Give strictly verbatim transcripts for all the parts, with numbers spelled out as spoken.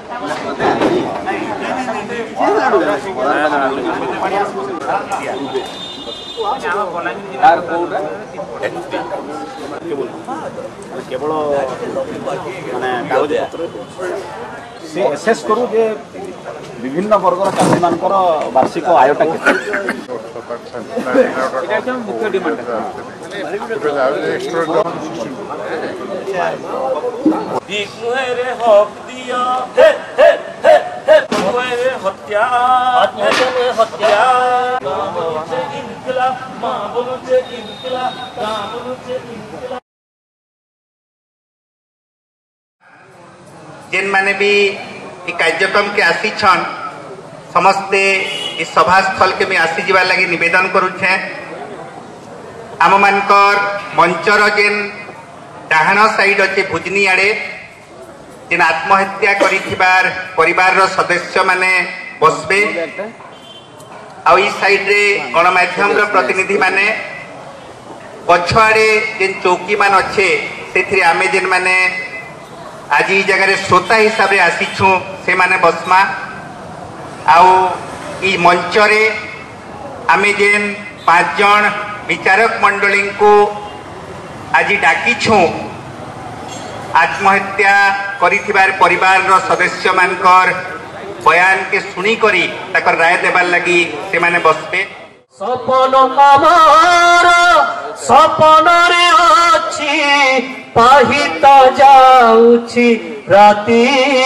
केवल माने कागज पत्र से एसेस करू जे विभिन्न वर्गर चाषी मानकर वार्षिक आयटा केते मुख्य डिमांड हक दिया हे हे हे हे हत्या हत्या इनकलाब मां बोलू छे इनकलाब गां बोलू छे इनकलाब जेन माने भी ई कार्यक्रम के आसी छन समस्ते इस सभा स्थल के में आसी जीवा लगी निवेदन करूछे आम मानकर मंचर जेन डाहाण साइड अच्छे भुजनी आड़े जेन आत्महत्या करिथिबार परिवार रो सदस्य माने बसबे आ ई साइड रे गणमाध्यम रो प्रतिनिधि माने पछाड़े जेन चौकी मान अच्छे सेथि आमे जेन माने आज ई जगह श्रोता हिसाब से आसीछू से माने बसमा आउ ई मंच रे आमे जेन पांच जन विचारक मंडली को आज डाकीछू आत्महत्या करिथिबार परिवार रो सदस्य मानकर बयान के सुनी करी ताकर राय देबार लगी से माने बसबे सपन आमार सपन रे अछि पाहिता जाउछि राति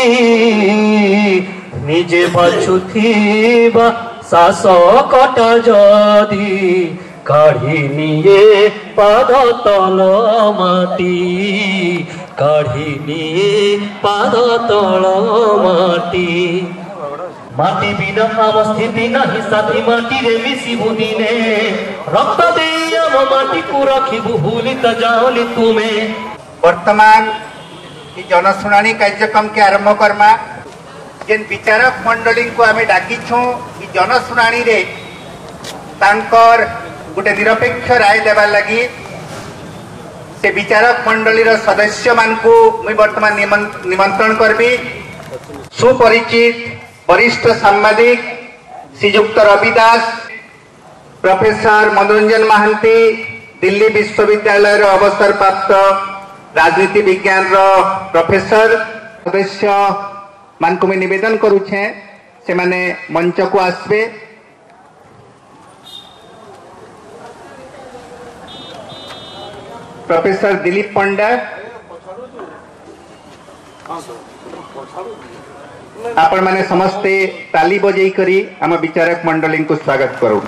निजे बाछुथिबा सास कट जदी काढ़ी निये पाद तल माटी काढ़ी निये पाद तल माटी माटी बिना अवस्थिति नहीं साथी माटी रे मिसिबु दिने रक्त दे हम माटी को रखिबु भूली त जाओली तुमे वर्तमान ई जनशुणानी कार्यक्रम के आरंभ करमा जेन विचारक मंडली को आमे डाकीछू ई जनशुणानी रे तांकर गोटे निरपेक्ष राय देबार लगी से विचारक मंडली रो सदस्य मान को मुई वर्तमान निमंत्रण करबी सुपरिचित वरिष्ठ सांबादिक श्रीजुक्त रविदास प्रोफेसर मनोरंजन महांती दिल्ली विश्वविद्यालय अवसर प्राप्त राजनीति विज्ञान प्रोफेसर सदस्य मान को मैं निवेदन करुछे से माने मंच को आसबे प्रोफेसर दिलीप पंडा आपण माने समस्ते ताली बजाई करी आम विचारक मंडली को स्वागत करूँ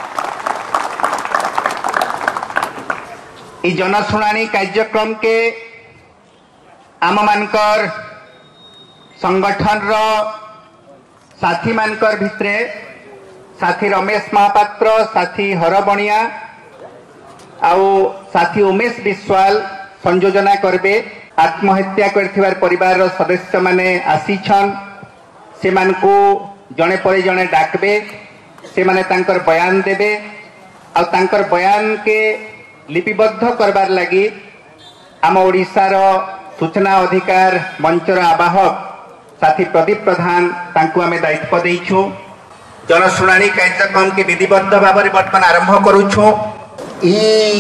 ई जनशुणानी कार्यक्रम के आम मानकर संगठन रो साथी मानकर भितरे साथी रमेश महापात्र साथी हरबणिया आउ साथी उमेश विश्वाल संयोजना करबे आत्महत्या करथिबार परिवार रो सदस्य माने आसीछन से मान को जने परे जने डाकबे से माने तांकर बयान देबे आ तांकर बयान के लिपिबद्ध करबार लगी आम ओडिशा रो सूचना अधिकार मंचर आवाहक साथी प्रदीप प्रधान तांकु आमे दायित्व देइछु जनशुणानी कार्यक्रम के विधिबद्ध भाव में वर्तमान आरंभ करूछु ई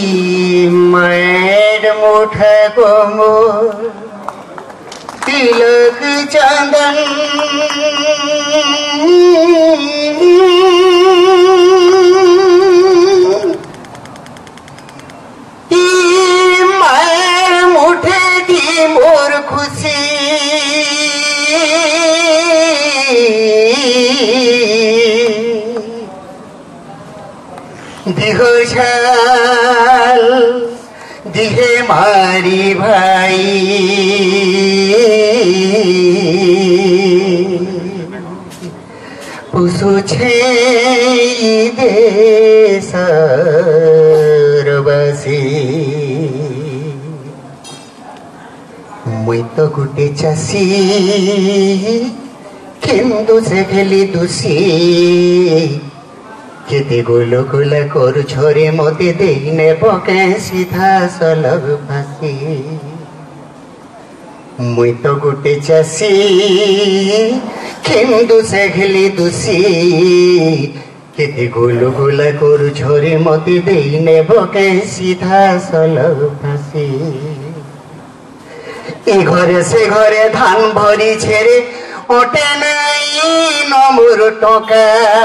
मैड मुठा को मो तिलक चंदन ई मैड मुठे की मोर खुशी दिहो छाल दिहे मारी भाई पुसुछे देशरबासी मुई तो गुटे चासी किंतु से खेली दुसी केते गोलो गोला करू छोरे मोते देने पके सीधा सलग फांसी मुई तो गोटे चासी किंतु से खेली दुसी केते गोलू गोला करू छोरी मते देई नेबो के सीधा सलग फासी ए घरे से घरे धान भरी छेरे ओटे नहीं नमुर टोका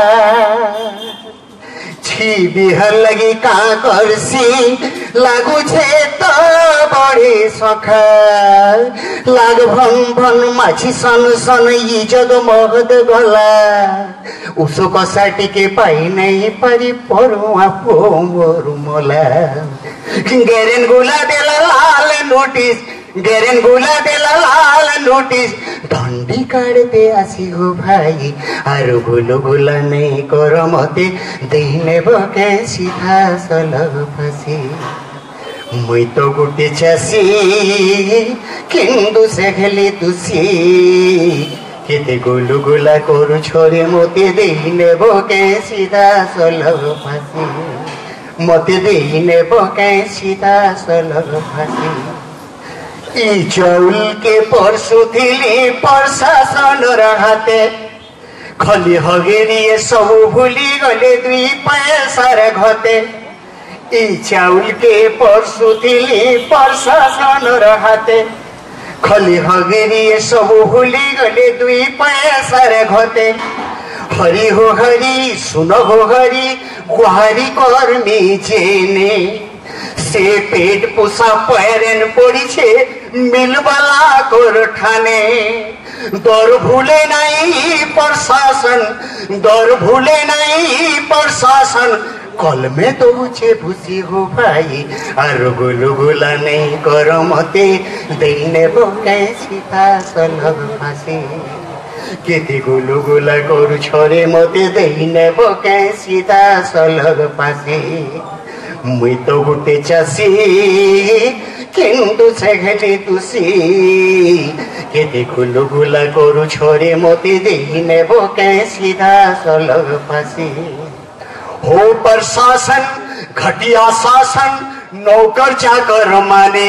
छी बिहर लगी का करसी लागू छे तो बड़ी सखा लाग भन भन माछी सन सन इज्जत महद गला उसो कसा टिके पाई नहीं पारी परुआ पो मोरु मोला गेरेन गुला देला लाल नोटिस गेरेन गुला देला लाल नोटिस दंडी काढ़ते आसी हो भाई आरु गुलो गुला नहीं कर मते देने बके सीधा सलग फासी मुई तो गोटे चासी किंतु से खेली तुसी केते गोलू गुला करू छोरे मते देने बके सीधा सलग फासी मते देने बके सीधा सलग फासी ई चौल के परसु थिली प्रशासन हाथे खली हगेरी सब भूली गले दुई पैसार घते ई चाउल के परसु थिली प्रशासन हाथे खली हगेरी सब भूली गले दुई पैसार घते हरि हो हरि सुन हो हरि गुहारी कर्मी जेने से पेट पोषा पैरेन पड़ी छे मिलवाला कर ठाने दर भूले नहीं प्रशासन दर भूले नहीं प्रशासन कल में तो मुझे भूसी हो भाई और गुलू गुला नहीं करो मते देने बोके सीधा सलग फासी केते गुलू गुला करू छोरे मते देने बोके सीधा सलग फासी मुई तो गोटे चासी किंतु से घेली तुसी केते गुलू गुला करू छोरे मते देने बोके सीधा सलग फासी हो प्रशासन घटिया शासन नौकर चाकर माने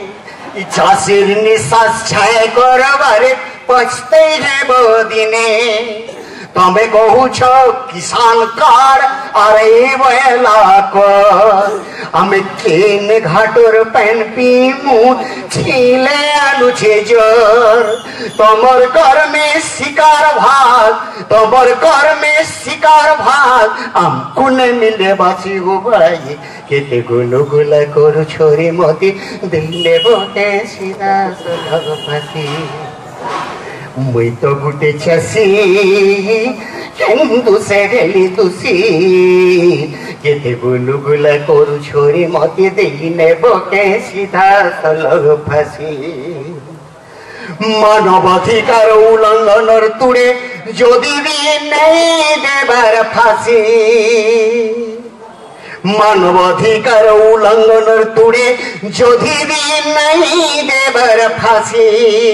चाषीर निश्वास छाए कर बारे पछते है बदिने तमे कहूछ किसान कार अरे बेला को हमें केन घाटोर पेन पीमु छीले आलू छे जोर तमर कर में शिकार भाग तमर कर में शिकार भाग आम कुन मिले बासी हो भाई केते गुलू गुला करू छोरी मती दिले बोटे सीधा सलग फासी मुई तो गुटे चासी किंतु से घेली तुसी केते गुलू गुला करू छोरी मती देने बोके सीधा सलग फासी मानवाधिकार उल्लंघन तुड़े जदि भी नहीं देवार फासी मानवाधिकार उल्लंघन तुड़े जदि भी नहीं देवार फासी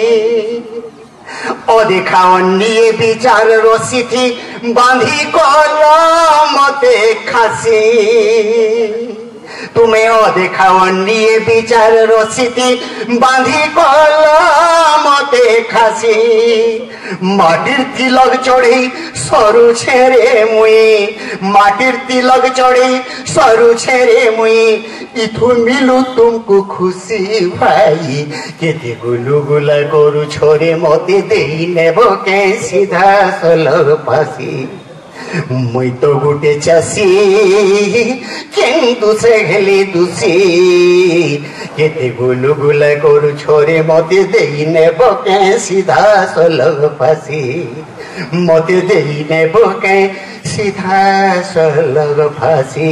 अदेखा अन्य विचार रसी थी बांधी कलमते खासी तुम्हें अदेखा अन्य विचार रसी थी बांधी कलमते खासी माटिर तिलक चढ़ी सरु छेरे मुई माटिर तिलक चढ़ी सरु छेरे मुई इथु मिलू तुमको खुशी भाई केते गुलू गुला करू छोरे मते देई नेबो के सीधा सलग फासी मुई तो गुटे चासी किंतु से घेली दुसी केते गुलू गुला करू छोरे मते देई नेबो के सीधा सलग फासी मते देई नेबो के सीधा सलग फासी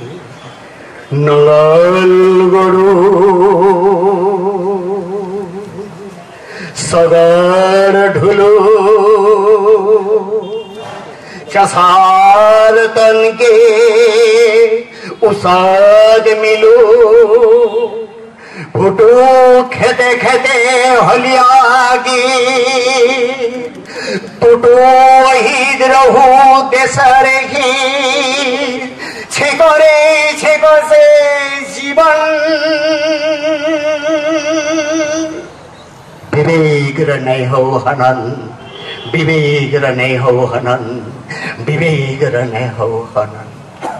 नलाल गरु सगार ढुलो चसार तन के उसाद मिलो फुटो खेते खेते हलियागी टुटो हिद रहू देशर ही छेकरे छेको से जीवन विवेक र नै हो हनन विवेक र नै हो हनन विवेक र नै हो हनन।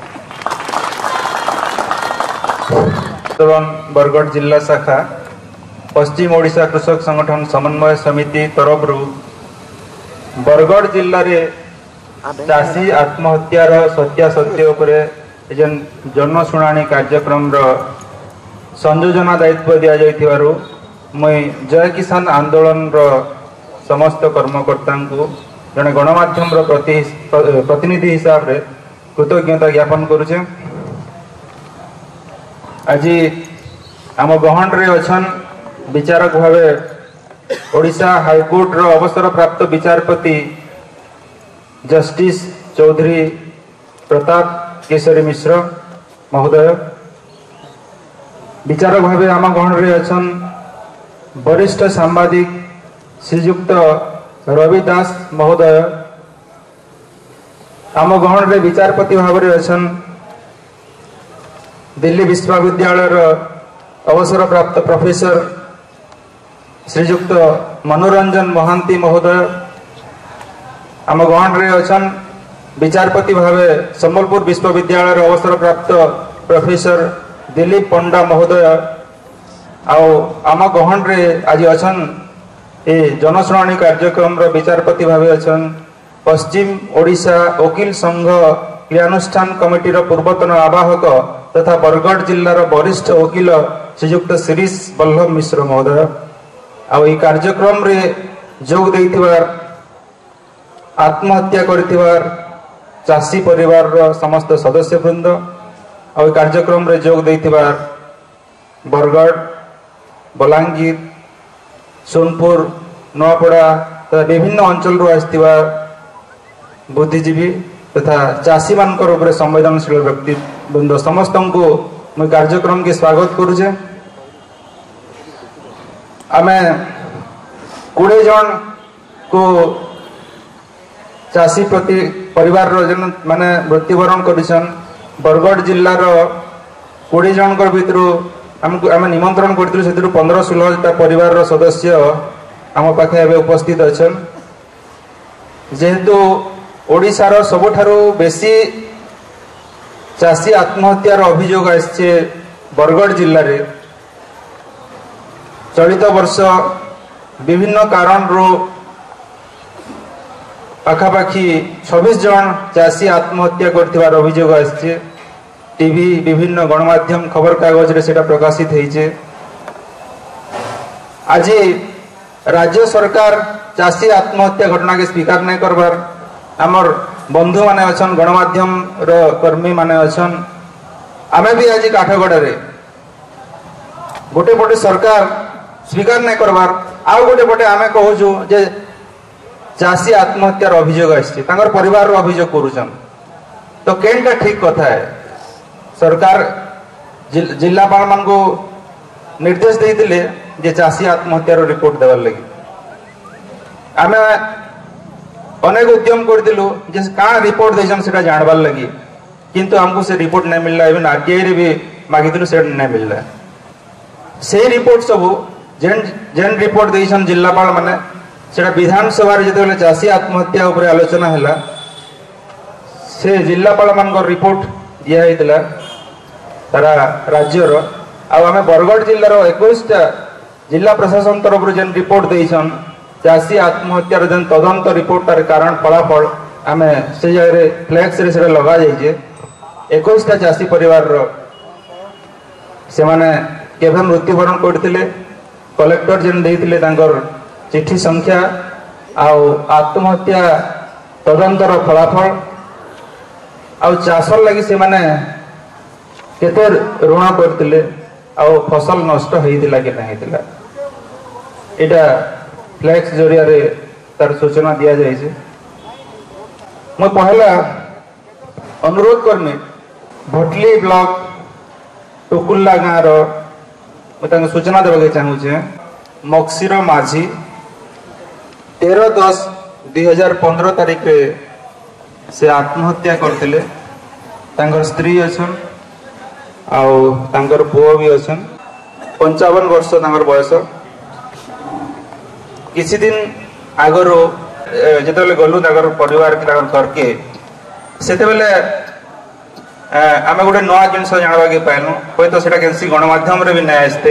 बरगढ़ जिला शाखा पश्चिम ओडिशा कृषक संगठन समन्वय समिति तरफ बरगढ़ जिले में चाषी आत्महत्यार सत्यासत्य उपरे जन जनशुणाणी कार्यक्रम संयोजना दायित्व दि जाइथिबारु मुई जय किसान आंदोलन रो समस्त कर्मकर्ता को जने गणमाध्यम रो प्रति प्रतिनिधि हिसाब रे कृतज्ञता ज्ञापन करुचे। आज आम गहन रे अछन विचारक भावे ओडिशा हाईकोर्ट रो अवसर प्राप्त विचारपति जस्टिस चौधरी प्रताप केशरी मिश्र महोदय। विचारक भावे आम गहन रे अछन वरिष्ठ सांबादिक श्रीयुक्त रवि दास महोदय। आम गहन रे विचारपति भाव रे अछन दिल्ली विश्वविद्यालय अवसर प्राप्त प्रोफेसर श्रीयुक्त मनोरंजन महांती महोदय। आम गहन रे अछन विचारपति भावे संबलपुर विश्वविद्यालय अवसर प्राप्त प्रोफेसर दिलीप पंडा महोदय। आओ आम गहन रे आज अछन ए जनशुणाणी कार्यक्रम रो विचारपति भावे अछन पश्चिम ओडिशा वकील संघ क्रियानुष्ठान कमिटी रो पूर्वतन आवाहक तथा बरगढ़ जिलार वरिष्ठ वकील श्रीयुक्त शिरीष बल्लभ मिश्र महोदय। आ कार्यक्रम रे जोग देइथिबार आत्महत्या करिथिबार चाषी परिवार रो समस्त सदस्य वृंद आ कार्यक्रम रे जोग देइथिबार बरगढ़ बलांगीर सोनपुर नवापड़ा तथा विभिन्न अंचल रो आस्थिबा बुद्धिजीवी तथा चाषी मानकर उपरे संवेदनशील व्यक्ति वृंद समस्त को मैं कार्यक्रम के स्वागत करुचे। आमे कोड़े जन को चाषी प्रति परिवार जन माने मृत्युवरण करिसन बरगढ़ जिलार कोड़े जन भितर आमको आम निमंत्रण करथिलु सेतिरु पंद्रह सोलह परिवार सदस्य आम पाखे एवं उपस्थित अछन। जेहेतु ओडिशार सबुठारु बेसी चाषी आत्महत्यार अभियोग आछे बरगढ़ जिले रे चलित वर्ष विभिन्न कारण रो पाखापाखी छब्बीस जन चाषी आत्महत्या करथिबार अभियोग आछे। टीवी विभिन्न गणमाध्यम खबर कागज रे सेटा प्रकाशित हेइचे। आज राज्य सरकार चाषी आत्महत्या घटना के स्वीकार नहीं करबार आमर बंधु माने अछन गणमाध्यम रो कर्मी माने अछन। आमे भी आज काठगड़ा रे गोटे पटे सरकार स्वीकार नहीं करबार आउ गोटे पटे आमे कहूछु जे चाषी आत्महत्यार अभियोग आछे तांगर परिवार रो अभियोग करूछन। तो केनटा ठीक कथा है सरकार जिलापाल मान को निर्देश देइतिले जे चाषी आत्महत्यार रिपोर्ट देवार लगी आमे अनेक उद्यम करदिलु जे का रिपोर्ट देजन सेटा जानबार लगी किंतु हमको से रिपोर्ट नहीं मिलला। इवन आरटीआई रे भी मागिदिलु सेटा नहीं मिलला। से रिपोर्ट सब जेन जेन रिपोर्ट देइछन जिलापाल माने सेटा विधानसभा रे जेतेले चाषी आत्महत्या ऊपर आलोचना हैला से जिलापाल मान को रिपोर्ट दिया हैतला तारा राज्य रो आ हमें बरगढ़ जिल्ला रो इक्कीस टा जिला प्रशासन तरफ जेन रिपोर्ट देइछन चाषी आत्महत्यार जेन तदंत रिपोर्ट तार कारण फलाफल आमे से जगह फ्लैक्स रे सेटा लगा जाइए। इक्कीस टा चाषी परिवार रो से माने केभे मृत्युवरण करथिले कलेक्टर जेन देइथिले तांकर चिट्ठी संख्या आ आत्महत्या तदंतर फलाफल आ चाषर लगी से माने केते ऋण करथिले आ फसल नष्ट होइतिला कि नहीं होइतिला एटा फ्लैक्स जरिया रे तार सूचना दिया जाए छे। मैं पहला अनुरोध करमे भटली ब्लॉक टुकुल्ला गाँव रो मैं सूचना देवा चाहूँ मक्सीर माझी तेरह दस दुई हजार पंद्रह तारीख रे से आत्महत्या करते तांकर स्त्री अछन आउ तांकर पुओ भी अछन पंचावन वर्ष तांकर बयस किसी दिन आगर जिते गलु परिवार कि घर के से आम गोटे नुआ जिन जानवाके पाइलु हूँ तो कैसी गणमाध्यम भी नहीं आसते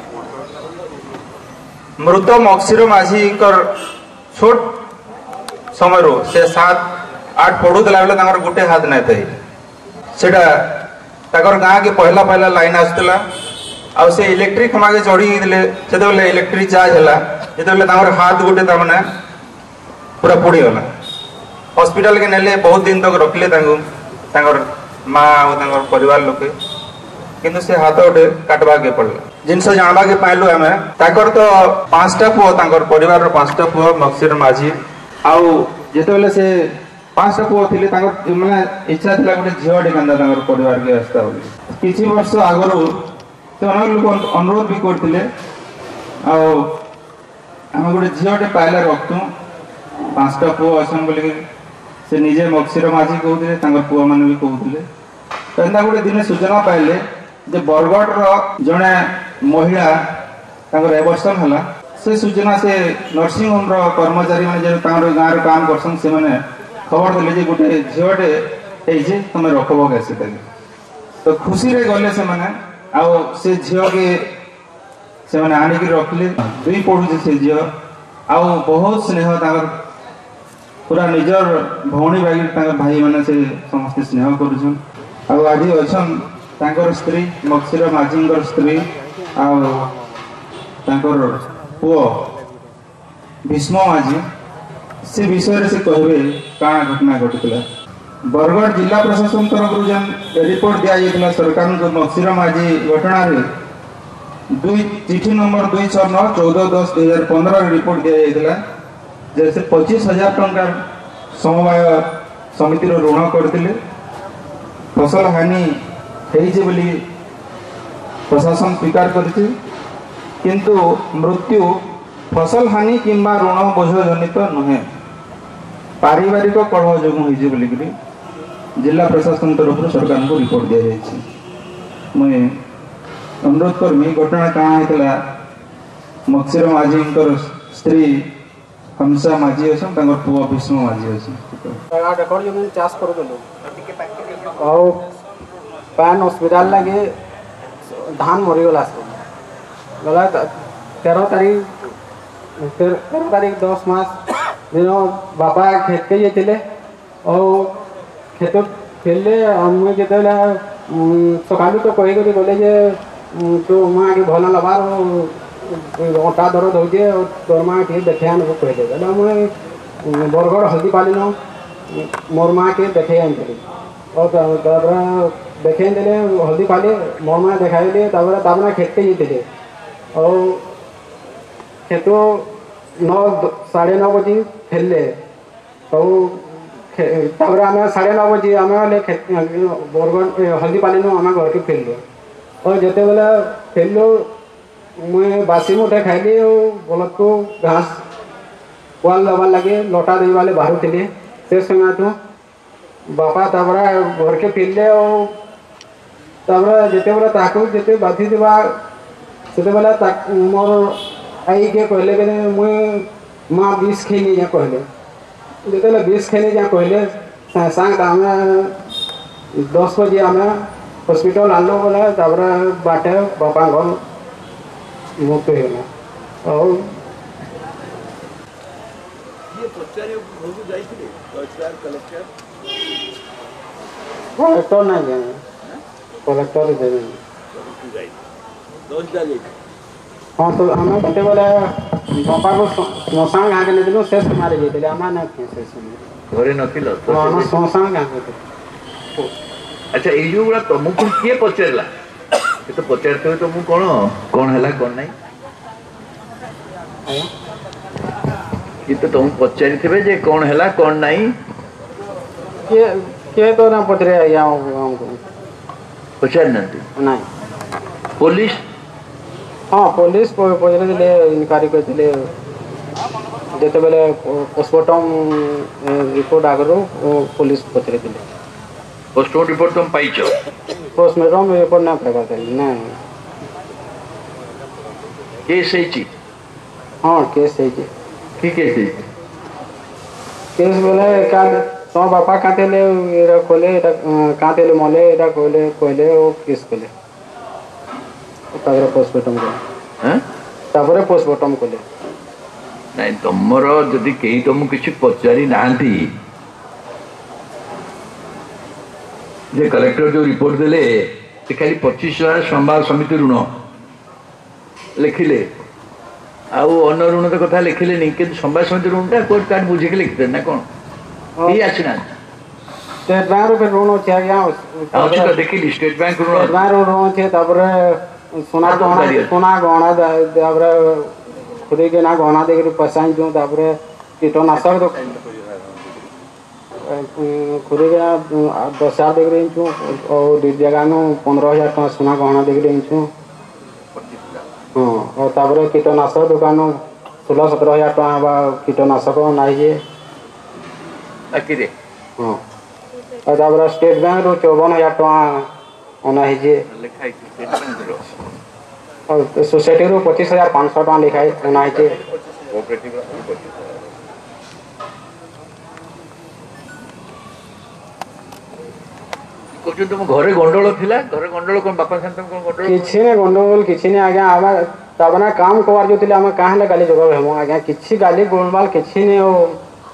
मृत मक्सीर माझी छोट समय से सात आठ पढ़ुला बेले गोटे हाथ नहीं थे सेटा गाँ के पहला पहला लाइन आसला आ से इलेक्ट्रिक खमा के चढ़ी से इलेक्ट्रिक चार्ज है जो हाथ गोटे तमाने पूरा पोड़ीगला हॉस्पिटल के नेले बहुत दिन तक रखिले माँ और परिवार लोके किंतु से हाथ गोटे काटवा के पड़ला जिनस जानवा के पाइलु आम ताकर तो पांचटा पुओ ताकर परिवार पांचटा पुओ मक्सीर माझी आउ जिते से पांचटा पुओ थे मैंने इच्छा थी गोटे झीटे कांदा परिवार के आस्ता बोली किसी वर्ष आगर से अनेक लोग अनुरोध भी करते आम गोटे झीटे पाइले रखतु पांचटा पुओ अच्छन बोल से निजे मक्सीर माझी कहते पुओ मैंने भी कहते तो एंता गोटे दिन सूचना पाइले जे बरगढ़ जड़े महिला एबर्सन है से सूचना से नर्सिंग होम कर्मचारी मैंने गाँव काम करसन से मैंने खबर देले गोटे झीटे तुम रखब कैसे तो खुशी रे गले से मैंने आओ से झील के से मैंने आनिक रखिले दुई पढ़ुचे से झील आओ बहुत स्नेह पूरा निजर भौणी बागी भाई मैंने से समस्त स्नेह करुछन आज अच्छन तांकर स्त्री मक्सीर माझी स्त्री आंकर पुओ भीष्म माझी से विषय से कहबे काना घटना घटला बरगढ़ जिला प्रशासन तरफ जन रिपोर्ट दिया जाइए सरकार को मक्सीर माझी घटना रे दुई चिठी नंबर दुई छः नौ चौदह दस दुई हजार पंद्रह रिपोर्ट दिया जाइए जैसे पच्चीस हजार टंका समवाय समिति ऋण करते फसल हानि बोली प्रशासन स्वीकार करते किंतु मृत्यु फसल हानि किंबा ऋण बोझ जनित नुहे पारिवारिक कलह जो बोलिक जिला प्रशासन तरफ सरकार को रिपोर्ट दि जाए मुझे अनुरोध करमी घटना कहाँ होता मक्सीर माझी स्त्री हमसा माझी अच्छन पुओ भीष्म माझी अच्छे चाष कर पान असुविधा लगे धान मरीगला सब गला तेरह तारीख तेरह तारीख दस मास दिन बापा खेत के जाते और खेत खेलले मुझे जो सका तो कहीकि गले जे तो माँ के भल लबार अटा दर्द हो तोर माँ के देखे आन कहले गला मुझे बरगढ़ हल्दी पाली न मोर माँ के देखे आनी और देखे देले हल्दी पाली मोर माँ देखाइले तापर खेतते जाते और खेत नौ साढ़े नौ बजे फेरले तो आम साढ़े नौ बजे आम बरगढ़ हल्दी पाली आम घर के फेरलु और जिते बेले फेरलु मुझे बासी मुठे खाइली बलद को घास वाल दबार लगे लटा देवाले बाहर थे से समय तो बापा तापर घर के फेरले और तापर जिते बेले ताकू जिते बाधी देवा से बेले मोर आई के कहले कि मुई माँ बीस खेली जा कहले जिते बीस खेली जा कहले सांग आम दस बजे आम हॉस्पिटल आनलो बोले तापर बाटे बापा घर मृत्यु होगा और कलेक्टर नहीं जाए कलेक्टर हाँ तो आम गते बोले बापा को श्मशान गाँव के नहीं शेष मारे जाते आम ना घरे नथिल श्मशान गाँव के अच्छा ये जो गुड़ा तुमको किए पचारा ये तो पचारते हुए तुमको कौन कौन है कौन नहीं ये तो तुम पचारि थे जे कौन है कौन नहीं के के तो ना पचरे आया हमको पचार नहीं नहीं पुलिस हाँ पुलिस पचरे दिले इनक्वारी करते जिते बेले पोस्टमार्टम रिपोर्ट आगर पुलिस पचरे दिले पोस्टमार्टम रिपोर्ट तुम पाइछ पोस्टमार्टम रिपोर्ट ना पाइबा ना केस है हाँ केस है କି କେସ୍ केस बोले का तो बापा काते ले एरा खोले एटा काते ले मले एटा खोले खोले ओ केस खोले तापर पोस्टमार्टम को हां तापर पोस्टमार्टम खोले नहीं तुमर जदि कहीं तुमको किसी पचारि नांती जे कलेक्टर जो रिपोर्ट देले से खाली पच्चीस हजार संवाद समिति ऋण लिखिले आउ अन्न ऋण तो कथा लिखिले नहीं कि संवाद समिति ऋणटा कोर्ट कार्ड बुझे के लिखते ना कौन ये आछना स्टेट बैंक रो ऋण छै आज्ञा आज तो देखिली स्टेट बैंक ऋण स्टेट बैंक रो ऋण छै तापर सोना गहना सोना गहना तापर खुदे के ना गहना दे के पैसा जो तापर कीटनाशक तो खुदे के दस हजार दे के छु और दे जगह नो पंद्रह हजार टका सोना गहना दे के छु हां और तापर कीटनाशक दुकान सोलह सत्रह हजार टका बा कीटनाशक नाही जे बाकी रे हां और तापर स्टेट बैंक रो चौवन हजार टका ओना जे लिखाई स्टेट बैंक रो और सोसाइटी रो पच्चीस हजार पाँच सौ टका लिखाई ओना जे कोऑपरेटिव कोचन तुम घरे गंडोल थिला घरे गंडोल कोन बापा सन तुम कोन गंडोल किछि ने गंडोल किछि ने आज्ञा आबा तबना काम कोवार जो थिला हम काहे गाली जवाब हम आज्ञा किछि गाली गोलमाल किछि ने ओ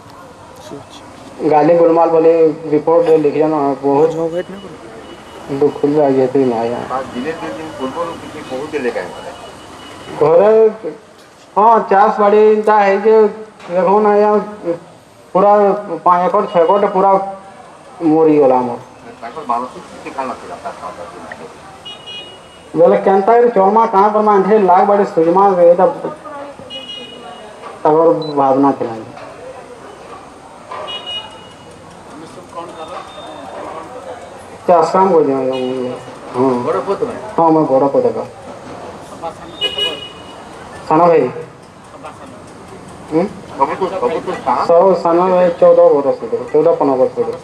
गाली गोलमाल बोले रिपोर्ट लिख जाना बहुत दुख लग गया थी ना आज्ञा दिने दिन पूर्व किछि बहुत ले काहे घरे हां चास बाड़ी ता है जे देखो ना या पूरा पाँच एकड़ छह एकड़ पूरा मोरी गला हमर बोले केनता चौमा कहाँ पर मान लाख बड़े सुजमा तब भावना थी आसाम को जाए हाँ हाँ मैं बड़ा पद का साना भाई सब साना भाई चौदह वर्ष चौदह पंद्रह वर्ष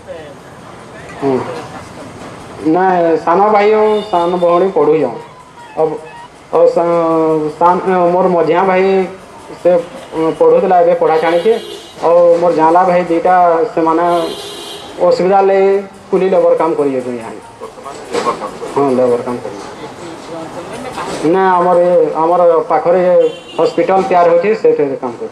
ना साना भाई और सान भौणी पढ़ू जाऊँ अब और सान मोर मझिया भाई से पढ़ुला ए पढ़ा छाणी और मोर जाला भाई दीटा से माने असुविधा ले कुली लेबर काम करिए यहाँ हाँ लेबर काम कर ना आमर आमर पाखरे हॉस्पिटल तैयार होची से काम कर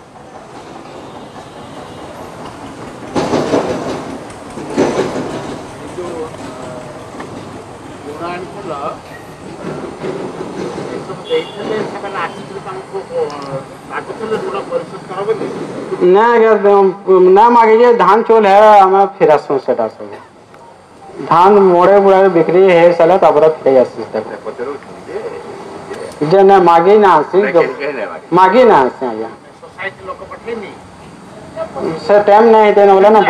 ना ना मागे धान चोल है हमें फिर से धान मोड़े मुड़े बिक्री है साले तब फिर जे ना मागे ना आसी मागे ना आसी आज्ञा से टाइम नहीं देने बोले ना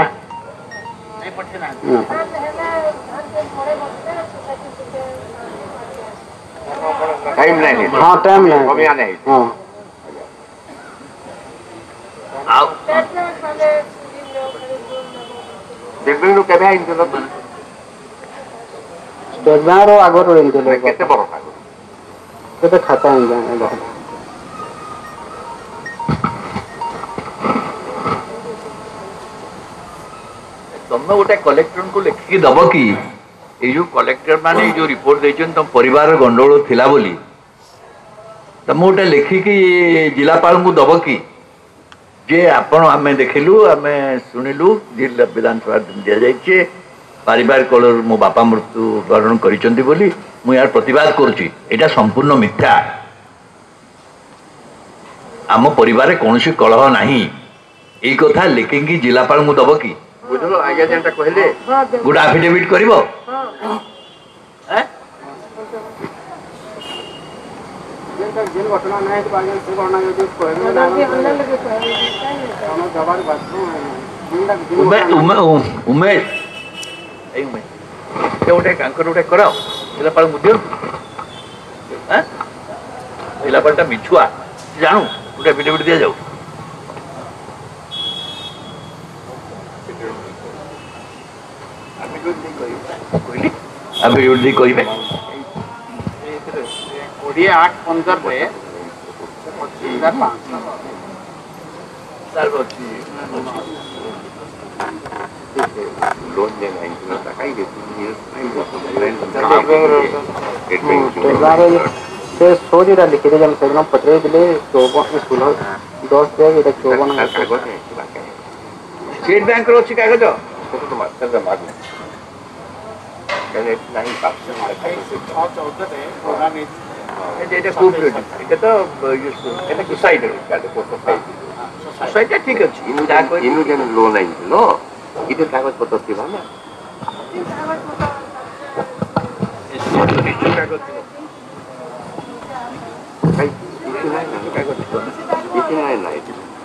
टाइम नहीं हाँ टाइम नहीं हाँ आओ देखबेनु केबे आइन तो बेगारो आगो रो इनते ले केते बरो आगो केते खाता इन जाने तुम गोटे कलेक्टर को लिखिकी दब कि ये जो कलेक्टर माने जो रिपोर्ट देछन तुम परिवार गंडोल थिला बोली तुम गोटे लिखिकी जिलापाल को दब कि जे आपण आमे देखिलु आमे सुनिलु जिला विधानसभा दिया जाइए पारिवारिक कलर मो बापा मृत्यु वरण करिसंती बोली मु यार प्रतिवाद करूची एटा संपूर्ण मिथ्या आम परिवार कौनसी कलह नाही ए कथा लिखिकी जिलापाल मु दब कि बुझलो आज्ञा जेंटा कहले गुड एफिडेविट करबो हैं जेंटा जेल घटना नाही तो बागे से घटना जो कहबे ना हम जवाब बाथरूम उमे उमे उमे ए उमे ए उठे कांकर उठे कराओ जिलापाल मुदियो हैं जिलापालटा मिछुआ जानू उठे एफिडेविट दिया जाऊ अभी उड़ी कोई में कोड़िए आठ पंद्रह पे पच्चीस हजार पाँच तार अछि लोन दे नहीं तो काई दे से सोच इटा लिखी दे जब से पचरे दिले चौवन सोलह दस बैग इटा चौवन स्टेट बैंक रो अछि कागज फोटो तो मार कर मार कहले नहीं पास छह चौदह रे होगा नहीं এটা খুব এটা তো এটা সোসাইটি কাটে সোসাইটি সোসাইটি ঠিক আছে ইনু ইনু যেন লোন আইছিল এটা কাগজ পত্র ছিল না কাগজ ছিল ভাই কিছু নাই না কাগজ কিছু নাই না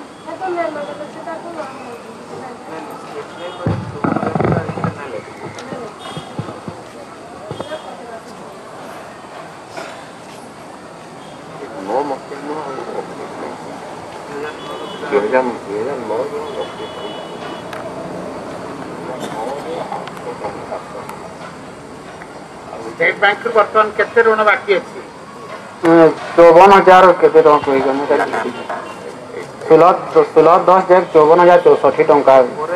स्टेट बैंक बर्तमान केते ऋण बाकी अछि चौवन हजार केते टका कोई गने सोलह सोलह दस जाक चौवन हजार चौसठ टका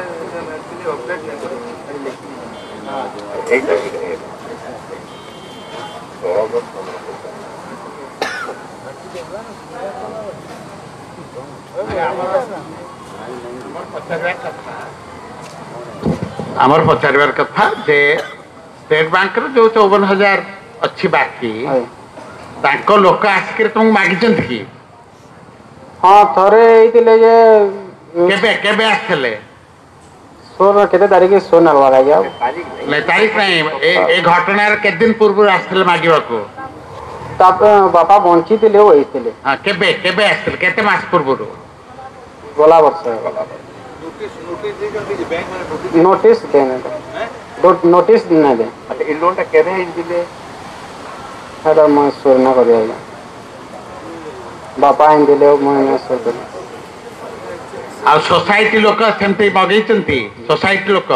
आमर पचार कथा जे स्टेट बैंक जो चौवन हजार अच्छी बाकी लोक आसिक तुमको मागी कि हाँ थरे ये केबे केबे आसले सोन केते तारीख सोन अलवा गया नहीं तारीख नहीं ए ए घटना के दिन पूर्व आसले मागिबा को तब बापा बंची थिले ओ आइथिले हां केबे केबे आसले केते मास पूर्व रो गोला वर्ष नोटिस नोटिस दे के बैंक में नोटिस देने नोटिस देने दे अच्छा इ लोन ता केबे दिले अरे मैं सोर ना कर दिया बापा इन दिले मैं सोर कर आ सोसाइटी लोक सेमते मगई चंती सोसाइटी लोक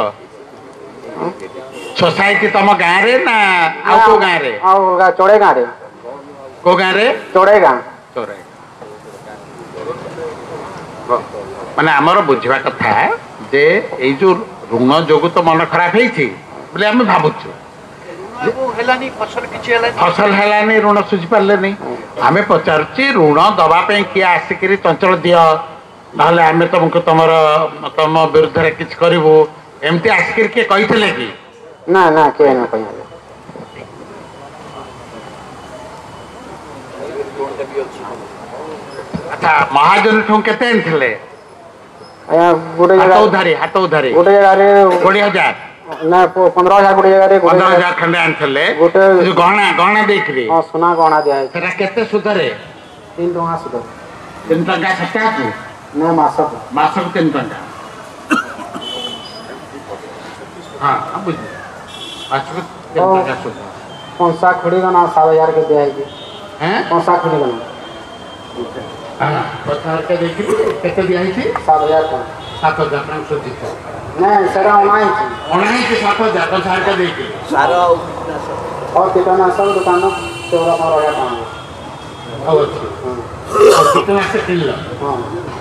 सोसाइटी तम गां रे ना आ को गां रे आ गा चोड़े गां रे को गां रे चोड़े गां चोड़े माने हमर बुझवा कथा जे ए जो ऋण जोगु तो मन खराब हेछि बोले हम भाबुछु फसल किसी फसल हेलानी ऋण सुझी पारे नहीं आम पचारुची ऋण दवा किए आसिक चंचल दिह ना आम तुमको तुम तुम विरुद्ध किसी करूँ एमती आसिक किए कही कि ना ना किए ना कही अच्छा महाजन ठू के गोटे हाथ उधारी हाथ उधारी गोटे जगह कोड़े हजार ना पंद्रह हजार गोटे जगह पंद्रह हजार खंडे आनते गोटे गहना गहना देखिए हाँ सुना गहना दिया सेटा केते सुधरे तीन टका सुध तीन टका सप्ताह को ना मासक मासक तीन टका हाँ बुझ मासक तीन टका सुध पंसा खुड़ी गना सात हजार के दिया हैं पंसा खुड़ी गना हाँ पचार के देखिए केते दिया है सात हजार का सात हजार टका सुधी नहीं सेटा उनाई थी उनाई के सात हजार पचार के देखिए सारा और कीटनाशक दुकान चौदह पंद्रह हजार टका और कीटनाशक किलो हाँ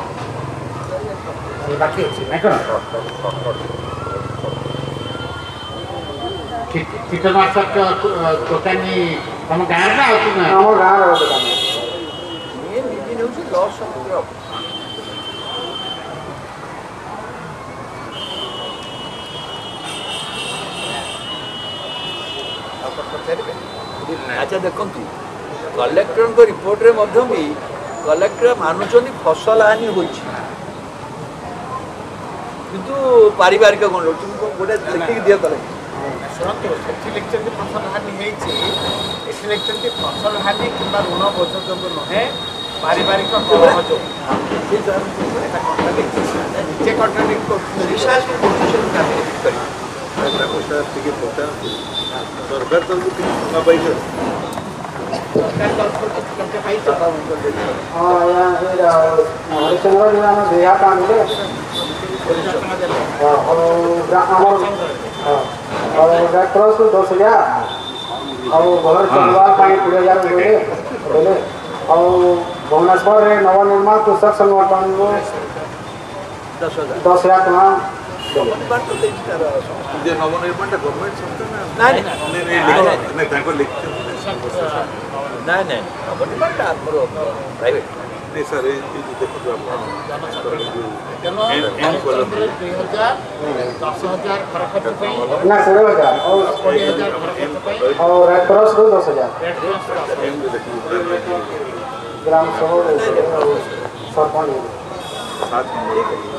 बाकी अच्छी नहीं करो कीटनाशक दुकान तुम गाँव में आओ तुम हम गाँव दुकान लॉस अच्छा देखु कलेक्टर रिपोर्ट रे भी कलेक्टर मानुंट फसल हानि किंतु पारिवारिक गंडगोल तुमको गोटे लिखिक दियो कलेक्टर शुणु से लिखते फसल हानि लिखते फसल हानि कि ऋण बोझ जो नुहे पारिवारिक कलह जो निजे कंट्राडिक्ट सरकार तरफ हाँ हरिचंद्र जिला में बिहा काम मिले और क्रॉस दस हजार और घर चलवार कोड़े हजार बोले बोले और भुवनेश्वर नवनिर्माण कृषक संगठन दस हजार दस हजार टଙ୍କା नवनिर्माण तो देइछ तार जे नवनिर्माण गवर्नमेंट संस्था ना नहीं नहीं ताको लिख नहीं नहीं नवनिर्माण टा हमर प्राइवेट नहीं सर ये देखो जो आप ना कोड़े हजार और और रेड क्रॉस को दस हजार ग्राम सभा सरपंच सात नंबर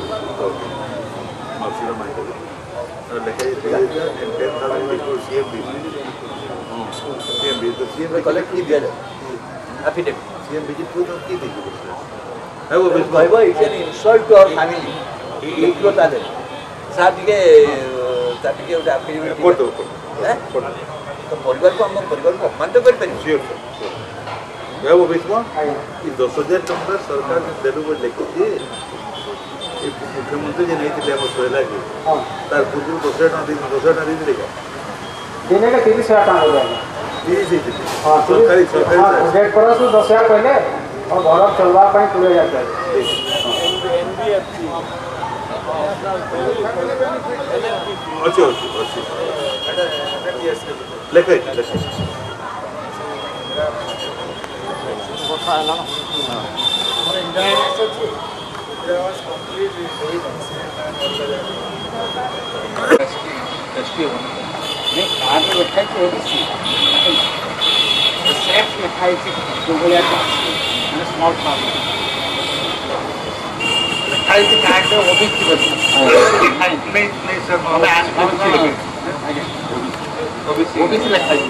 माफिया माइक लेके ten thousand before CMB CMB तो सीएमबी कलेक्ट की दिया एफिडेविट सीएम विजिट को तो की देखो है वो भाई भाई it's an insult to our family इक्लो ताले साहब के ताकि के उठा एफिडेविट कोट दो तो परिवार को हम परिवार को अपमान तो कर पारे श्योर है वो बिस्वा कि दस हजार टका सरकार ने देलु को लेके दिए मुख्यमंत्री जी नहीं थे हम सोयला के तार पूर्व दस हजार टका दस हजार टका दे देगा देने का तीस हजार टଙ୍କା हो जाएगा तीस ही हाँ सरकारी सरकारी रेड क्रॉस को दस हजार पहले और घर चलवा पाई कोड़े हजार चाहिए अच्छे अच्छे अच्छे लेके लेके स्मॉल फार्म खाइए कार्ड ओबीसी बच्चे नहीं नहीं सर हमें ओबीसी ओबीसी लिखाई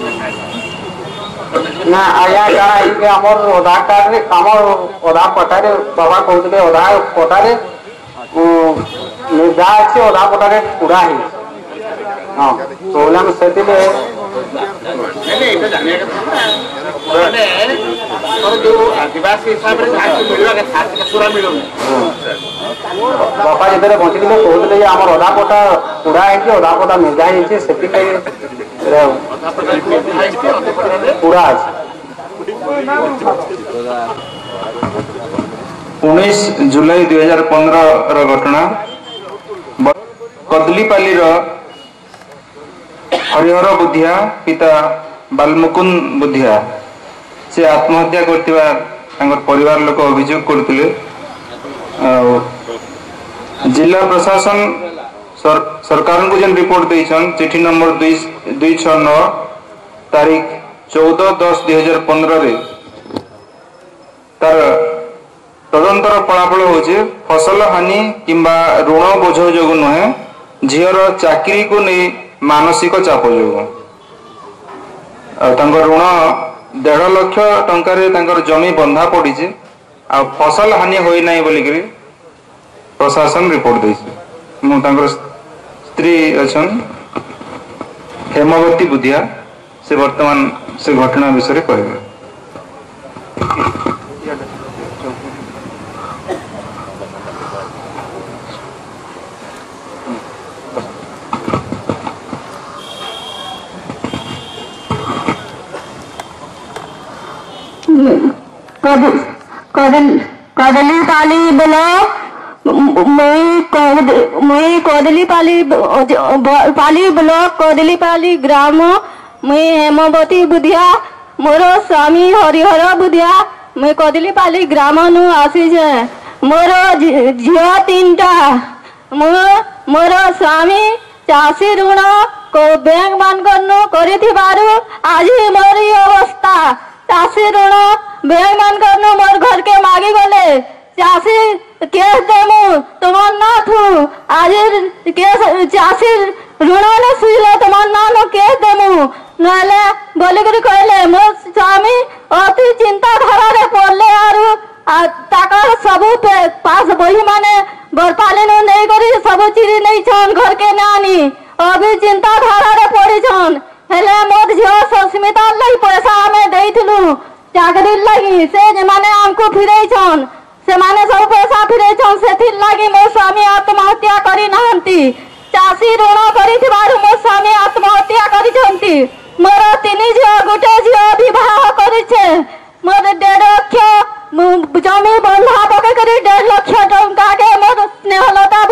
ना आया जा ये हमर ओदा कार्ड रे हमर ओदा पटा रे बाबा कहउतले ओदा पटा रे निर्धा अछि ओदा पटा रे पूरा है हां तोला में सेतिले नहीं एटा जाने का माने और जो आदिवासी हिसाब रे आके मिलवा के खास के पूरा मिलो बाबा जेतरे पहुंचले कहउतले जे हमर ओदा पटा पूरा है कि ओदा पटा निर्धा है से सेति के पूरा है उन्नीस जुलाई दुई हजार पंद्रह घटना कदलीपाली हरिहर बुधिया पिता बालमुकुंद बुधिया से आत्महत्या करथिबा परिवार लोक अभियोग करते जिला प्रशासन सर, सरकार को जन रिपोर्ट देछन चिठी नंबर दुई छह नौ तारीख चौदह दस दुई हजार पंद्रह रे तार तदंतर फलाफल होचे फसल हानि किंबा ऋण बोझ जो नुहे झीर चाकरी को नहीं मानसिक चाप जो ऋण देढ़ लक्ष टंकार जमी बंधा पड़ी आ फसल हानि होना बोलिक प्रशासन रिपोर्ट देछि मु स्त्री अच्छा हेमवती बुधिया से वर्तमान से घटना विषय कह कदली पाली ब्लॉक मुई कदली पाली पाली ब्लॉक कदली पाली ग्राम मुई हेमवती बुधिया मोर स्वामी हरिहर बुधिया मुई कदली पाली ग्राम नु आसी जे मोर झियो तीनटा मोर स्वामी चाषी ऋण को बैंक मान कर आज मोर अवस्था चाषी ऋण बैंक मान मोर घर के मागी गले चाषी केस देमु तुमार ना थू आज केस चाषी ऋण ने सुइले तुमार ना नो केस देमु नले बोली करी कहले मो स्वामी अति चिंता धारा रे पड़ले आरु ताकर सब पास बही माने बरपाले नो नहीं करी सब चीज नहीं छन घर के नानी अभी चिंता धारा रे पड़ी छन हेले मोर झियो सस्मिता लई पैसा हमें देइथिलु चाकरी लगी से माने हमको फिरै छन से माने सब पैसा फिरै छन सेथिर लगी मो स्वामी आत्महत्या करी नहंती चाषी ऋण करी थिबारु मो स्वामी आत्महत्या करी छंती मोर तीन झियो गुटे झियो विवाह करी छे मोर डेढ़ लक्ष जमी बंधा पके करी डेढ़ लक्ष टंका के मोर स्नेहलता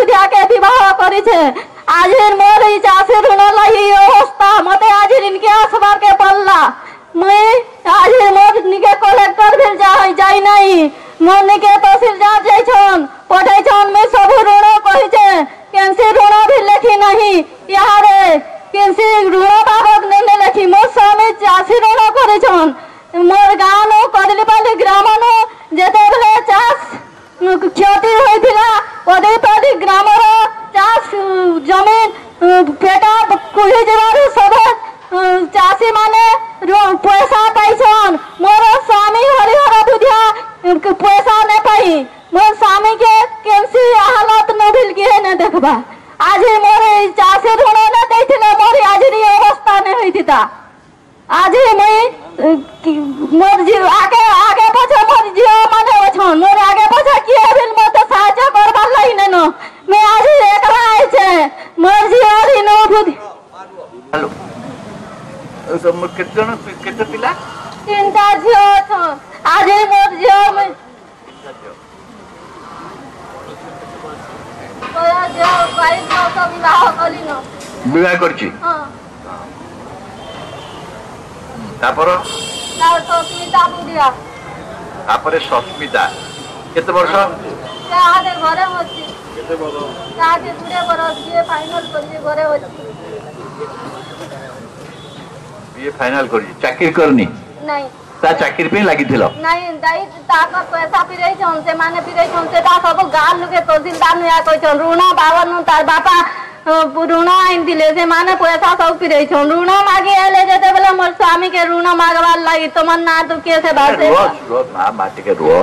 आज मोर चाषी ऋण लगी अवस्था मत आज इनके आसबार के पल्ला मैं आज मोर निके कलेक्टर भी जा जाई नहीं मोर निके तहसीलदार जाइछन पठाइछन मैं सब ऋण कहिछे केनसी ऋण भी लेखी नहीं यहाँ रे केनसी ऋण कागज नहीं लेखी मोर स्वामी चाषी ऋण करिछन मोर गाँव नो कदलीपाली ग्राम नो जेते बेले चाष क्षति होइथिला कदलीपाली ग्राम रो चाष जमीन पेटा कुही जबार सब चाषी माने पैसा पाइछन मोर स्वामी हरिहर बुधिया पैसा नहीं पाई मोर स्वामी के केनसी हालत न भिल के न देखबा आज मोर चाषी ऋण न दैथिले मोर आज री अवस्था नहीं होइथिता आज मैं मोर जी आगे आगे पछे मोर जी माने अछन मोर आगे पछे किए बिल मते साहाय्य करबार लाई न मैं आज एकला आइ छे मोर जी हरि न बुद्धि हेलो सब केते जण केते पिला तीनटा झियो छन आज मोर झियो मैं तोरा झियो बाईस वर्ष विवाह कली न विवाह करछि हां तापर तार सस्मिता बुढ़िया तापर सस्मिता केते वर्ष से आधे घरे होछि केते वर्ष आधे जुड़े बरस ये फाइनल करिए घरे होछि ये फाइनल करी चाकरी करनी नहीं ता चाकरी पे लागि थिलो नहीं दाई ताकर पैसा फिरै छन से माने फिरै छन से ता सब गाल लुके तहसीलदार नुया कहि छन ऋण बावन तार बापा ऋण आइन दिले से माने पैसा सब फिरै छन ऋण मागे एले जेते बेले मोर स्वामी के ऋण मागवार लागि तमन ना तो के से बासे रोज मा माटी के रो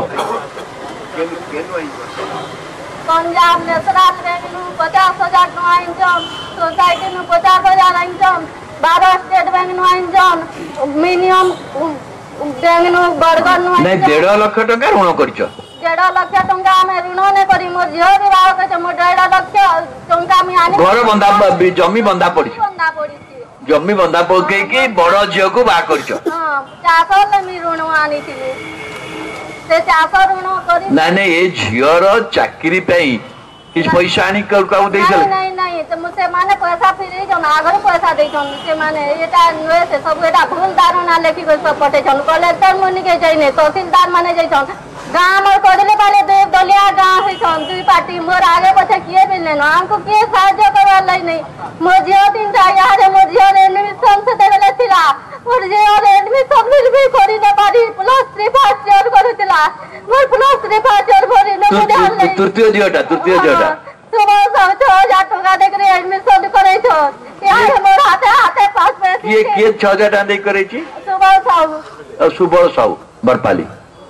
पंजाब नेशनल बैंक नु पचास हजार नु आइन छन सोसाइटी नु पचास हजार आइन छन बारह स्टेट बैंक नु आइन छन मिनिमम बैंक नु बरगढ़ नु नहीं डेढ़ लाख टका ऋण करछ डेढ़ लाख टका हमें ऋण ने करी मोर झियो विवाह के मोर डेढ़ लाख टका मी आनी घर बंदा जमी बंदा पड़ी बंदा पड़ी जमी बंदा पके की बड़ झियो को बा करछ हां चासो ले मी ऋण आनी थी से चासो ऋण करी ना नहीं ए झियो रो चाकरी पई किस पैसा आनी कर काउ दे चल नहीं नहीं तो मुझे माने पैसा फिरे जन आगर पैसा दे जन से माने एटा नुए से सब एटा भूल दारुना लेखि को सब पटे जन कलेक्टर मुनि के जाइने तहसीलदार माने जाई जन गांव और कोडले वाले देव दलिया गांव है छन दुई पार्टी मोर आगे पछे किए बिलने न हमको के सहायता करवा लै नहीं मोर जियो तीन ता यार मोर जियो एडमिशन से देले थिला मोर जियो एडमिशन मिल भी करी न पारी प्लस थ्री पास ईयर करथिला मोर प्लस थ्री पास ईयर भरी न मुदे हल्ले तृतीय जियोटा तृतीय जियोटा सुबह सब छह हजार टका दे के एडमिशन करे छ यार मोर हाथे हाथे पास पैसे ये के छह हजार टका दे करे छी सुबह साहू सुबह साहू बरपाली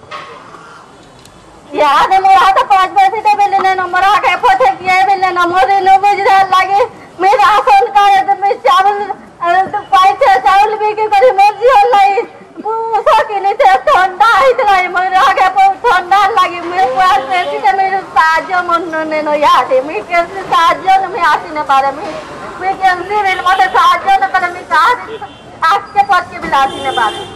याद मोर हाथ पांच पैसे दे बेले न नंबर आके पछे किए बेले न मोर न बुझरा लागे मेरा राशन कार्ड में चावल तो पैसे चावल भी के करे मोर जियो लाई पूसा के ने से ठंडा आइतला मोर आके ठंडा लागे मैं वास पैसे के मेरे साहाय्य मन ने न याद मैं के साहाय्य में आसी न पारे मैं मैं के अंदर रेल मते साहाय्य न करे मैं कहा आज के पद के बिलासी न पारे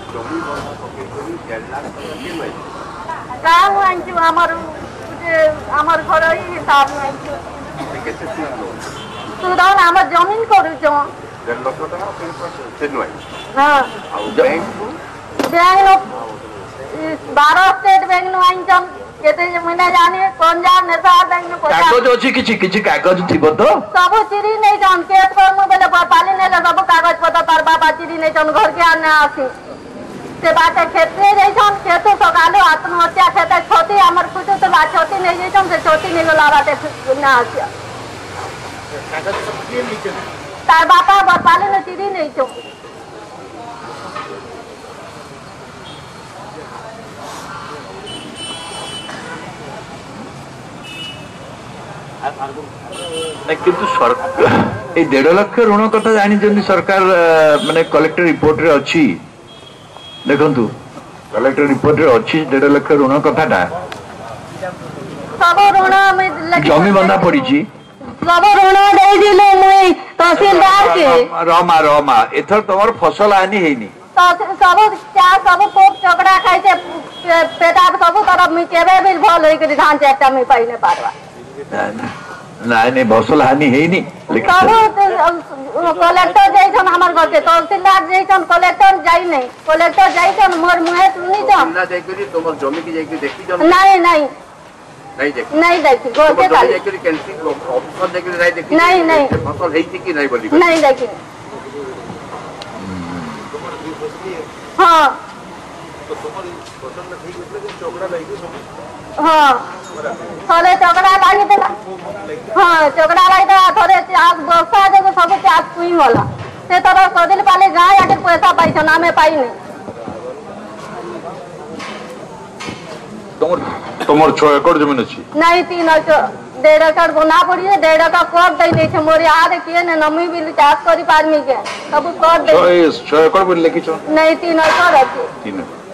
काम आंचु हमर हमर घर ही हिसाब में सुदान हमर जमीन करू छ डेढ़ लाख टका तीन नुई हां बैंक नो बारह स्टेट बैंक नो आंचम केते महीना जाने पंजाब नेशनल बैंक नो कागज अछि किछि किछि कागज थिबो तो सब चिरी नै जान केस पर मु बेले पाली नै सब कागज पत्र तार बाबा चिरी नै जान घर के आने आसी से बात खेते जैसन खेतो सकालो आत्महत्या खेते छोटी हमर कुछ तो बात छोटी नहीं जैसन से छोटी नहीं ला बाटे ना आसिया कागज सब के नीचे तार बापा बपाले न चिरी नहीं छो किंतु सरकार ए डेढ़ लाख ऋण कथा जानी सरकार माने कलेक्टर रिपोर्ट रे अछि देखंतु कलेक्टर रिपोर्ट रे अछि डेढ़ लाख ऋण कथाटा सब ऋण में जमी बंधा पड़ी छी सब ऋण दे दिले मुई तहसीलदार के रमा रमा एथर तोर फसल आनी हेनी सब क्या सब पोक चकड़ा खाइ छे पेटा सब तरफ में केबे बिल भल होई के धान चारटा में पाई ने पारवा ନାଇଁ ନାଇଁ ଫସଲ ହାନି ହେଇନି कलेक्टर जाइछन हमर घर के तहसीलदार जाइछन कलेक्टर जाई नहीं कलेक्टर जाइछन मोर मुहे सुनी छ ना जाई करी तोमर जमी की जाई करी देखी जन नहीं नहीं नहीं देखी नहीं देखी घर के जाई करी कैंसिल ऑफिसर जाई करी नहीं देखी नहीं नहीं फसल हेई कि नहीं बोली नहीं देखी हां तो तोमर फसल में ठीक होतले कि चोकड़ा लागी हां थोड़े चोकड़ा लागी देला हां चोकड़ा लागी देला थोड़े चास बरसा दे को सब चास कुई होला से तरह सदिल पाले गाय आके पैसा पाई छ नामे पाई नहीं तोमर तोमर छह एकड़ जमीन अछि नहीं तीन एकड़ डेढ़ एकड़ बना पड़ी है डेढ़ एकड़ कर दे दे छ मोर याद किए ने नमी बिल चास करी पारमी के सब कर दे छह एकड़ बिल लेखि छ नहीं तीन एकड़ अछि तीन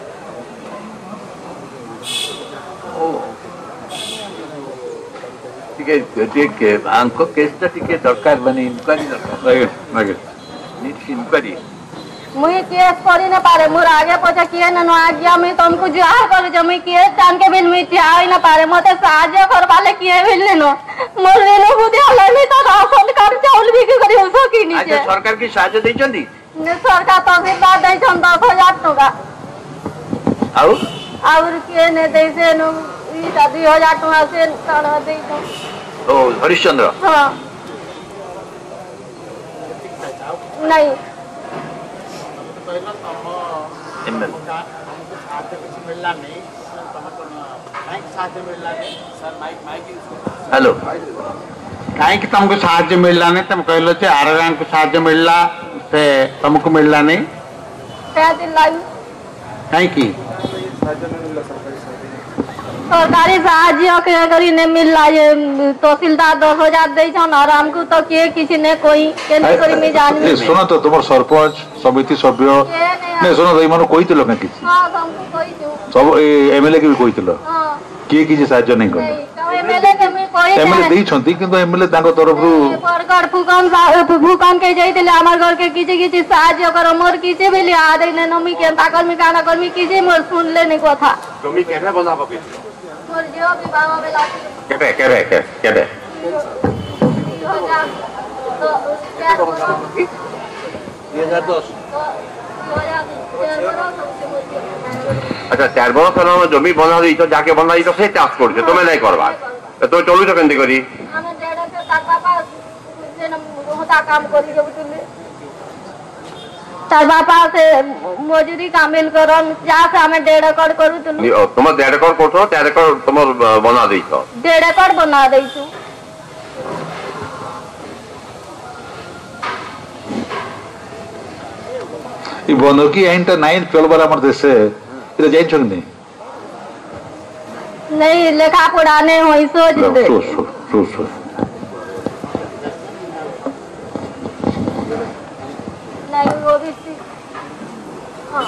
टिके टिके आंको केसटा टिके दरकार बने इनक्वारी दरकार आगे आगे नीट इनक्वारी मुई केस करी न पारे मोर आगे पछे किए न आज्ञा में तुमको जा कर जे मुई केस टान के बिल मुई चाहि न पारे मते साहाय्य करबाले किए बिल न मोर रेलो बुद्धि हलै नहीं तो राशन कार्ड चाउल भी के करी उसो की नीचे अच्छा सरकार की साहाय्य दैछंती ने सरकार तहसीलदार दैछन दस हजार टका आउ और के ने दैसे न ई दो हजार टका से तण दैछन ओ हरिश्चंद्र हां नहीं एमएल हेलो कहीं तुमको साहाय्य मिलला नहीं तुम कहलो से आर को साहाय्य मिलला से तुमको मिलला नहीं कहीं की सरकारी साहाय्य के करी ने मिलला ये तहसीलदार दस हजार दे छन और हमको तो के किसी ने कोई केने करी में जान ए सुनो तो तुमर सरपंच समिति सभ्य ने सुनो तो इमन कोई तिलो ना किछि हां हमको कोई छु सब एमएलए के भी कोई तिलो हां के किछि साहाय्य नहीं कर एमएलए के मैं कोई एमएलए देई छंती किंतु एमएलए ताको तरफ रु बरगढ़ भूकंप भूकंप के जाइतिले हमर घर के किछि किछि साहाय्य करो मोर किछि भी लिया दे ने नमी के ताकर मी काना कर्मी किछि मोर सुन ले नहीं कथा जमी केने बना पके मोर जो विवाह बेला केबे केबे केबे दो हज़ार दस अच्छा चार बरस न जमी बना दी तो जाके बना दी तो से चाष करछे तमे नहीं करबा तो चलु तो केंदी करी हम डेढ़ से तार बापा से न होता काम करी जे बुझले तार बापा से मजूरी कामिल करन जा से हमें डेढ़ एकड़ करू तुम तुम डेढ़ एकड़ करछो चार एकड़ तुम बना दी छो डेढ़ एकड़ बना दै छु ई बंधकी आईनटा नाइन चलबार हमर देश से इते जाई छन नहीं नहीं लेखा पढ़ा नहीं होई सोच दे सो सो सो सो नहीं वो भी हां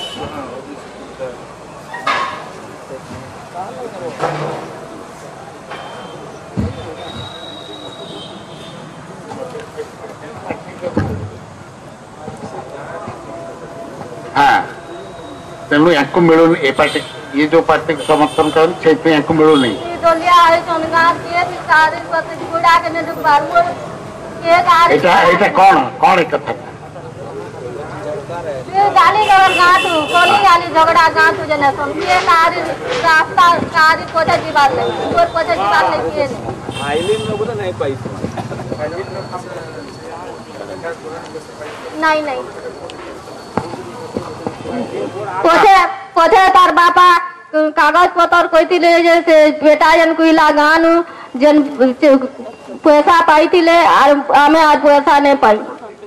हाँ तेणु या मिलू ए पार्टी ये जो पार्टी समर्थन कर मिलू नहीं दलिया है सोनगा के सारे पति गुड़ा के ने बार मोर के गाड़ी एटा एटा कौन कौन एक कथा ये गाली कर गाटू कोनी गाली झगड़ा गाटू जने सुन के कारी रास्ता कारी कोठे दीवार ले और कोठे दीवार ले के आइलिन लोग तो नहीं पाई नहीं नहीं कोठे कोठे तार बापा कागज पत्र कहते जैसे बेटा जन कोईला गानु जन पैसा पाई और हमें आज पैसा नहीं पाई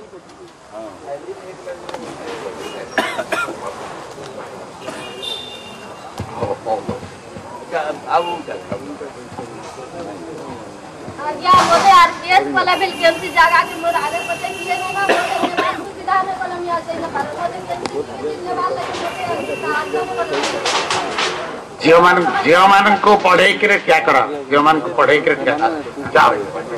आज्ञा बोले यार केस वाला बिल केमसी जगह के मोर आगे पते किए ना ना मोर सुविधा में कलम या से ना पर मोर केमसी लेवाल लगे झियो मान झियो मान को पढ़े के क्या करा झियो मान को पढ़े के क्या जाओ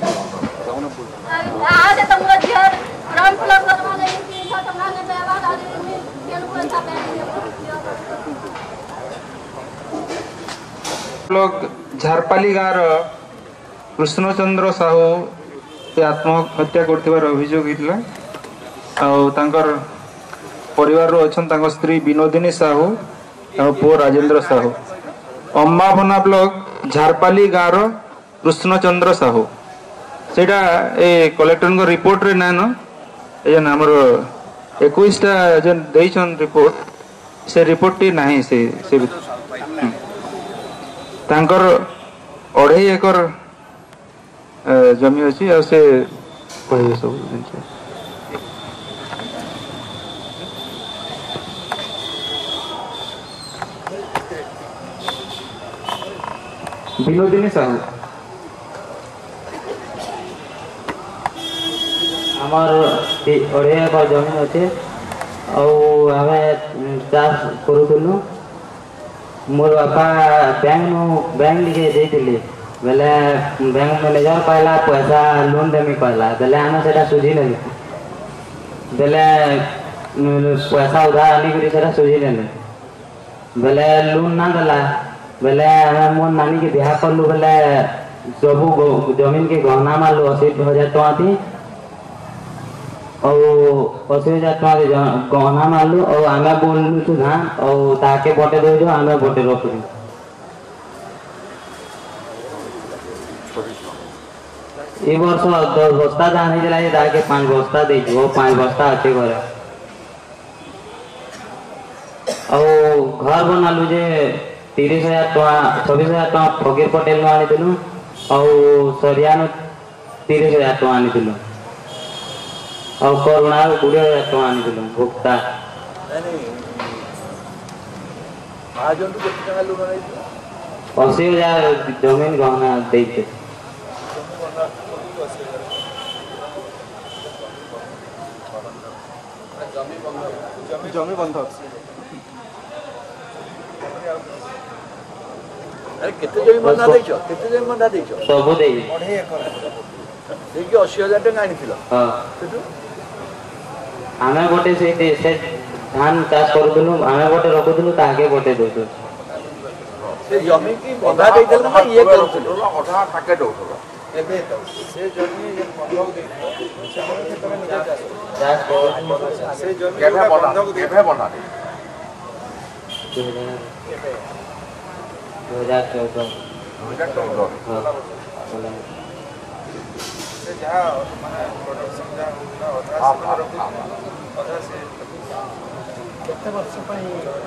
आज तुमरा झियो राम प्लस करवा ले कि तुमरा ने व्यवहार आदि में केन पैसा पेंगे लोग झारपाली गाँव कृष्णचंद्र साहू से आत्महत्या कर अभियोग होता परिवार अच्छा स्त्री विनोदिनी साहू पुओ राजेंद्र साहू अम्बाभना ब्लॉक झारपाली गाँव कृष्णचंद्र साहू सेटा ए कलेक्टर रिपोर्ट रे ना न आमर इक्कीसटा जन देइछन रिपोर्ट से रिपोर्ट टी नहीं से से तांकर अढ़ाई एकर जमी अच्छी और से कहे सब जिन विनोदिनी साहू आमर अढ़े एकर जमीन अच्छे आम चाष करूँ मोर बापा बैंक नु बैंक लिखे देते बेले बैंक मैनेजर कहला पैसा लोन देमी कहला बेले आम से सुझी ने बेले पैसा उधार आनिक से सुझी ने बेले लोन ना देला बेले आम मोर नानी के बिहा कलु बेले सब जमीन के गहना मारलु अशी हजार टका थी और अशी हजार टका गहना मारलु और आम बोलु तू धान और ताके बटे दे आम बटे रखु ए वर्ष दस बस्ता धान होता है पांच बस्ता दे पांच बस्ता अच्छे घर और घर बनालु जे तीस हजार टका छब्बीस हजार टका फकीर पटेल आनी और सरिया तीस हजार टका आनी और करुणा कोड़े हजार टका आनी भुक्ता अशी हजार जमीन गहना देते जमी बंधक अरे केते जमी बंधा देइछो केते जमी बंधा देइछो सब देइ अढ़ाई एकर देखि अस्सी हजार टका आनिथिलो हां आमे गोटे से से धान चाष करूथुनु आमे गोटे रखुथुनु ताके गोटे दोथु से जमी की बंधा देइथल ना ये करूथुनु अठा टाके दोथलो एबे तो से जमी जे बंधक दे से हम खेत में निजा चाष करूथुनु से जमी केभे बंधक केभे बंधा दे दो हजार चौदह दो हजार चौदह से जहाँ माने प्रोडक्शन जहाँ होता अधा से रखु अधा से कितने वर्ष पर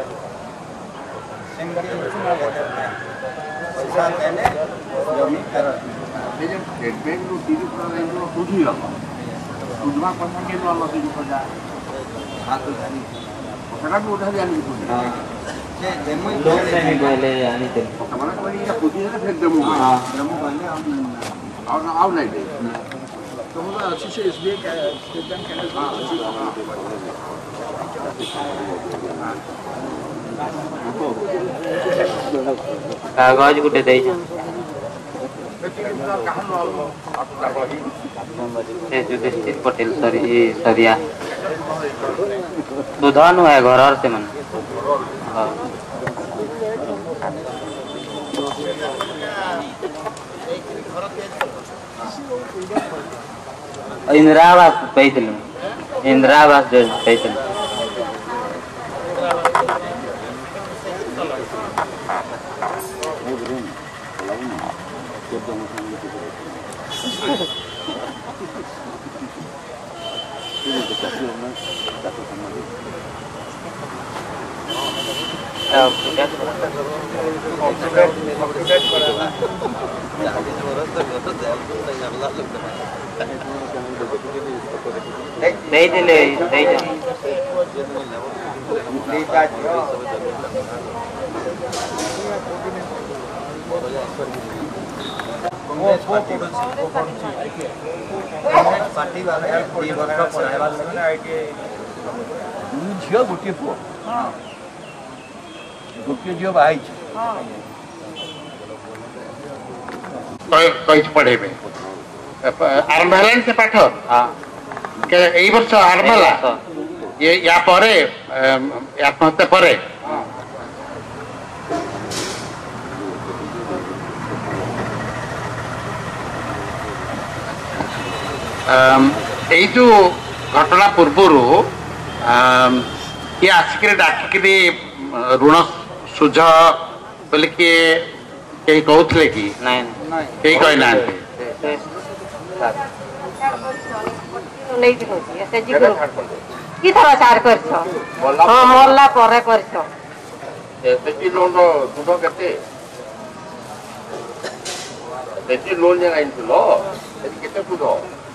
सिंगल चुना लेते पैसा देने जमीन कर ये जो स्टेटमेंट नु तीस परसेंट नु बुझी रहा बुझवा पता के नो लगे जो जा हाथ धरी पकड़ा को उठा जानी हां जे डेमो लोग से भी पहले आनी थे हमारा कोई ये खुद ही फेंक देमो हां डेमो पहले हम और आउ नहीं दे तो हम अच्छे से एसबीआई का स्टेट बैंक कैंडल कागज गुटे दे से युधिष्ठिर पटेल सर ये सरिया दुधानु है घर से मन हां इंदिरा आवास पैदल इंदिरा आवास जो पैदल नहीं दिले नहीं पार्टी वाले दी वर्ष पढ़ाइबा लगने आईटी झियो गोटे पुओ हां गोटे झियो भाई हां कई पढ़े में आरंभ हलान से पाठ हां के एई वर्ष आरंभ हला ये या परे आत्महत्या परे यही जो घटना पूर्वर किए आसिक डाकिक ऋण सुझ बोले किए कहीं कहते कि कहीं कही ना की थर चार करछ हां मरला परे करछ एसएचजी लोन सुध केते एसएचजी लोन जे आइनथिलो एति केते सुध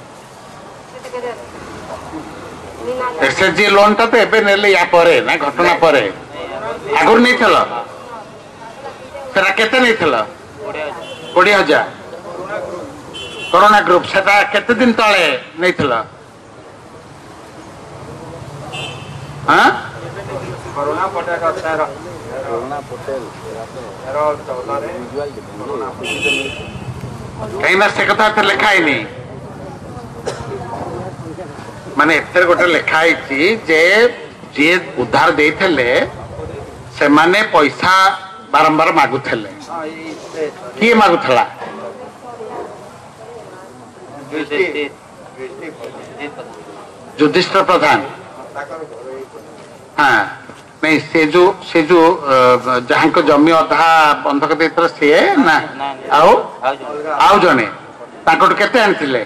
एसएचजी लोन ता तो एबे नेले या परे ना घटना परे आगुर नहीं थलो सेरा केते नहीं थलो बीस हजार कोरोना ग्रुप सेटा केते दिन तळे नहीं थलो हां कोरोना पटे का तेरह कोरोना पटेल तेरह चौदह रे कोरोना कहीं ना से कथा तो लिखा ही नहीं माने एतर गोटे लिखा है जे जे उधार देइथले से माने पैसा बारंबार मागुथले किए मागुथला युधिष्ठिर प्रधान हाँ नहीं से जो से जो जहाँ को जमी अधा बंधक देते सी ना आओ आओ जने तांकोट केते आनथिले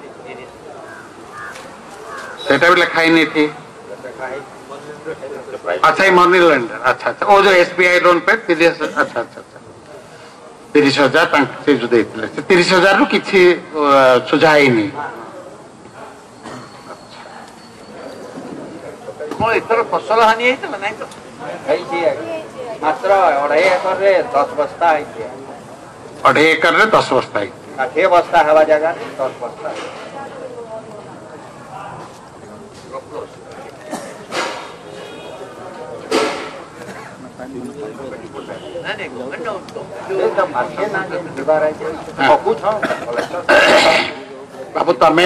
सेटा भी लिखा ही नहीं थी अच्छा ये मनी लेंडर अच्छा अच्छा वो जो एसबीआई लोन पे तीस अच्छा अच्छा अच्छा तीस हजार से जो देते से तीस हजार रु किसी सुझा ही नहीं कौन इतर फसल हानि है तो नहीं तो मात्र अढ़ाई एकर रे दस बस्ता है अढ़ाई एकर रे दस बस्ता है षाठी बस्ता हवा जगह रे दस बस्ता बाबू तमे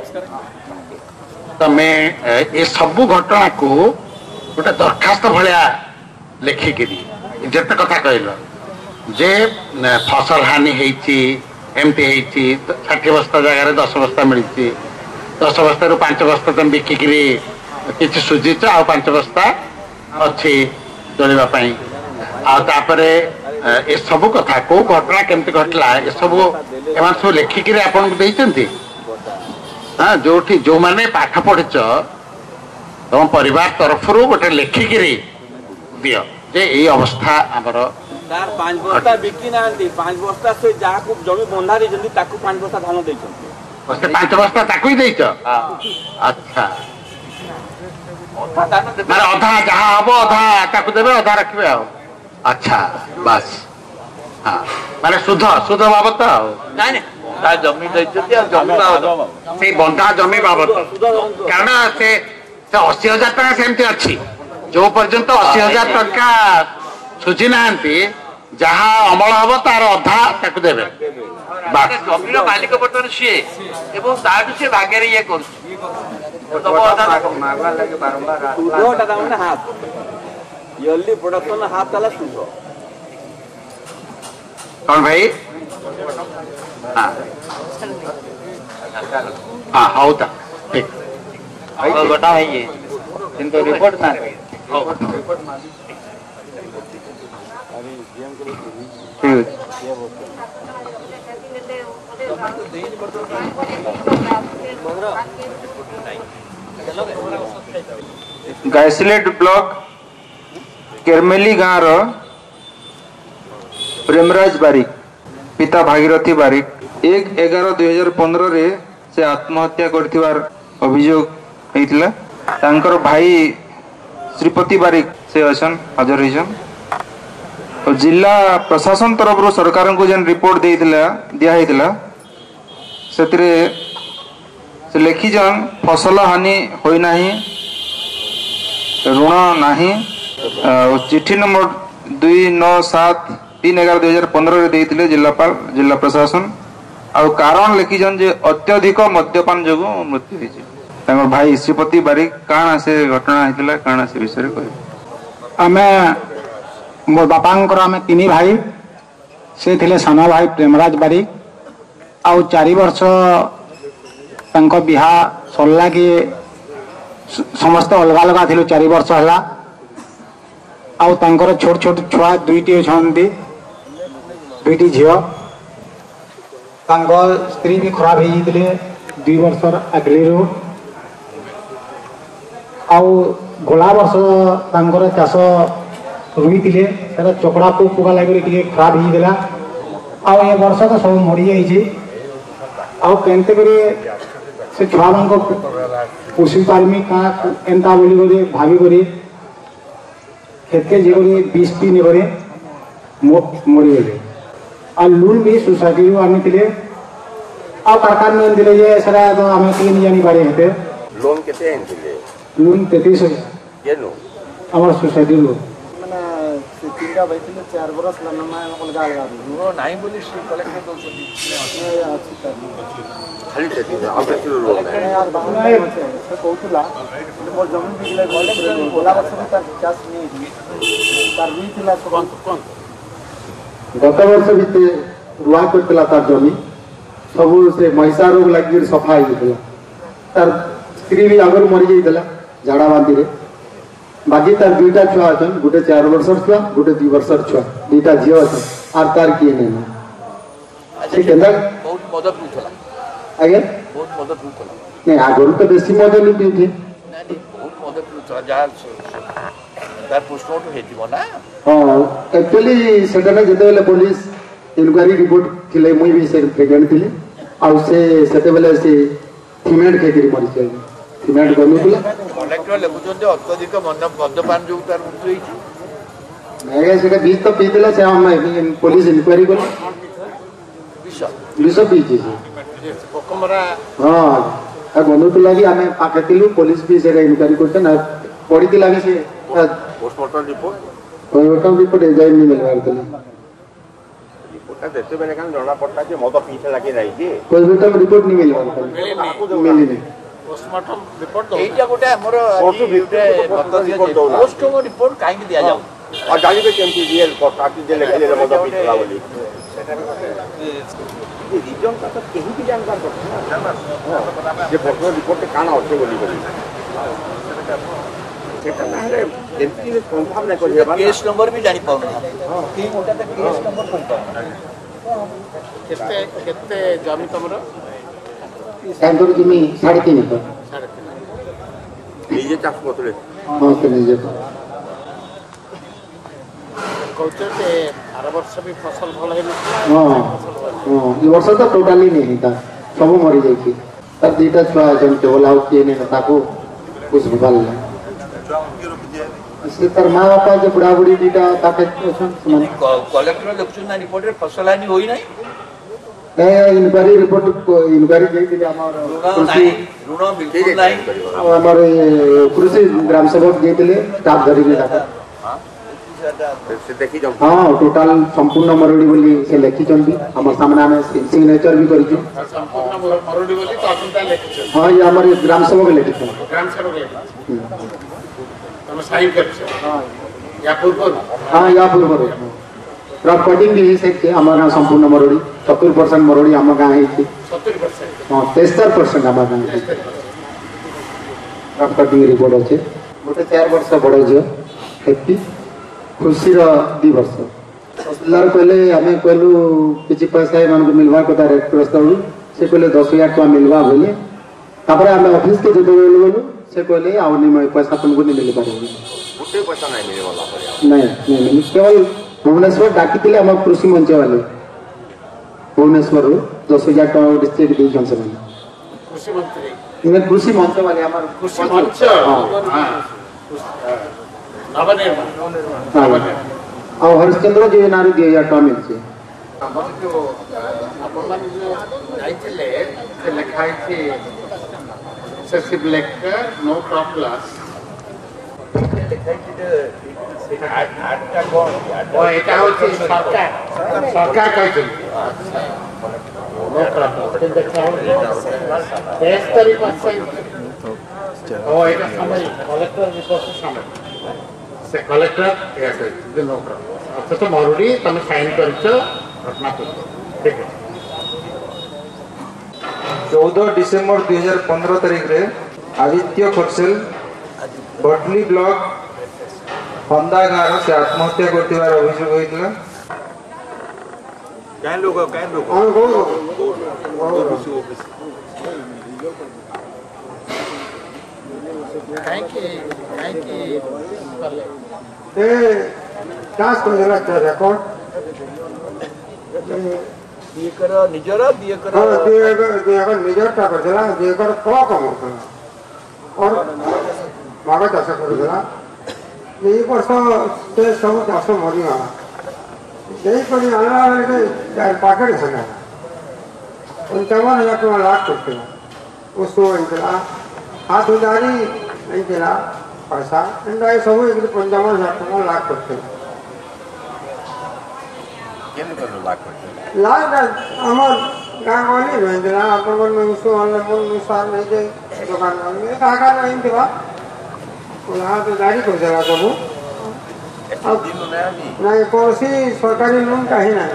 तमे ये सबू घटना को गोटे दरखास्त भाया लिखिकी जिते कथा कहल जे फसल हानि एमती षाठी बस्ता जगह दस बस्ता मिली दस बस्ता रु पांच बस्ता तुम बिकिक कि सुझीच आ पांच बस्ता अच्छी चलवाई आपर ए सब कथा को घटना केमती घटला ए सब एम सब लिखिक आपन को हाँ जो जो मैंने पाठ पढ़िच तुम परिवार तरफ गोटे लिखिक दियो जे ये अवस्था आमर पांच बस्ता बिकी ना पांच बस्ता से जहाँ को जमी बंधा देते पांच बस्ता धान दे पांच बस्ता ताकू ही देच अच्छा माने अधा जहाँ हम अधा ताकू देवे अधा रखिए आ अच्छा बस हाँ माने शुद्ध शुद्ध बाबत नहीं नहीं जमी जमी बाबत से बंधा जमी बाबत कारण से अशी हजार टका सेमती अच्छी जो पर्यंत अशी हजार टका सुझी ना जहाँ अमल हम तार अधा ताकू देवे जमीर मालिक बर्तमान सी से भाग्य ये कर हाथ इयरली प्रोडक्शन हाथ ताला सुझ कौन भाई हाँ हाँ हौ ता ठीक गोटा है ये इनको रिपोर्ट ना गायसिलेट ब्लॉक केरमेली गाँव रो प्रेमराज बारिक पिता भागीरथी बारिक एक एगार दुई हजार पंद्रह रे से आत्महत्या कर अभियोग होता तांकर भाई श्रीपति बारिक से अछन हाजर होइछन तो जिला प्रशासन तरफ रो सरकार को जेन रिपोर्ट देइथिला दिया हेतिला सेतिरे से लिखिछन फसल हानि होई नाही ऋण नाही चिट्ठी नंबर दुई नौ सात तीन एगार दुई हजार पंद्रह देते जिलापाल जिला प्रशासन आ कारण लिखिछन जे अत्यधिक मद्यपान जो मृत्यु होती भाई श्रीपति बारिक काण से घटना होता काण से विषय कह आमे मोर बापांकर आमे तीन भाई से थिले साना भाई प्रेमराज बारिक आउ चारि वर्ष तांको बिहा सरला कि समस्त अलग अलग थिलु चार वर्ष हला आउ तांकर छोट छोट छुआ दुईटी अछंती दुईटी झियो तांको स्त्री भी खराब हो जाते दुई वर्षर आगलिरू आउ गला वर्ष तांकर चाष रुई थे चकड़ा पोक पोका लगे टे खराब होगा आउ ए वर्ष तो सब मरी जाइए आउ केनते करे से छुआ मान पोषी पार्मी का एंता बोली भावी करी खेतके जे करी बीस पी ने करे मरीगले आ लोन भी सोसाइटी आनी थे आ कारखान में दिले जे सरा तो आम तीन जानी पारे हेते लोन केते आनथिले लोन तैंतीस हजार केनो आम सोसाइटी लोन माने तीनटा बैठले चार बरस लनमा अलगा अलगा रो नाही बोली श्री कलेक्टर दोछती खाली तेती अब तेती लोन है यार बाहर से कहतला मोर जमीन बिगले गले बोला वर्ष में तार चास नहीं तार भी थिला कौन कौन गत वर्ष बीते रुआ करतला तार जमी सब से महिषा रोग लगी सफा हो तार स्त्री भी आगर मरी जाइला झाड़ा बांधी रे बाकी तार दुईटा छुआ अच्छन गोटे चार वर्षर छुआ गोटे दुई वर्षर छुआ दुईटा झील अच्छन आर तार किए नहीं से केंदा बहुत मदद मिलला आगे बहुत मदद मिलला नहीं आगर तो बेसी मदद नहीं पीथे नहीं बहुत मदद मिलला जा तार पोस्टमार्टम हेतिबो ना हां एक्चुअली सेटा ने जते बेले पुलिस इनक्वायरी रिपोर्ट थिले मुई भी से प्रेजेंट थिले आ से सेते बेले से सीमेंट खेती मरी जाय सीमेंट गनुला कलेक्टर लेखुचन अत्यधिक मन मद्यपान जो तार मृत्यु होई नहीं सेटा बीस तो पी देला से हम पुलिस इंक्वायरी कर विष विष पीची पोकमरा हां आ गनुला भी हमें पाके थिलु पुलिस भी से इंक्वायरी करछन पड़ी दिला भी से postmortem report postmortem report again नहीं मिलवार तले रिपोर्ट देते बेले कान जणा पड़ता जे मद पीछे लागे जाई जे पोस्टमार्टम रिपोर्ट नहीं मिलवार तले मिली नहीं पोस्टमार्टम रिपोर्ट दो एटा गोटे हमर गोटे गत दिया पोस्टमार्टम रिपोर्ट काहे दिया जाऊ और जानी के केमती रियल कोटाकी जे लेके ले मद पीछे ला बोली ये रीजन का तो केही भी जानकार करछना जे पोस्टमार्टम रिपोर्ट काना होते बोली बोली सेटा नारे एमती ने कंफर्म नै कर हेबा केस नंबर भी जानी पाउना हां की मोटा त केस नंबर कोन पाउना केते केते जमी तमरो कांदर जमी साढ़े तीन एकड़ साढ़े तीन निजे चाष करतले हां से निजे कहते थे आर वर्ष भी फसल भल है हां हां ई वर्ष तो टोटली नहीं था सब मरी जाई थी तब दीटा छुआ जन के होलाउ के ने ताको कुछ भल इसके तर मां बापा जो बुढ़ा बुढ़ी दीटा ताके छन कलेक्टर लेखुचन रिपोर्ट रे फसल आनी होई नहीं नहीं इंक्वायरी रिपोर्ट इंक्वायरी देई दिले हमर कृषि ऋण बिल्कुल नहीं हमर कृषि ग्राम सेवक देई दिले स्टाफ धरि के डाका से देखि जम हां टोटल संपूर्ण मरोड़ी बोली से लेखि चंदी हमर सामने में सिग्नेचर भी करी छु संपूर्ण मरोड़ी बोली तो आपनता लेखि छु हां ये हमर ग्राम सेवक लेखि छु ग्राम सेवक लेखि हम साइन कर छु हां या पूर्व हां या पूर्व क्रॉप कटिंग भी से के हमर संपूर्ण मरोड़ी सत्तर परसेंट मरोड़ी हम गां है छी सत्तर परसेंट हां तिहत्तर परसेंट हम गां है क्रॉप कटिंग रिपोर्ट अछि गोटे चार वर्ष बड़ जे खेती खुशी रो दी वर्ष तहसीलदार कहले हमें कहलु किछि पैसा मान को मिलवा को रेट प्रस्ताव से कहले दस हजार टका मिलवा बोले तापर हम ऑफिस के जब बोलु से कहले आउ नहीं पैसा तुमको नहीं मिल पारे गुटे पैसा नहीं मिले वाला नहीं नहीं मिली केवल भुवनेश्वर डाकी थिले हम कृषि मंच वाले भुवनेश्वर दस हजार टका डिस्ट्रिक्ट दी जन से कृषि मंत्री इने कृषि मंच वाले हमर कृषि मंच हां नवनिर्माण और हरिश्चंद्र योजना रे दिया टका मिल छे हमर जो अपन जो जाइथिले से लिखाई थी सेसिव लेक्चर नो क्रॉप लॉस आठटा कोन ओ एटा होची सरकार सरकार कहछन नो क्रॉप लॉस देखा तेस्तरी परसेंट ओ एटा समय कलेक्टर रिपोर्ट समय से कलेक्टर या से नो क्रॉप अच्छा तो मरुडी तमे साइन करछ घटना ठीक है चौदह डिसेम्बर दुई हजार पंद्रह तारीख रे आदित्य खरसेल बटली ब्लॉक हंदा गाँव से आत्महत्या करते अभियोग होता। क्या लोग क्या लोग हम गो ओबीसी ओबीसी ए कास को जरा कर रिकॉर्ड दिए कर निजर दिए कर हां दिए कर दिए कर निजर ता करला दिए कर को कम और मागा चाष करला यही वर्ष से सब चाष मरी गला यही करी आला के चार पाकेट खाना पंचावन हजार टका लाख करते उसको इनका हाथ उधारी इनका पैसा इनका सब एक पंचावन हजार टका लाख करते लाख हमार गाँव वाली भेजना अपन में उसको ऑनलाइन अनुसार नहीं दे दुकान में काका नहीं थी वहाँ तो गाड़ी कर देगा सब अब नहीं कौन सी सरकारी लोन कहीं ना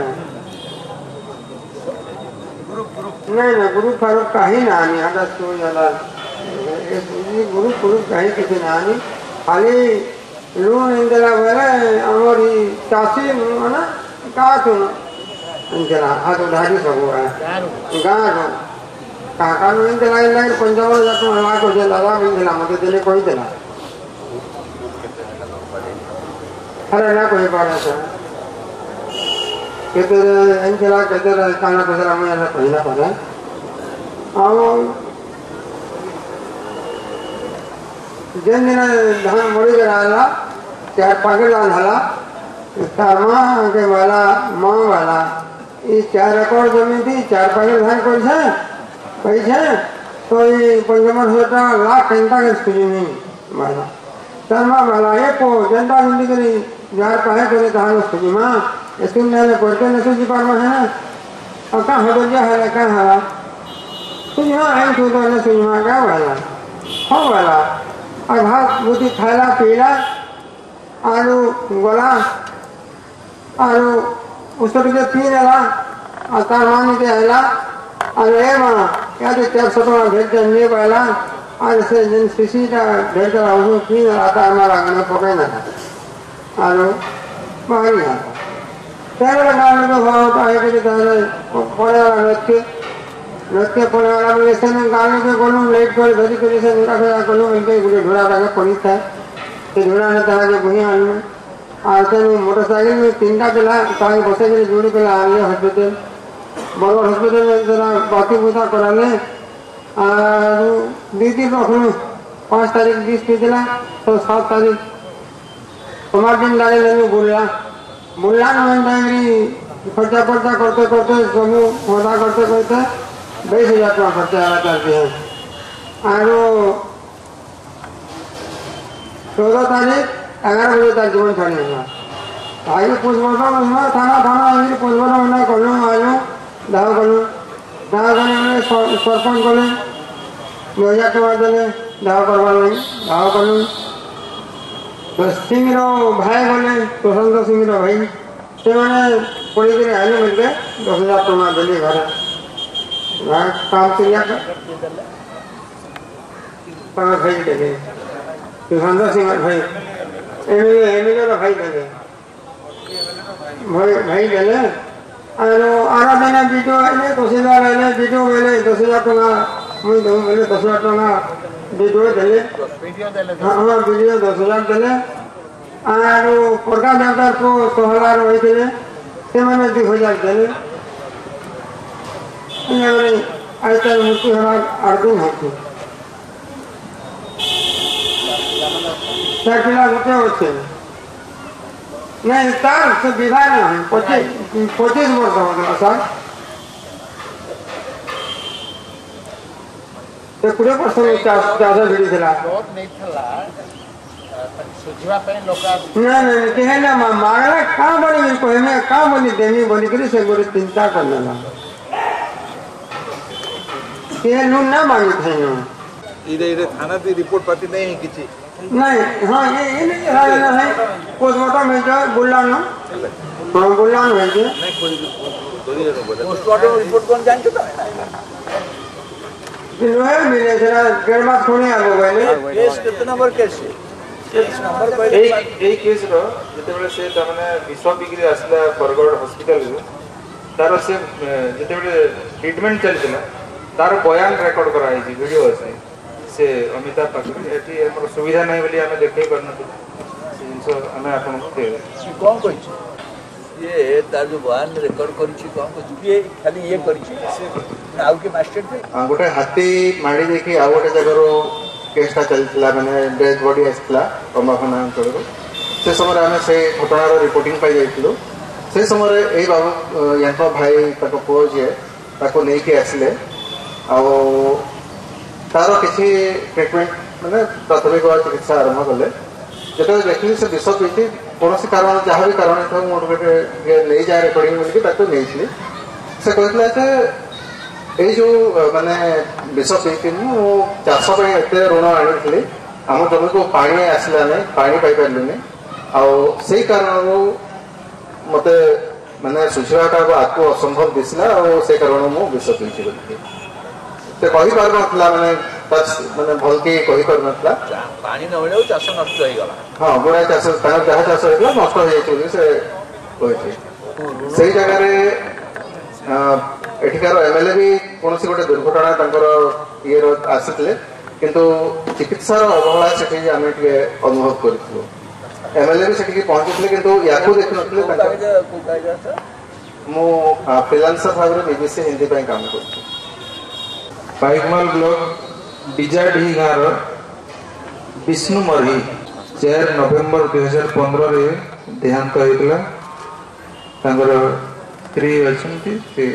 नहीं ना ग्रुप फारूक कहीं ना आनी आधा तो ज़्यादा ग्रुप ग्रुप कहीं किसी ना आनी खाली लोन इंतला बोले हमारी चाची ना कहाँ तो इंतला हाथ उधारी सब हुआ है गाँव काका नो इंतला इंतला पंजाब जाकर हमारा को जला रहा इंतला मत दिले कोई दिला अरे ना कोई बात है कहते इंतला कहते रहे खाना पैसा मैं ना कोई ना पड़ा आओ जन दिन धान मरी गया चार पाके लान हला तारमा के वाला माँ वाला इस चार एकड़ जमीन थी चार पाके धान कोई है पैसे तो ये पंचमन होता लाख घंटा के जमीन वाला तारमा वाला एक को जनता हिंदी करी जार पाए करे धान उसको माँ स्कूल में पढ़ते न सूझी पार में है और कहाँ हो गया है कहाँ है सूझ माँ है तो न सूझ माँ क्या वाला हो वाला और भात बुद्धि खाला पीला आलू गोला आलू उसको तो तीन आला और कारवानी के आला और ये माँ क्या तो चार सौ टका भेज देने वाला और से जिन सीसी का भेज रहा उसमें तीन आता हमारा गाना पकड़ना था आलू बाहर ही आता तेरे गाने को भाव होता है कि तेरे पड़े वाला नृत्य नृत्य पड़े वाला में ऐसे में गाने के कोनों लेट कर धरी कर से निकाल कर कोनों मिलके गुड़े ढोड़ा रखा पड़ी था कि ढोड़ा ने तरह के भुइयां आने आते में मोटरसाइकिल में तीनटा पेला ताकि बसे के जोड़ी पेला आने हॉस्पिटल बड़ो हॉस्पिटल में जरा बाकी बुता कराने और दीदी रखने पाँच तारीख बीस पे दिला तो सात तारीख कुमार दिन डाले लेने बोला बोला नहीं खर्चा खर्चा करते करते समूह होता करते करते बीस हजार टका खर्चा आया करते हैं और चौदह तारीख ग्यारह बजे तक जीवन छाड़ी होगा आगे कुछ वर्षों में थाना थाना आगे कुछ वर्षों में करूँ आलू दाव करूँ दाव करने में सरपंच करूँ दो हजार टका देने दाव करवा लें दाव करूँ तो सिंह भाई गले प्रशांत सिंह भाई से मैंने पड़ी दिन आलू मिल गए दस हजार टका दिल्ली घर काम क्रिया भाई देखे प्रशांत सिंह भाई एमएलए एमएलए का भाई देखे भाई भाई देले और आरा देना बीजो आले दस हजार आले बीजो वेले दस हजार टका मुझे दो वेले दस हजार टका बीजो देले हाँ हाँ बीजो दस हजार देले और प्रकाश डाक्टर को सोहलार होते से मैंने दो हजार देले इन्हें आज तक मुक्ति हमार आठ दिन होती चार पिला होते होते नहीं तार से विवाह नहीं है पच्चीस पच्चीस वर्ष हो गया सर तो पूरे परसेंट चार भिड़ी थिला नहीं नहीं कहे ना मागला कहाँ बनी कहे ना कहाँ बनी देवी बोली करी से गोरी चिंता कर लेना ये लून ना मांगी थे ना इधर इधर थाना पे रिपोर्ट पाती नहीं है किसी नहीं हाँ ये ये नहीं है ना है पोस्टमार्टम है जो बुलाना हाँ बुलाना है जो नहीं कोई पोस्टमार्टम रिपोर्ट कौन जान चुका है नुहे मिले सेना डेढ़ मास खोने आगो गए केस कितना नंबर केस केस नंबर ए ए केस रो जते बेले से त माने विश्व बिक्री आसला बरगढ़ हॉस्पिटल रो तार से जते बेले ट्रीटमेंट चलतिला तार बयान रेकॉर्ड कराई छी वीडियो আছে से अमिताभ पाखरे एठी हमर सुविधा नै बोली हमें देखै करन से जिंसो हमें आपन को दे कौन कहि ये तार जो बयान रेकॉर्ड करी छी कौन कहि ये खाली ये करी छी से आउ के मास्टर पे हां गोटे हाथी माडी देखि आ गोटे जगह रो केसटा चलतिला माने डेथ बॉडी आसला कमाखना अंचल रो से समय हमें से घटना रो रिपोर्टिंग पाई जाइतलो से समय ए बाबू याको भाई ताको पो जे ताको नै के आसले आ तार किसी ट्रिटमेंट मैंने प्राथमिक चिकित्सा आरंभ कले जो देखिए से विष पीती कौन कारण जहाँ भी कारण था मोटे नहीं जाए रेकर्डिंग बोलिकी नहीं से कहते ये जो माने विष पीती मु चाष एत ऋण आनी आम जमी को पानी आसला नहीं पानी पाई पार्लुनि आई कारण मत माने सुझाटा आपको असंभव दिसला और से कारण मु विष पीती बोलिकी ते कहि पार नथला माने माने भल के कहि पार नथला पानी न होले चाष नष्ट होई गला हां गोरा चाष तार जहा चाष होइला नष्ट होई जाय से कहि सेही जगह रे एठिकार एमएलए भी कोनसी गोटे दुर्घटना तांकर ये रो आसितले किंतु चिकित्सा रो अवहेला सेठी आमे के अनुभव करथिलो एमएलए भी सेठी पहुंचथिले किंतु याकू देखि नथले तांकर को कायदा था मो फ्रीलांसर भाग रे बीबीसी हिंदी पे काम करथि पाइकमाल ब्लॉक डिजाडी गाँव विष्णु मरी चार नवेम्बर दुई हजार पंद्रह रे देहांत होता स्त्री अच्छी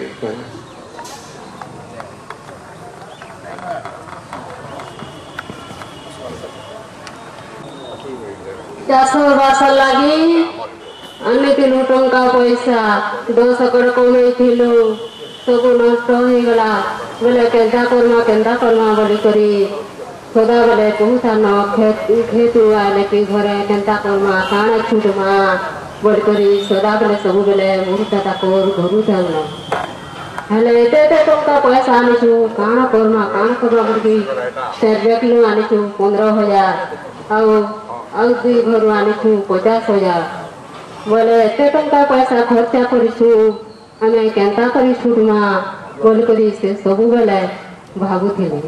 चाष बास लगी आनी टंका पैसा दस एकड़ कमैलु सब नष्ट हो गला बोले केन्ता करमा केन्ता करमा बोली करी सदा बोले कहूथान खेत खेत आले कि घरे केन्ता करमा काण छुटमा बोली करी सदा बोले सब बोले मुहूर्तटा कर घरुथान हेले एते एते टंका पैसा आनीछु काण करमा काण करमा बोली स्टेट बैंक नु आनीछु पंद्रह हजार आउ आउ दुई घर आनीछु पचास हजार बोले एते टंका पैसा खर्चा करिछु आमे केन्ता करी छुटमा बोल करी से सब बेले भागुथिले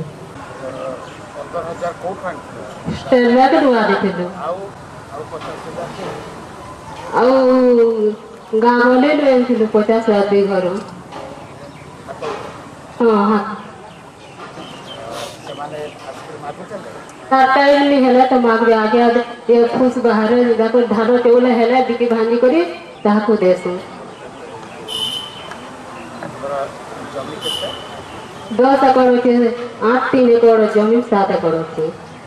स्टेट बैंक नु आनीथिलु आउ गाँ गले नु आनीथिलु पचास हजार दुई घर हाँ हाँ टाइम नहीं है तो मागबे आगे ये फूस बाहर जाकर धान चाउल है बिकी भांजी करी ताहाको देसु दस एकड़ अच्छे आठ तीन एकड़ जमीन सात एकड़ अच्छे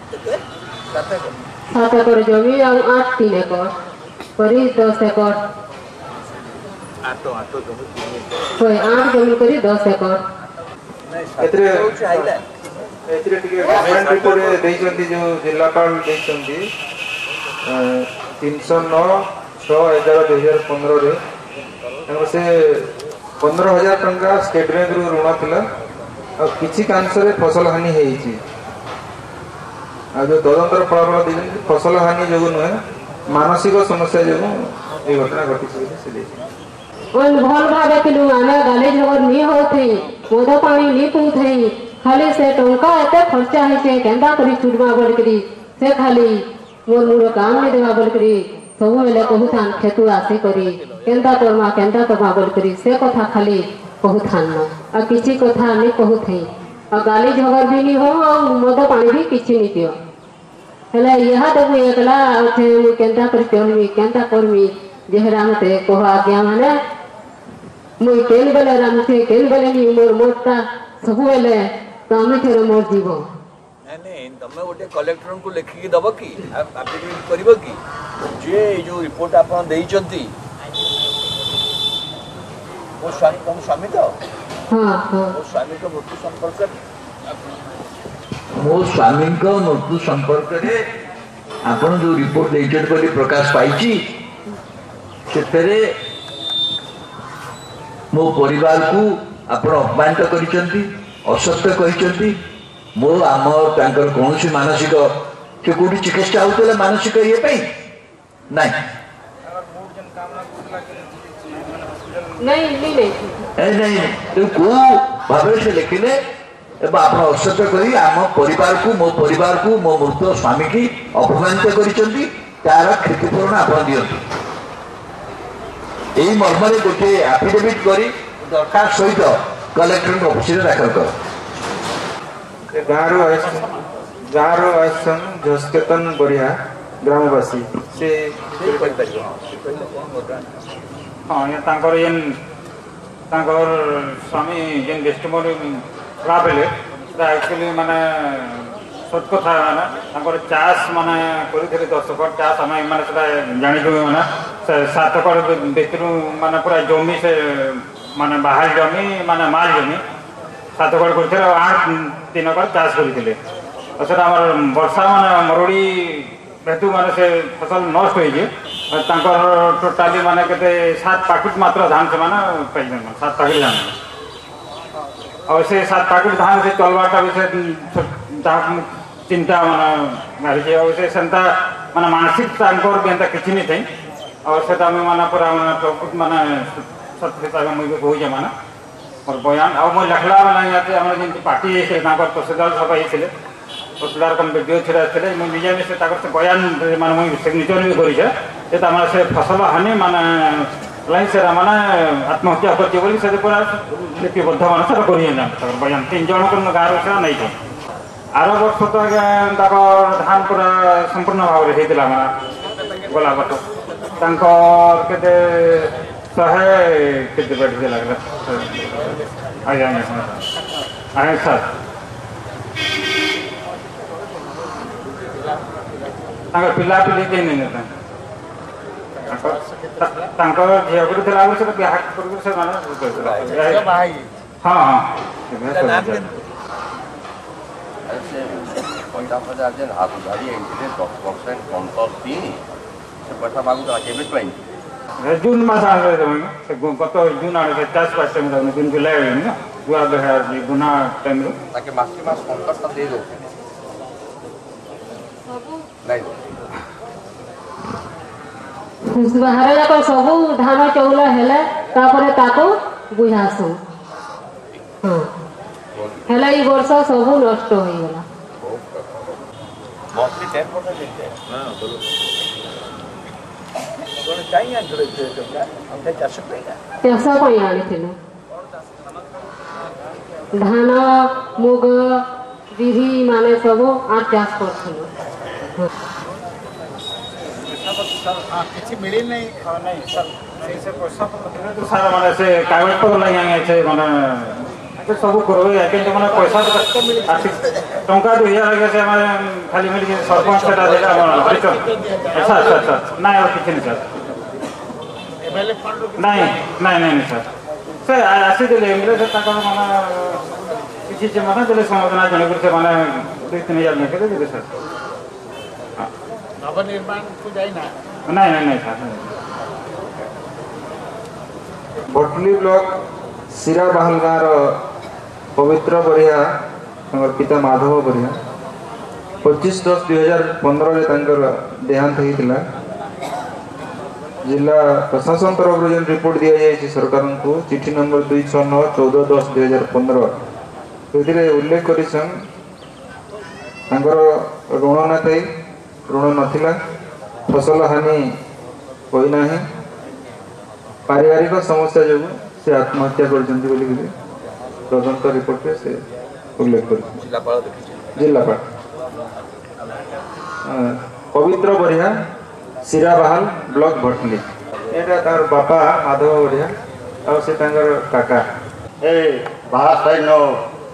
सात एकड़ जमीन और आठ तीन एकड़ करी दस एकड़ आठ जमीन करी दस एकड़ एथिरे टिके गवर्नमेंट रिपोर्ट देइचंती जो जिल्लापाल देइचंती तीन सौ नौ छह ग्यारह दो हजार पंद्रह रे एनो से पंद्रह हजार टंका स्टेट बैंक रो ऋण थिला और किछि कांश रे फसल हानि हेइची आ जो तदंतर फलाफल दिले फसल हानि जोगु न मानसिक समस्या जोगु ए घटना घटिछि से देइछि ओन भल भाबे किलु आना गाले जगर नी होथै मोद पानी नी पुथै खाली से टंका एते खर्चा है से केंदा करी छुटमा बोल करी से खाली मोर मोर काम में देवा बोल करी सब बेले कहूथान खेतु आसी करी केंदा करमा केंदा करमा बोल करी से कथा खाली कहूथान न आ किछि कथा नी कहूथै आ गाली झगड़ भी नी हो मोद पानी भी किछि नी दियो हेले यहा तो एकला उठे केंदा करी चलमी केंदा करमी जेहरा मते कह आज्ञा माने मुई केन बेले रामसे केन बेले नी मोर मोटा सब बेले कामी थेरे मोर जीव नहीं तमे गोटे कलेक्टर को लेखिकी दब कि एफिडेविट करबो कि जे जो रिपोर्ट आपन देइचंती वो स्वामी तुम स्वामी तो हां हां वो स्वामी को मृत्यु संपर्क मो स्वामी को मृत्यु संपर्क रे आपन जो रिपोर्ट देइचत बोली प्रकाश पाइची सेतरे मो परिवार को आपण अपमानित करिसंती असत्य कहिसंती मो आम तांकर कौन मानसिक कि कौटी चिकित्सा होता मानसिक ये नहीं नहीं नहीं नहीं नहीं कौ भाव से लिखिले आप असत कर आम परिवार को मो परिवार को मो मृत स्वामी की अपमानित कर तार क्षतिपूरण आप दिंतु यही मर्म गोटे एफिडेविट कर दरखार सहित कलेक्टर ऑफिस दाखल कर गाँव गाँव आसन जसकेतन बरिया ग्रामवासी से हाँ ये स्वामी जेन डिस्टमोरी बेले एक्चुअली माने सत कथा माने चाष माने कर दस एकड़ चाष आम मैंने जानी मैंने सात एकड़ भितर माने पूरा जमी से माने बाहर जमी माने माल जमी सात एकड़ कर आठ तीन एकड़ चाष करते वर्षा माने मरुड़ी हेतु माने से फसल नष्ट हो टोटाली माने के सात पैकेट मात्र धान से माने पाई सात पैकेट धान और से सात पैकेट धान से चलवाटा भी से चिंता माने मारी और से सेंता माने मानसिक तांकर भी एंता किछि नहीं थई और सेटा में माने पूरा माने माने सत हिसाब में मुझे होई माने और बयान और मैं लखला माने याते हमर जिन पार्टी है तांकर तहसीलदार सभा हिसले तहसीलदार कम वीडियो छिरा छिले मैं निजे में से ताकर से बयान माने मैं सिग्नेचर भी करी छे एता माने से फसल हानि माने लाइन से माने आत्महत्या करते बोली से पूरा लिपिबद्ध माने से करी ना ताकर बयान तीन जन को गारो से नहीं थे आर वर्ष तो ताकर धान पूरा संपूर्ण भाव रे हेतिला माने गोला बट तांकर केते सहे केते बैठ के लागला आया आया आया सर तांकर पिला पिली के नहीं था तांकर झिया गुरु थला से बियाह कर से माने भाई हां हां पचास हजार जन हाथ उधारी एंटिटी दस परसेंट कंट्रोल तीन से पैसा बाबू का केबे ट्वेंटी जून मास आले से गत जून आले से चास पास में जून जुलाई में ना दुआ दो हजार जी गुना टाइम रो ताकि मास के मास कंट्रोल दे दो नहीं बाहर जाक सबू धान चौल हेले तापर ताको बुझासु हाँ हेला ई वर्ष सबू नष्ट हो गला मोस्टली टेन परसेंट देते हां बोलो कोन चाहिए जोड़े जोड़ा हम चार सौ पैसा चार सौ पैसा आनिथिलु धान मुग बिरी माने सबू आठ चाष करथिलु किसी मिली नहीं नहीं सर सही से पैसा तो सारा माने से कागज पर लग आए छे माने तो सब करो या कि माने पैसा टंका दो हजार लगे से हमारे खाली मिल के सरपंच सेटा देला हरिचर अच्छा अच्छा अच्छा नहीं और किछ नहीं सर एमएलए फंड नहीं नहीं नहीं सर से आसी देले एमएलए से ताका माने किछि जे माने देले समाधान जने कर से माने दो तीन हजार में के देले सर नव निर्माण को जाई ना नहीं नहीं नहीं सर भटली ब्लॉक सिरा बाहल गाँव पवित्र बरिया पिता माधव बरिया पच्चीस दस दुई हजार पंद्रह देहांत होता जिला प्रशासन तरफ जो रिपोर्ट दि जाए सरकार को चिठी नंबर दुई छः नौ चौदह दस दुई हजार पंद्रह से उल्लेख कर ऋण न थी ऋण नाला फसल हानि होना पारिवारिक समस्या जो से आत्महत्या कर तदंत रिपोर्ट से उल्लेख कर जिलापाल पवित्र बरिया सिराबाहाल ब्लॉक भटली एटा तार बापा माधव बरिया और से तांगर काका ए बाहर साइड नो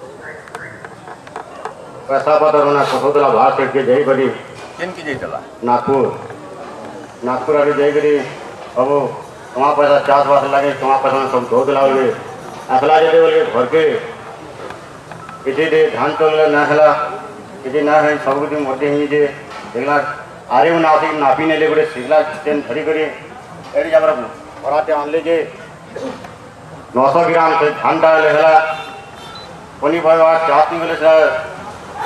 पैसा पतर ना सहोदला बाहर साइड के जाई बड़ी केन की जाइतला नागपुर नागपुर आगे जाई बड़ी अब वहाँ पैसा चास वास लगे वहाँ पैसा सब धो दिला बोले आखला जे बोले घर के किसी दे धान चल ना हला किसी ना है सब कुछ मध्य ही जे देखला आरे ना आती नापी ने ले बड़े सिगला टेन धरी करी एडी जाबर भराते आनले जे नौ सौ ग्राम से धान डाले हला पनी भाई चास नहीं बोले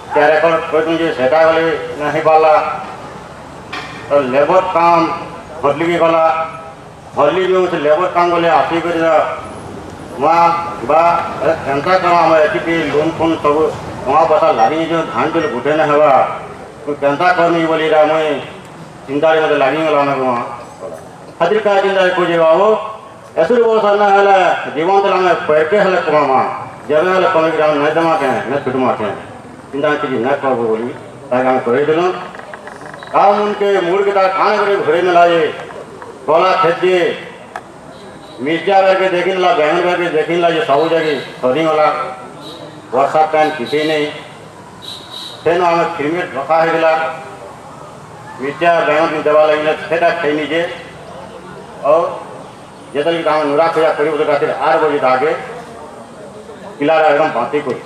चार एकड़ कहते सेटा गले नहीं पाला तो लेबर काम हरली भी गला हरली जो से लेबर काम गले आसिक वहाँ बा एंता कम आम एति लोन फोन सब वहाँ पैसा लगी जो धान जो गुटे ना हवा तो केंता करनी बोली मुई चिंता मत लगी गला वहाँ खातिर क्या चिंता खोजे बाबू ऐसे बहुत सारा है जीवन तो आम पैके हेल्ले कमा जब हेल्ले कमी ग्राम नहीं दमा के नहीं छुटमा के चिंता किसी न कर बोली ताकि आम कर दिल काम उनके मूड के कान कर घरे में लाए गला खेत मिर्चा करके देखी ना बैंगन करके देखी ना सब जगह सरी गला वर्षा टाइम किसी नहीं तेन आम फिरमेट रखा होगा मिर्चा बैंगन देवा लगे सेटा खाई नीचे और जितने आम नुरा खोजा कर रात आठ बजे आगे पिलारा एकदम बाती को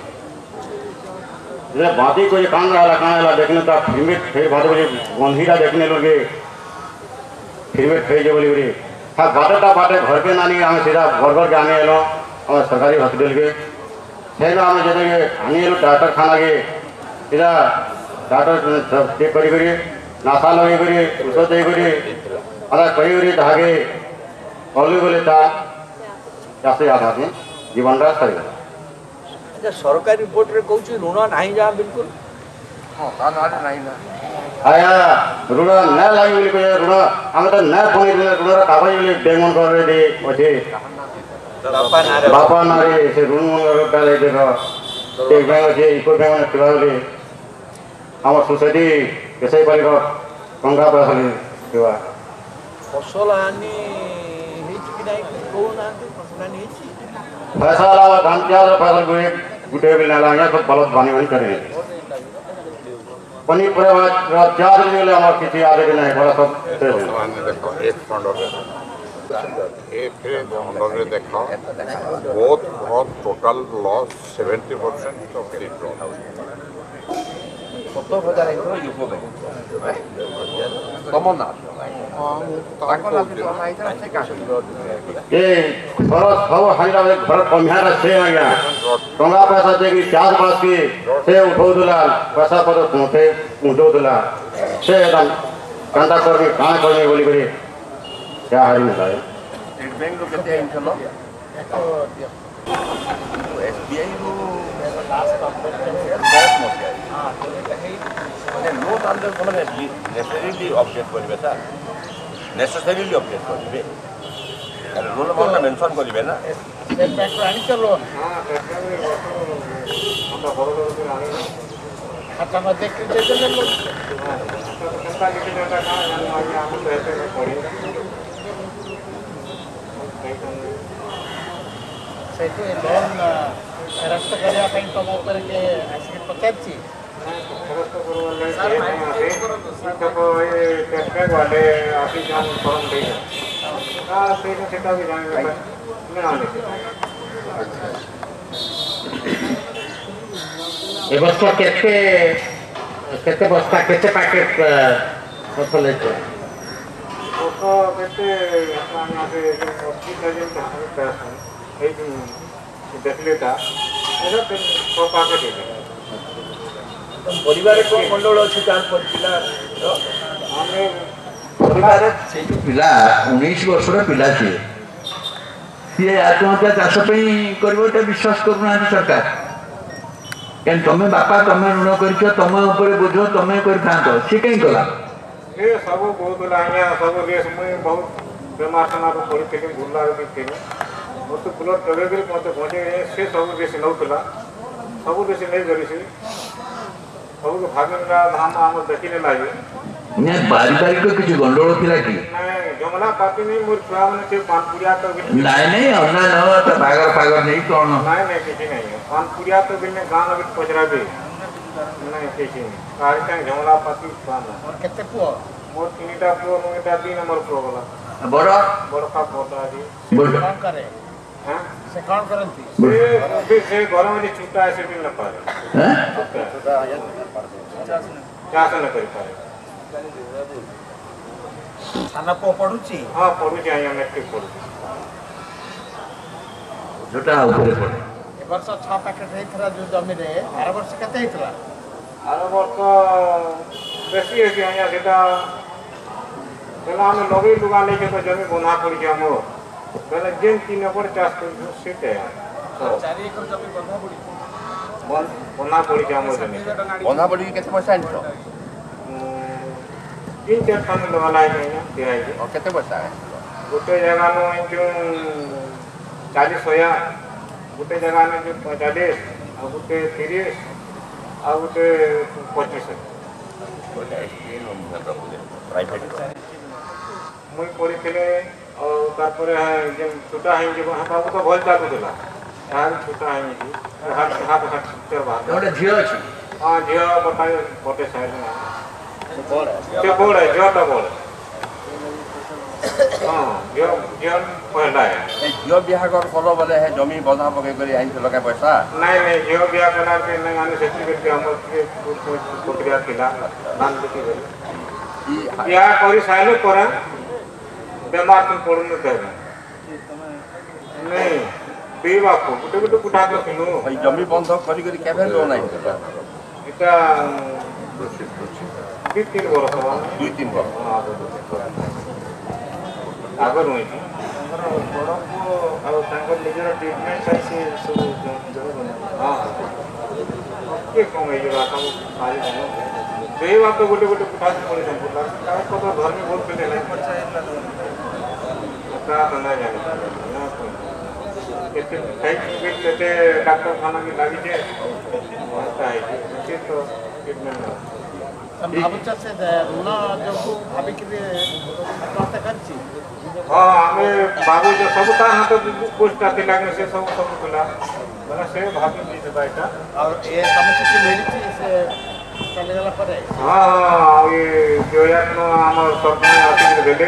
बाती को कान रहा कान रहा देखने तो फिरमेट फिर भाते बजे गंधीरा देखने लोगे फिरमेट फेज बोली बोली हाँ बाटेटा बाटे घर के नानी आम सीधा घर घर के आने एलो आम सरकारी हॉस्पिटल के फिर आम जो आनी एलो डॉक्टर खाना के सीधा डॉक्टर चेक करी नाशा लगे करी ଔଷଧ ଦେଇକରି अदा करी धागे गली गले चाषी आधा दिन जीवनटा सरीगला अच्छा सरकारी रिपोर्ट रे कहूँ ऋण नहीं जा बिल्कुल हाँ नहीं ना आया ऋण न लगे बोली कहे ऋण आम तो न पुणी ऋण कागज बोली बैंक मन कर दे अच्छे बापा ना रे से ऋण मन कर देख एक बैंक अच्छे इको बैंक में ଥିବା बोली आम सोसाइटी कैसे पालिक टंका पैसा ଥିବା फसल हानि पैसा अलावा धान प्याज फसल गुए गुटे भी ना लाया सब बलत बानी बानी करे पनी पर चार दिन ले हमार किसी आगे नहीं बड़ा सब देखो एक फंड ए फिर फंड रे देखो बहुत बहुत total loss seventy percent of the crop सत्तर हजार यूको कमना ये घर सब हाइरा घर कमिहार से आज्ञा टंका पैसा देगी चाष बास की से उठौला पैसा पर पहुँचे पहुँचौला से एकदम कांता करके काण करने बोली करी क्या हारी मिला है स्टेट बैंक रो केते आइथलो एसबीआई रो लास्ट बहुत मत हां माने नो अंडर कोन नेसेसरीली ऑब्जेक्ट करबे सर नेसेसरीली ऑब्जेक्ट करबे अरे रोल नंबर मेंशन करबे ना स्टेट बैंक रो आनी चलो हां हम तो बड़ो बड़ो आनी अच्छा मत देख के दे दे लोग हां कंपनी के डेटा का आगे हम तो ऐसे पड़ी से तो लोन फेरस्त करिया ପାଇଁ ତମ ଉପରେ के ଆସିକି ପଚାରିଛି फेरस्त करवाले सर तो ये टैक्स वाले ऑफिस जान फॉर्म दे हां से सेटा भी जाने ना आने ए बस्ता केते केते बस्ता केते पैकेट फसल है तो केते अपना से हॉस्पिटल में पैसा एक देखलेटा एरा पे तो पाके दे परिवार को मंडल अछि तार पिला हमरे परिवार से जो पिला उन्नीस वर्ष रो पिला छी ये आत्महत्या चाष पे करबोटा विश्वास करूना सरकार केन तमे बापा तमे ऋण करछो तमे ऊपर बुझो तमे कर थांतो से कहीं कला ए सब बहुत लाइया सब देश में बहुत बेमार सना रो पड़ी के गुल्ला भी के मत ब्लड अवेलेबल मत पहुंचे से सब बेसी नौतला सब बेसी नहीं करी से सब को भागनला धाम हम देखिने लागे ने पारिवारिक किछ गंडोळ थिला की नहीं जमला पार्टी नहीं मोर छुआ माने से पानपुरिया तो नहीं नहीं अन्ना न त बागर पागर नहीं कोन नहीं नहीं किछ नहीं पानपुरिया तो बिने गांव में पचरा दे नहीं किछ नहीं कार जमला पार्टी पान और केते पुओ मोर तीनटा पुओ मोटा तीन नंबर पुओ वाला बड़ा बड़ा का पोता जी बड़ा कौन करे हां से कौन करंती से से घर में छुट्टा है से भी न पाए हैं छुट्टा क्या से न कर पाए थाना को पडुची हां पडुची आया मैट्रिक पडुची जोटा ऊपर पड़े ए वर्ष छह पैकेट हेथरा जो जमी रे हर वर्ष कते हेथरा आर वर्ष बेसी है आज्ञा सेटा बेला आम लगे लुगा नहीं तो जमी बना पड़ी आम बेले जेन तीन एकर चाष कर बना पड़ी आम जमी बंधा पड़ी केते पैसा आनिछ तीन चार टन लगा लाई दिया और केते पैसा है गोटे जगह नो जो चालीस होया गोटे जगह ने जो पैंतालीस आ गोटे तीस आ गोटे पच्चीस प्राइवेट मुई पड़ी थे और तारपर जो छोटा है जो हाँ तो भल चालूला यहाँ छोटा है हाथ हाथ हाथ गोटे झील अच्छी हाँ झील बटा बटे साइड में से बोर्ड है झील बोर्ड हाँ झील झील पहला है झील बिहागर कल बोले है जमी बंधा पकई कर आइन लगा पैसा नहीं नहीं झील बिहा कला के नहीं आने सर्टिफिकेट हम प्रक्रिया थिला धान बिक्री बिहा करी साइले पर बेमार तुम पड़न देवे नहीं पीवा को गुटे गुटे कुटा के किनु भाई जमी बंधक करी करी केबे लोन आई इटा दो तीन वर्ष दो तीन वर्ष आगर होई बड़ को आ तांकर निजर ट्रीटमेंट है से सब हां के कम है जो आता सारी बनो देवा तो गुटे गुटे कुटा के पड़ी संपूर्ण का को तो घर में बहुत पे ले का बना जाने केते कई केते डॉक्टर खाना में लागी छे होता है कि तो ट्रीटमेंट हम भाबुचा से ऋण जो भाभी के आत्महत्या करछि हां हमें बाबू जो सब ता हाथ पोस्ट आते लागे से सब सब खुला माने से भाभी नहीं देता एटा और ये समस्या से मेरी से चले गला पर हां हां ये जो यार नो हम सरपंच आसी देले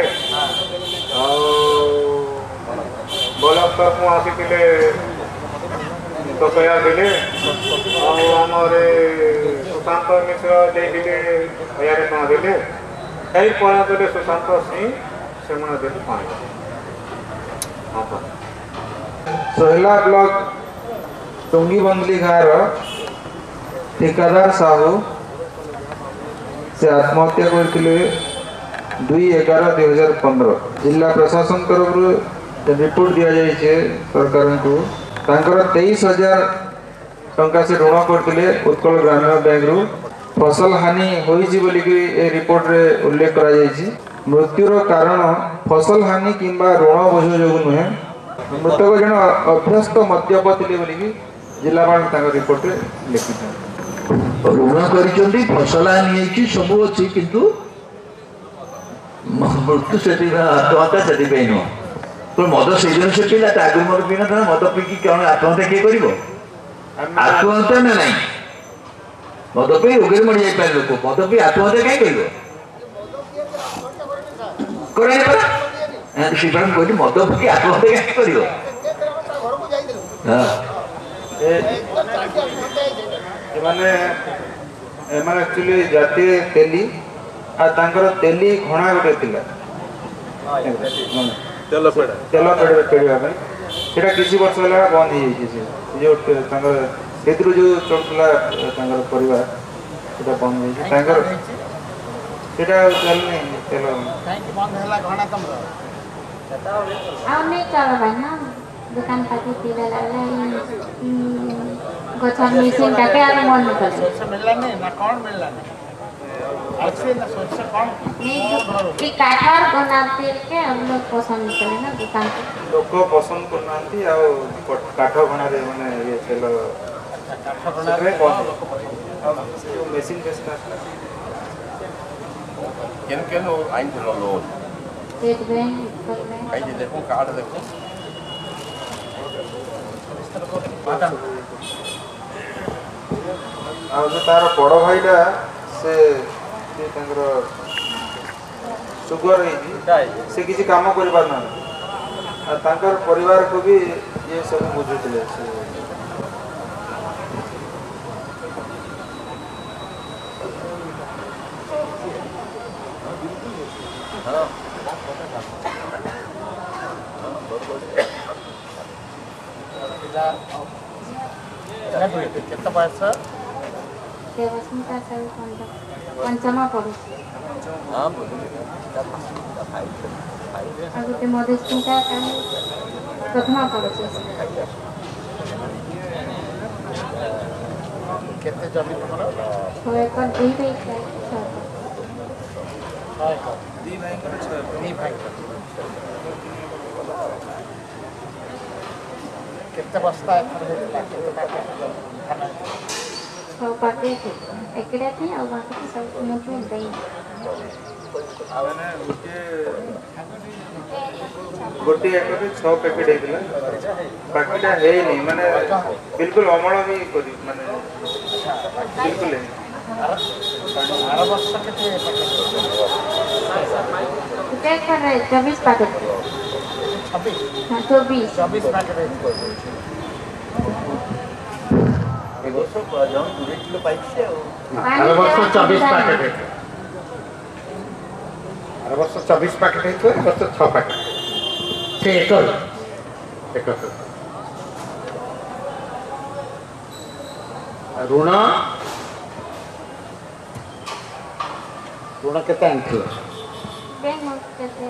ब्लॉक तक आसीले दस हजार देले आमर सुशांत मिश्र देते हजार टाँग देले कई पर सुशांत सिंह से देते पाँच सोहेला ब्लॉक टुंगी बंदली गाँव ठिकादार साहू से आत्महत्या करते दुई एगार दुई हजार पंद्रह जिला प्रशासन तरफ रिपोर्ट दि जाए सरकार को तेईस हजार टंका से ऋण करते उत्कल ग्रामीण बैंक रु फसल हानि होइछि बोली कि ए रिपोर्ट रे उल्लेख करा जायछि मृत्युर कारण फसल हानि किंबा ऋण बोझ जो नुहे मृतक जन अभ्यस्त मद्यप थिले बोली कि जिलापाल तांकर रिपोर्ट रे लिखिथि ऋण करिसंती फसल हानि हेछि सब अछि किंतु मृत्यु से आत्महत्या से नुह तो मद सीजन से पिला आगे मद पी ना मद पीकी कौन आत्महत्या किए कर आत्महत्या ना नहीं मद पी रोगे मरी जाए लोक मद पी आत्महत्या कहीं कर शिवराम कहते मद पी आत्महत्या कहीं कर एक्चुअली जातीय तेली आ तेली घणा गोटे थिला तेल पेड़ तेल पेड़ पेड़ा सेटा किसी वर्ष है बंद हो जो जो चलता परिवार सेटा बंद हो चलनी तेल दुकान पाती पीला लाले गछन मिसिन टाके आर मन कर मिलला नहीं ना कौन मिलला नहीं अच्छे ना सोच से कौन की काठर बनाते के हम लोग पसंद करे ना दुकान पे लोग पसंद करनांती आ काठ बना रे माने ये चलो काठ बना रे कौन जो मशीन पे केन केन आइन लो लो स्टेट बैंक आई जे देखो कार्ड देखो आ जो तार बड़ भाईटा से सुगर से किसी काम कर पारना परिवार को भी ये सब बुझुले केते पैसा ଦେବସ୍ମିତା ସାହୁ ପଞ୍ଚମ ପଢ଼ୁଛି ଆଉ ଗୋଟେ ମଧୁସ୍ମିତା ସାହୁ ପ୍ରଥମ ପଢ଼ୁଛି। କେତେ ଜମି ତମର? ଛଅ ଏକର ଦୁଇ ଭାଇ ଛଅ ଏକର ଦୁଇ ଭାଇଙ୍କର ଛଅ ଏକର ଦୁଇ ଭାଇଙ୍କର କେତେ ବସ୍ତା ଏଥର ହେଇଥିଲା? କେତେ ପ୍ୟାକେଟ୍ ଧାନ? ଛଅ ପ୍ୟାକେଟ୍ ଏକଡ଼ା ଥାଏ ଆଉ ବାକି ସବୁ ମୁଠୁ ଦେଇ गोटे एकर छह पैकेट हेतिला बाकीटा हेनी माने बिल्कुल अमल भी करी माने बिल्कुल नहीं आर वर्ष केते पैकेट? एक पर चौबीस पैकेट छब्बीस हां चौबीस चौबीस पैकेट ए वर्ष जौन दो किलो पाइछे आर वर्ष चौबीस पैकेट है आर वर्ष चौबीस पैकेट है तो वर्ष छह पैकेट से एकल एकल ऋण ऋण केते आंथि बैंक केते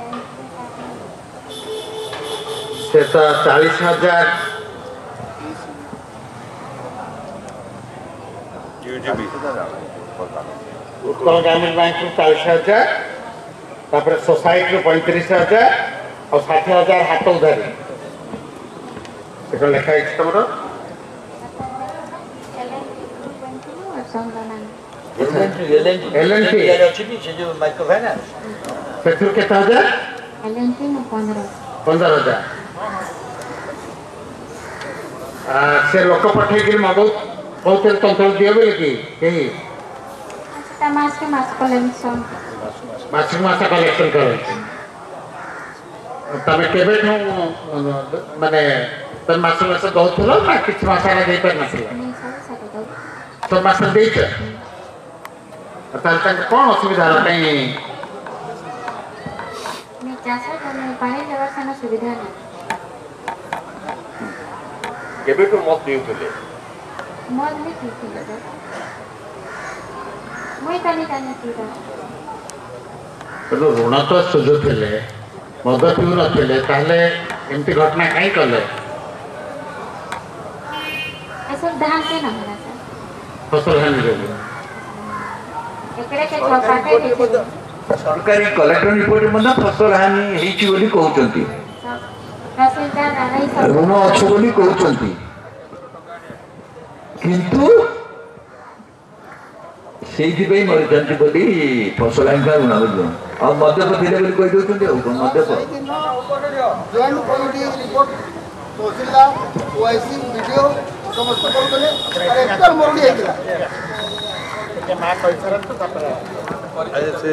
से तो चालीस हजार उत्कल ग्रामीण बैंक रु चालीस हजार तापर सोसाइटी रु पैंतीस हजार और षाठी हजार हाथ उधारी से लिखा है तुम पंद्रह हजार से लोक पठे मगौ बहुत तंत्र दिए बोले कि कहीं मास के मास कलेक्शन मासिक मास कलेक्शन कर तमे केबे माने तम मास मास दउथलो ना किछ मास आला दे पर नथिला तो मास देछ ताल तक कोन असुविधा नहीं मैं चाष करने पानी लेवर साना सुविधा नहीं केबे तो मत दिउथले मत नहीं दिउथले मुई तानी तानी पीरा तो ऋण तो सुझु थे मद पिऊ नथिले ताले एमती घटना काई कले ऐसा धान के ना होला सर फसल हानि रे एकड़े के छह पैकेट है सरकारी कलेक्टर रिपोर्ट में फसल हानि हेची बोली कहउचंती तहसीलदार आलाई सब ऋण अच्छे बोली कहउचंती किंतु ସେଇଥିପାଇଁ ମରିଛନ୍ତି ବୋଲି ଫସଲ ଆଇନ ଋଣ ବୁଝୁନ ଆଉ ମଦ୍ୟପ ଥିଲେ ବୋଲି କହି ଦେଉଛନ୍ତି ଆଉ କ'ଣ ମଦ୍ୟପ joint committee report tahsildar OIC BDO ସମସ୍ତ କରୁଥିଲେ ଏକଦମ ମରୁଡ଼ି ହେଇଥିଲା ମା କହିସାରନ୍ତୁ ତାପରେ ସେ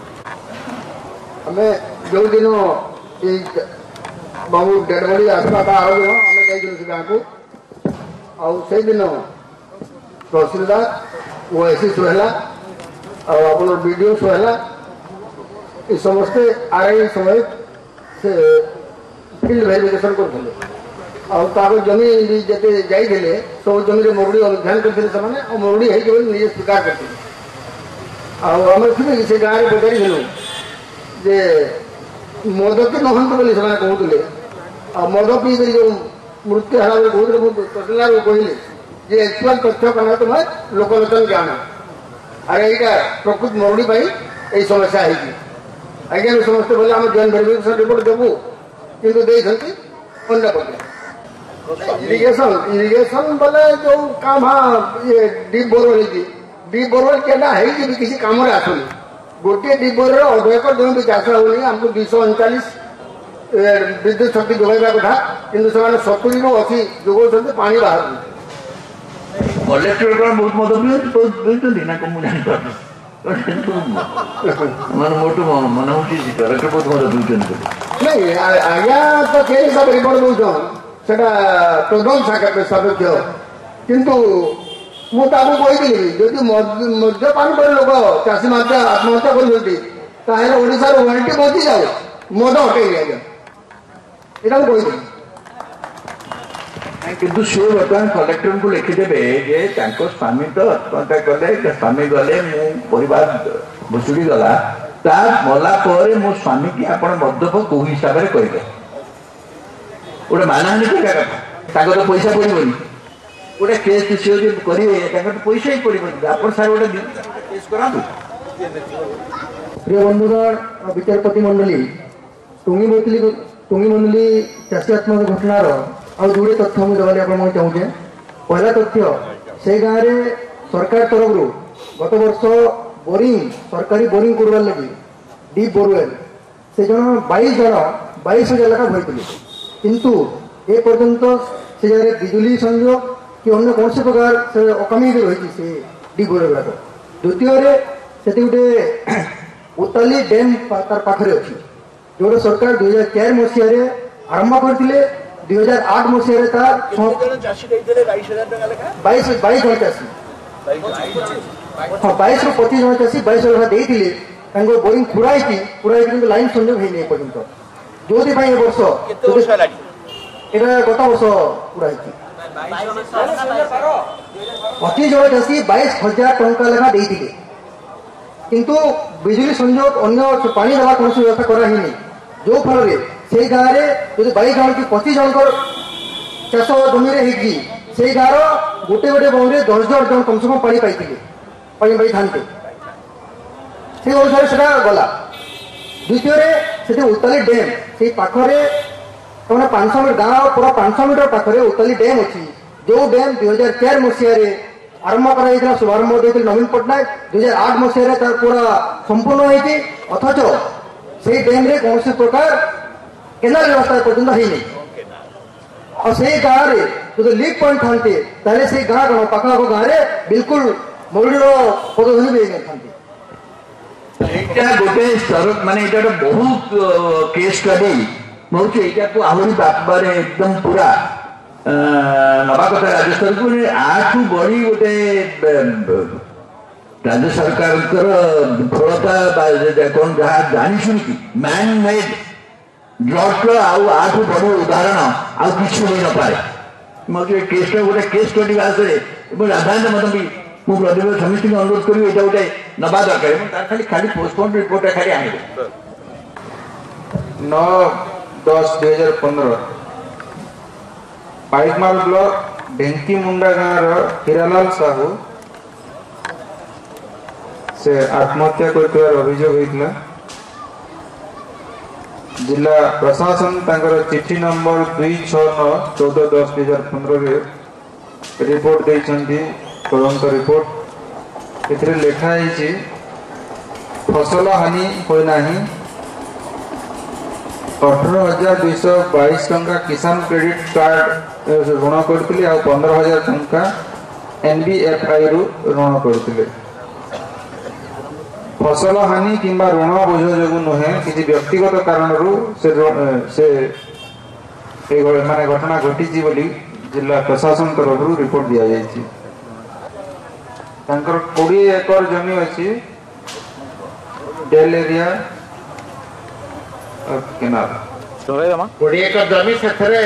ଆମେ ଯେଉଁଦିନ ଏଇ ବାବୁ ଡେଡ୍ ବଡି ଆସିବା ତା ଆର ଦିନ ଆମେ ଯାଇଥିଲୁ ସେ ଗାଁକୁ ଆଉ ସେଇଦିନ ତହସିଲଦାର ओएसी सोहला और अपन वीडियो सोहला ये समस्ते आरआई समय से फील्ड वेरिफिकेशन करथिले और ताको जमी जते जाई देले सब जमी रे मरुडी अनुध्यान करथिले समाने और मरुडी है केवल निजे स्वीकार करथिले और हम फिर से गाँव रे बजारी हेलो जे मद के नहंत बोली समाने कहउतले और मद पी के जो मृत्यु हला कहउतले तहसीलदार कहले ये एक्चुअल तथ्य कना तो मैं लोकलोचन ज्ञान अरे ये प्रकृत मरुड़ी पाई यही समस्या है आज्ञा समस्त बोले आम जॉइंट वेरिफिकेशन रिपोर्ट देवु किंतु देइछंती अंडा पके इरिगेशन इरिगेशन बोले जो काम हाँ ये डीप बोरवेल की डीप बोरवेल केना है कि किसी काम रे आसुनी गोटे डीप बोरवेल अध एकर जमी भी चाष होनी हमको दो सौ उनचालीस विद्युत शक्ति जोगाइबा कथा किंतु से सत्तरी रु अस्सी जोगाउछंती पानी बाहर कलेक्टर कौन बहुत मद पिउछंती ना कम जानि पार मन मोटू मन होची कलेक्टर बहुत मद पिउछंती नहीं आज्ञा तो के सब रिपोर्ट दउछन सेटा तदन सापेक्ष किंतु मु ताबू कहिदिली जदि मद्यपान करे लोक चाषी मात्रा आत्महत्या करछंती ताहेले ओडिसा रो वारंटी बची जाओ मद हटेई आज्ञा एटा कहिदिली किंतु सी बर्तमान कलेक्टर को लिखिदेवे जे स्वामी तो आत्महत्या कले स्वामी गले मो परिवार भुसुड़ी गला ता मला पर मो स्वामी की आपण मद्यप को हिसाब से कहे गोटे मानहानि टीका कथा तो पैसा पड़ोनी गोटे केस सी करेंगे तो पैसा ही पड़ोनी आप सार गोटे केस करूँ। प्रिय बंधुगण विचारपति मंडली टुंगी मंडली टुंगी मंडली चाषीत्मक घटनार आउ जोड़े तथ्य मुझे देवाली आप चाहूचे। पहला तथ्य से गाँव में सरकार तरफ गत वर्ष बोरिंग सरकारी बोरिंग करवार लगी डीप बोरवेल से जन बाईस जन बाईस हजार लेखा भरते किंतु ए पर्यंत से जगह बिजुली संयोग कि अन्य कौन से प्रकार से अकामी रही से डीप बोरवेल गुड़ाक। द्वितीय से गोटे उताली डैम तार पाखे अच्छी जो सरकार दुई हजार चार मसीह आरंभ करते दुई हजार आठ मसीह बैश बैश जन चाषी हाँ बैश रु पचिश जन चाषी बैश लेखा बोरिंग पुराई पुराई लाइन संयोग होनी पर्यटन जो वर्ष यहाँ गत वर्ष पुराई पचिश जन चाषी बैश हजार टंका लेखा देते किंतु बिजुली संयोग अन्य पानी देवा कौन व्यवस्था कराही जो फल से गाँव में बैश जन कि पचिश जन चाष जमी से गाँव गोटे गोटे बंद में दस जन जन कम से कम पानी पाई पाई पाई था से अनुसार से गला। द्वितीय से उताली डैम से पाखे पांच सौ मीटर गाँव पूरा पांच सौ मीटर पाखे उताली डैम अच्छी जो डैम दुई हजार चार मसीह आरंभ कर शुभारंभ देते नवीन पट्टनायक दुई हजार आठ मसीह तार पूरा संपूर्ण होती अथच से डैम रे कौन से प्रकार केनाल व्यवस्था पर्यटन है और से गाँव में जो लीक पॉइंट था से गाँ कौन पाखा गाँव में बिल्कुल मरुड़ पदध्वनि भी था गोटे स्तर माने बहुत केस स्टडी बहुत यहाँ को आहरी बार एकदम पूरा नवा कथा राज्य स्तर को आठ बड़ी गोटे राज्य सरकार विफलता कौन जहाँ जानी शुणी मैन मेड ड्रट आठ बड़ उदाहरण आउ कि हो न पाए मोटे केस गोटे केस स्टडी आसरे राधायन मत भी मुझे प्रतिभा समिति को अनुरोध करी ये गोटे नवा दरकार खाली खाली पोस्टपोन रिपोर्ट खाली आने नौ दस दुई हजार पंद्रह पाइकमाल ब्लॉक ढेंकी मुंडा गाँव हीरालाल साहू से आत्महत्या कर अभियोग होता जिला प्रशासन तांकर चिठी नंबर दुई छः नौ चौदह दस दुई हजार पंद्रह रिपोर्ट देइछंती तदंत रिपोर्ट एथिरे लेखा है फसल हानि होना अठारह हजार दुईश बैश टंका किसान क्रेडिट कार्ड ऋण करते आ पंद्रह हजार टंका एनबीएफआई रु ऋण करते फसल हानि किंबा ऋण बोझ जो नुहे किसी व्यक्तिगत कारण रु से से माने घटना घटी बोली जिला प्रशासन तरफ रिपोर्ट दि जाइए कोड़े एकर जमी अच्छी डेल एरिया केनाल कोड़े एकर जमी से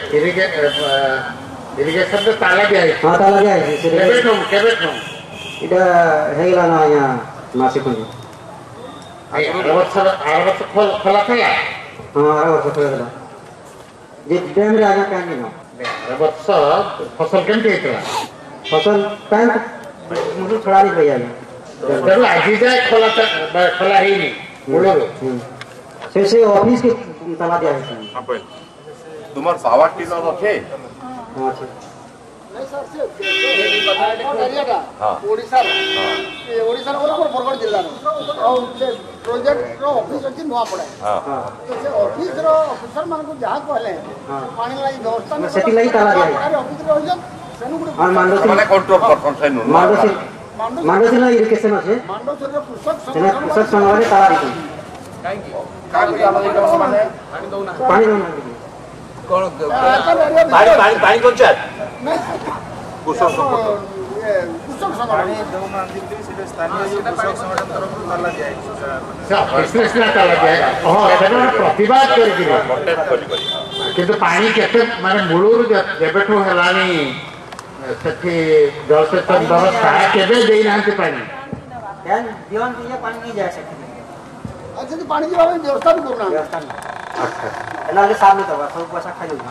इरिगेशन ताला दिया हां ताला दिया है केबे ठम केबे ठम इटा हेगला ना या मासे को वर्ष वर्ष खोला था हां वर्ष खोला जे डैम रे आगा कानी ना वर्ष फसल केमती हेतला फसल पैंट मुझे थोड़ा नहीं भैया जब आजी जाए खोला खोला ही नहीं बोलो से से ऑफिस के ताला दिया है हां पहले तुम्हार पावर टिलर रखे हां अच्छा नहीं सर से एरियाटा ओडिसा ए ओडिसा रो हमर बरगढ़ जिल्ला रो और से प्रोजेक्ट रो ऑफिस अछि नवा पड़े हां तो से ऑफिस रो ऑफिसर मान को जहां कहले पानी लाई व्यवस्था में सेटिंग लाई ताला दिया है ऑफिस रो जन सेनु गुड और मांडो माने कंट्रोल करथन सेनु मांडो से मांडो से ना इरिगेशन আছে मांडो से रो कृषक सेना कृषक संघरे ताला दी काई का करिया माने पानी दउना पानी दउना कोन पानी पानी पानी कोन चार कुशल संगठन ये कुशल संगठन पानी दउना दिल्ली से स्थानीय कुशल संगठन तरफ ताला दिया है सब बिजनेस ना ताला दिया हां एटा प्रतिवाद करी करी कॉन्टैक्ट करी करी किंतु पानी केते माने मूलरू जेबेठू हेलानी सेठी जलसेचन व्यवस्था केबे देई नांती पानी ध्यान दिवन दिए पानी नहीं जा सकते अच्छा तो पानी की व्यवस्था भी करना व्यवस्था नहीं अच्छा एला के सामने तो सब पैसा खाई जाऊ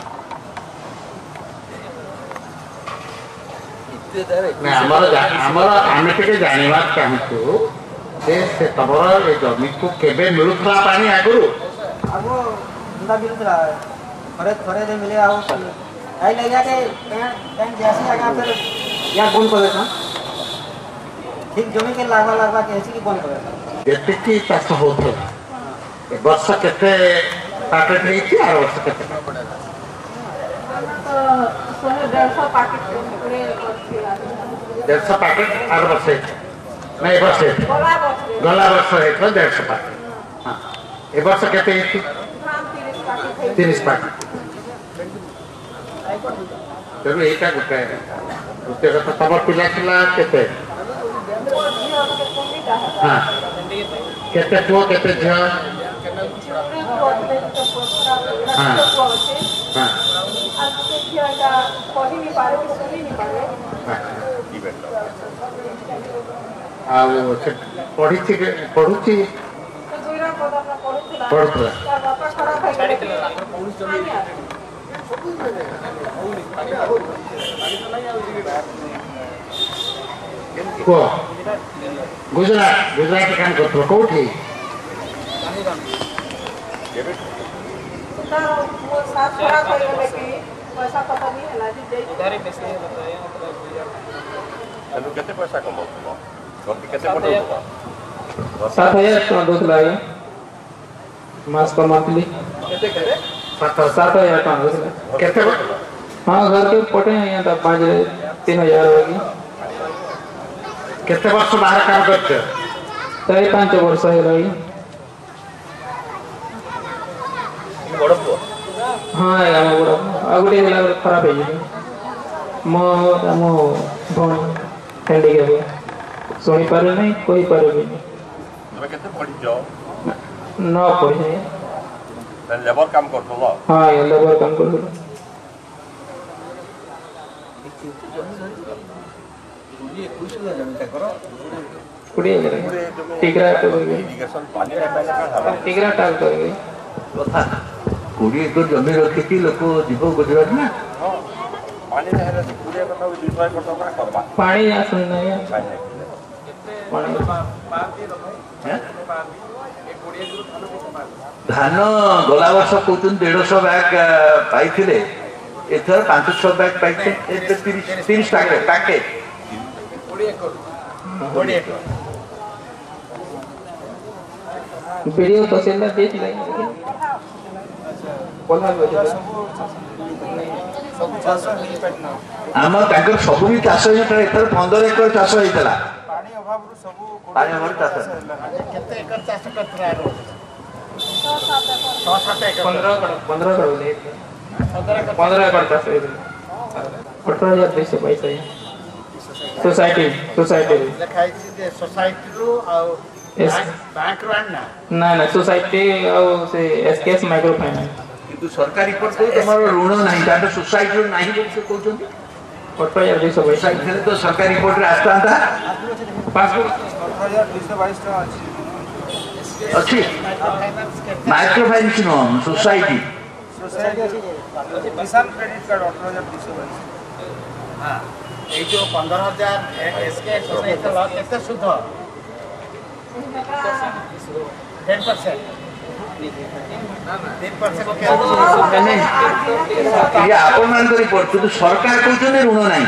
ना हमर हमर आमे के जानिबा चाहू से से तबर ए जमी को केबे मिलुथला पानी आगु आगो दुदा मिलुथला थोड़े थोड़े दे मिले आओ आई ले जाके बैंक जैसे आगा फिर या बंद कर देना ठीक जमी के लागवा लागवा के ऐसी की बंद कर देना जेतिकी चाष होतो ए वर्ष केते पैकेट नहीं थी आर वर्ष केते तो सोने डेढ़ सौ पैकेट पूरे डेढ़ सौ पैकेट आर वर्ष नहीं वर्ष गला वर्ष है तो डेढ़ सौ पैकेट हां ए वर्ष केते थी तीस पैकेट तेरे एटा गोटे गोटे कथा तमर पिला पिला केते हां केते पुओ केते झिया हां हां ଆଉ ସେ ପଢିଛି ପଢୁଛି ପଢୁଥିଲା କୁହ ଗୁଜରାଟ ଗୁଜରାଟ କାମ କରୁଥିଲ କୋଉଠି କେତେ ପଇସା କମାଉଥିଲ କେତେ ପଠଉଥିଲ सात हजार टका दौला आज्ञा मास को मंथली सात सात हजार टका दौला केते हाँ घर के पटे यहाँ तक पाँच तीन हजार होगी केते वर्ष बाहर काम करते चार पाँच वर्ष है रही बड़ पुओ हाँ आम बड़ा आ गोटे खराब है मो मो भौणी हैंडिकैप शुणी पारे नहीं कोई पारे भी नहीं तमे केते पढिजो न पढ़े त लेबर काम करथलो हाँ ये लेबर काम करथलो कुड़िए टिगरा तो इरिगेशन पानी ना पाइला का टिगरा टाल कर गई कथा कोड़ी एकर जमी रखिकी लोक जीव गुजरात ना पानी ना हेरे पूरे कथा दुई सौ एकड़ टका करबा पानी आ सुन नहीं धान गला वर्ष कहते डेढ़ सौ बैग पाई एथर पांच सौ बैग पाई तीस पैकेट पैकेट वीडियो तो सेंडर देख लेंगे आम ताकर सब भी चाष होता एथर पंद्रह एकड़ चाष होता पानी अभाव चाष केते एकड़ चाष करथरा पंद्रह पंद्रह करोड़ पंद्रह एकड़ चाष अठारह हजार दुई सौ पैसा सोसाइटी सोसाइटी लिखाई जे सोसाइटी रो आ बैंक रो आना ना ना सोसाइटी आ से एसकेएस माइक्रो फाइनेंस किंतु सरकारी रिपोर्ट को तुम्हारा ऋण नहीं तार सोसाइटी रो नहीं बोल से कहउछन अठारह हजार दुई सौ पैसा सोसाइटी तो सरकारी रिपोर्ट रे आस्ता था पासबुक अठारह हजार दुई सौ बाईस टका अच्छी अछि माइक्रो फाइनेंस नो society society Kisan credit card अठारह हजार दुई सौ बाईस हां ए जो पंद्रह हजार एसके सोसाइटी ला केते सुध दस परसेंट तीन परसेंट ये आपण मान रिपोर्ट किंतु सरकार कहउछन ऋण नहीं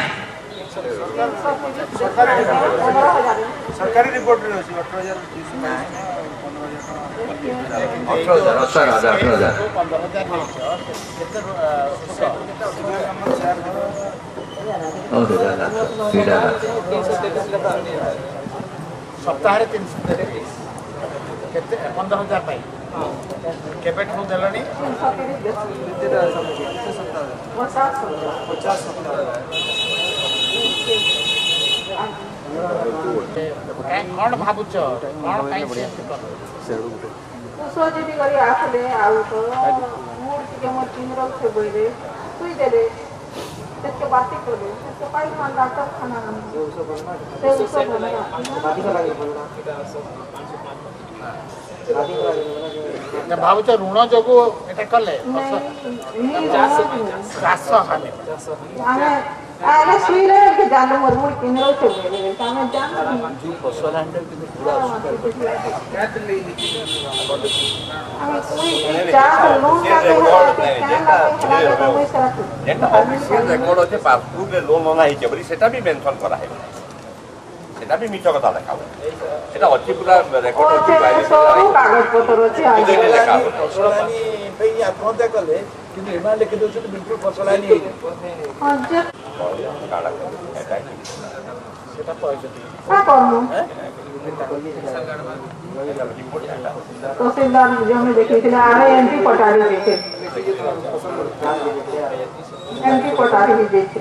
सरकारी रिपोर्ट रे अछि अठारह हजार दुई सौ बाईस अठारह हजार अठारह हजार पंद्रह हजार केते सप्ताह तीन सौ केते पंद्रह हजार पाई केबे ठो देलनी पचास कौन भावुच कौन सोची करी आखले आउ तो मूड ଟିକେ ମୋର ଚିନ୍ର ସେ ବଇରେ ସୁଇ ଦେଲେ ସେକେ ବାତି କଲେ ସେକେ ପାଇ ମାନ ଡାକ୍ତରଖାନା ସେ ଔଷଧ ସେ ଔଷଧ ବାତି ଲାଗି ଭାବୁଛ ଋଣ ଯୋଗୁ ଏଟା କଲେ ଚାଷ ହାନି ଆମେ ଆମେ ସୁଇରେ କି ଜାନୁ ମୋର ମୋର ଚିନ୍ର ସେ ବଇରେ ଆମେ ଜାନୁ जो फसल हैंडल কিন্তু পুরো অস্বীকার করতে ଆମେ ସୁଇ ଚା লোন କା যেটা অফিসিয়াল রেকর্ড আছে পাসবুকে লোন অনা হয়েছে বলে সেটা বি মেনশন করা হয় সেটা বি মিছ কথা লেখা হয় সেটা অতি পুরা রেকর্ড আছে কাগজপত্র আছে ফসলানি ପାଇଁ ଆତ୍ମହତ୍ୟା କଲେ କିନ୍ତୁ ଏମାନେ ଲେଖି ଦେଉଛନ୍ତି ବିଲକୁଲ ଫସଲାନି ହେଇଛି ସେଟା କହିଛନ୍ତି तहसीलदार जमी देखी आगे एमपी पटारी देखे एमपी पटारी भी देखे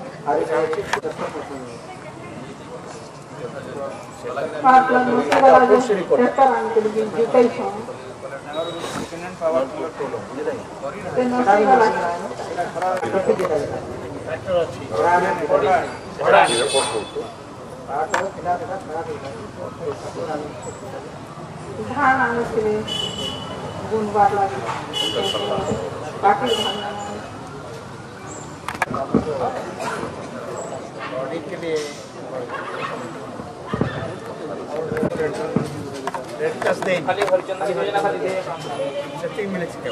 पाँच लाख मुझसे वाला जो ट्रैक्टर आने के लिए जीते ही हैं ते नौकरी वाला ट्रैक्टर अच्छी बड़ा बड़ा धान आने के लिए गुण बार लगे बाकी धान बॉडी के लिए रेड कस दे खाली हरिचंद्र योजना खाली दे सेटिंग मिले छिके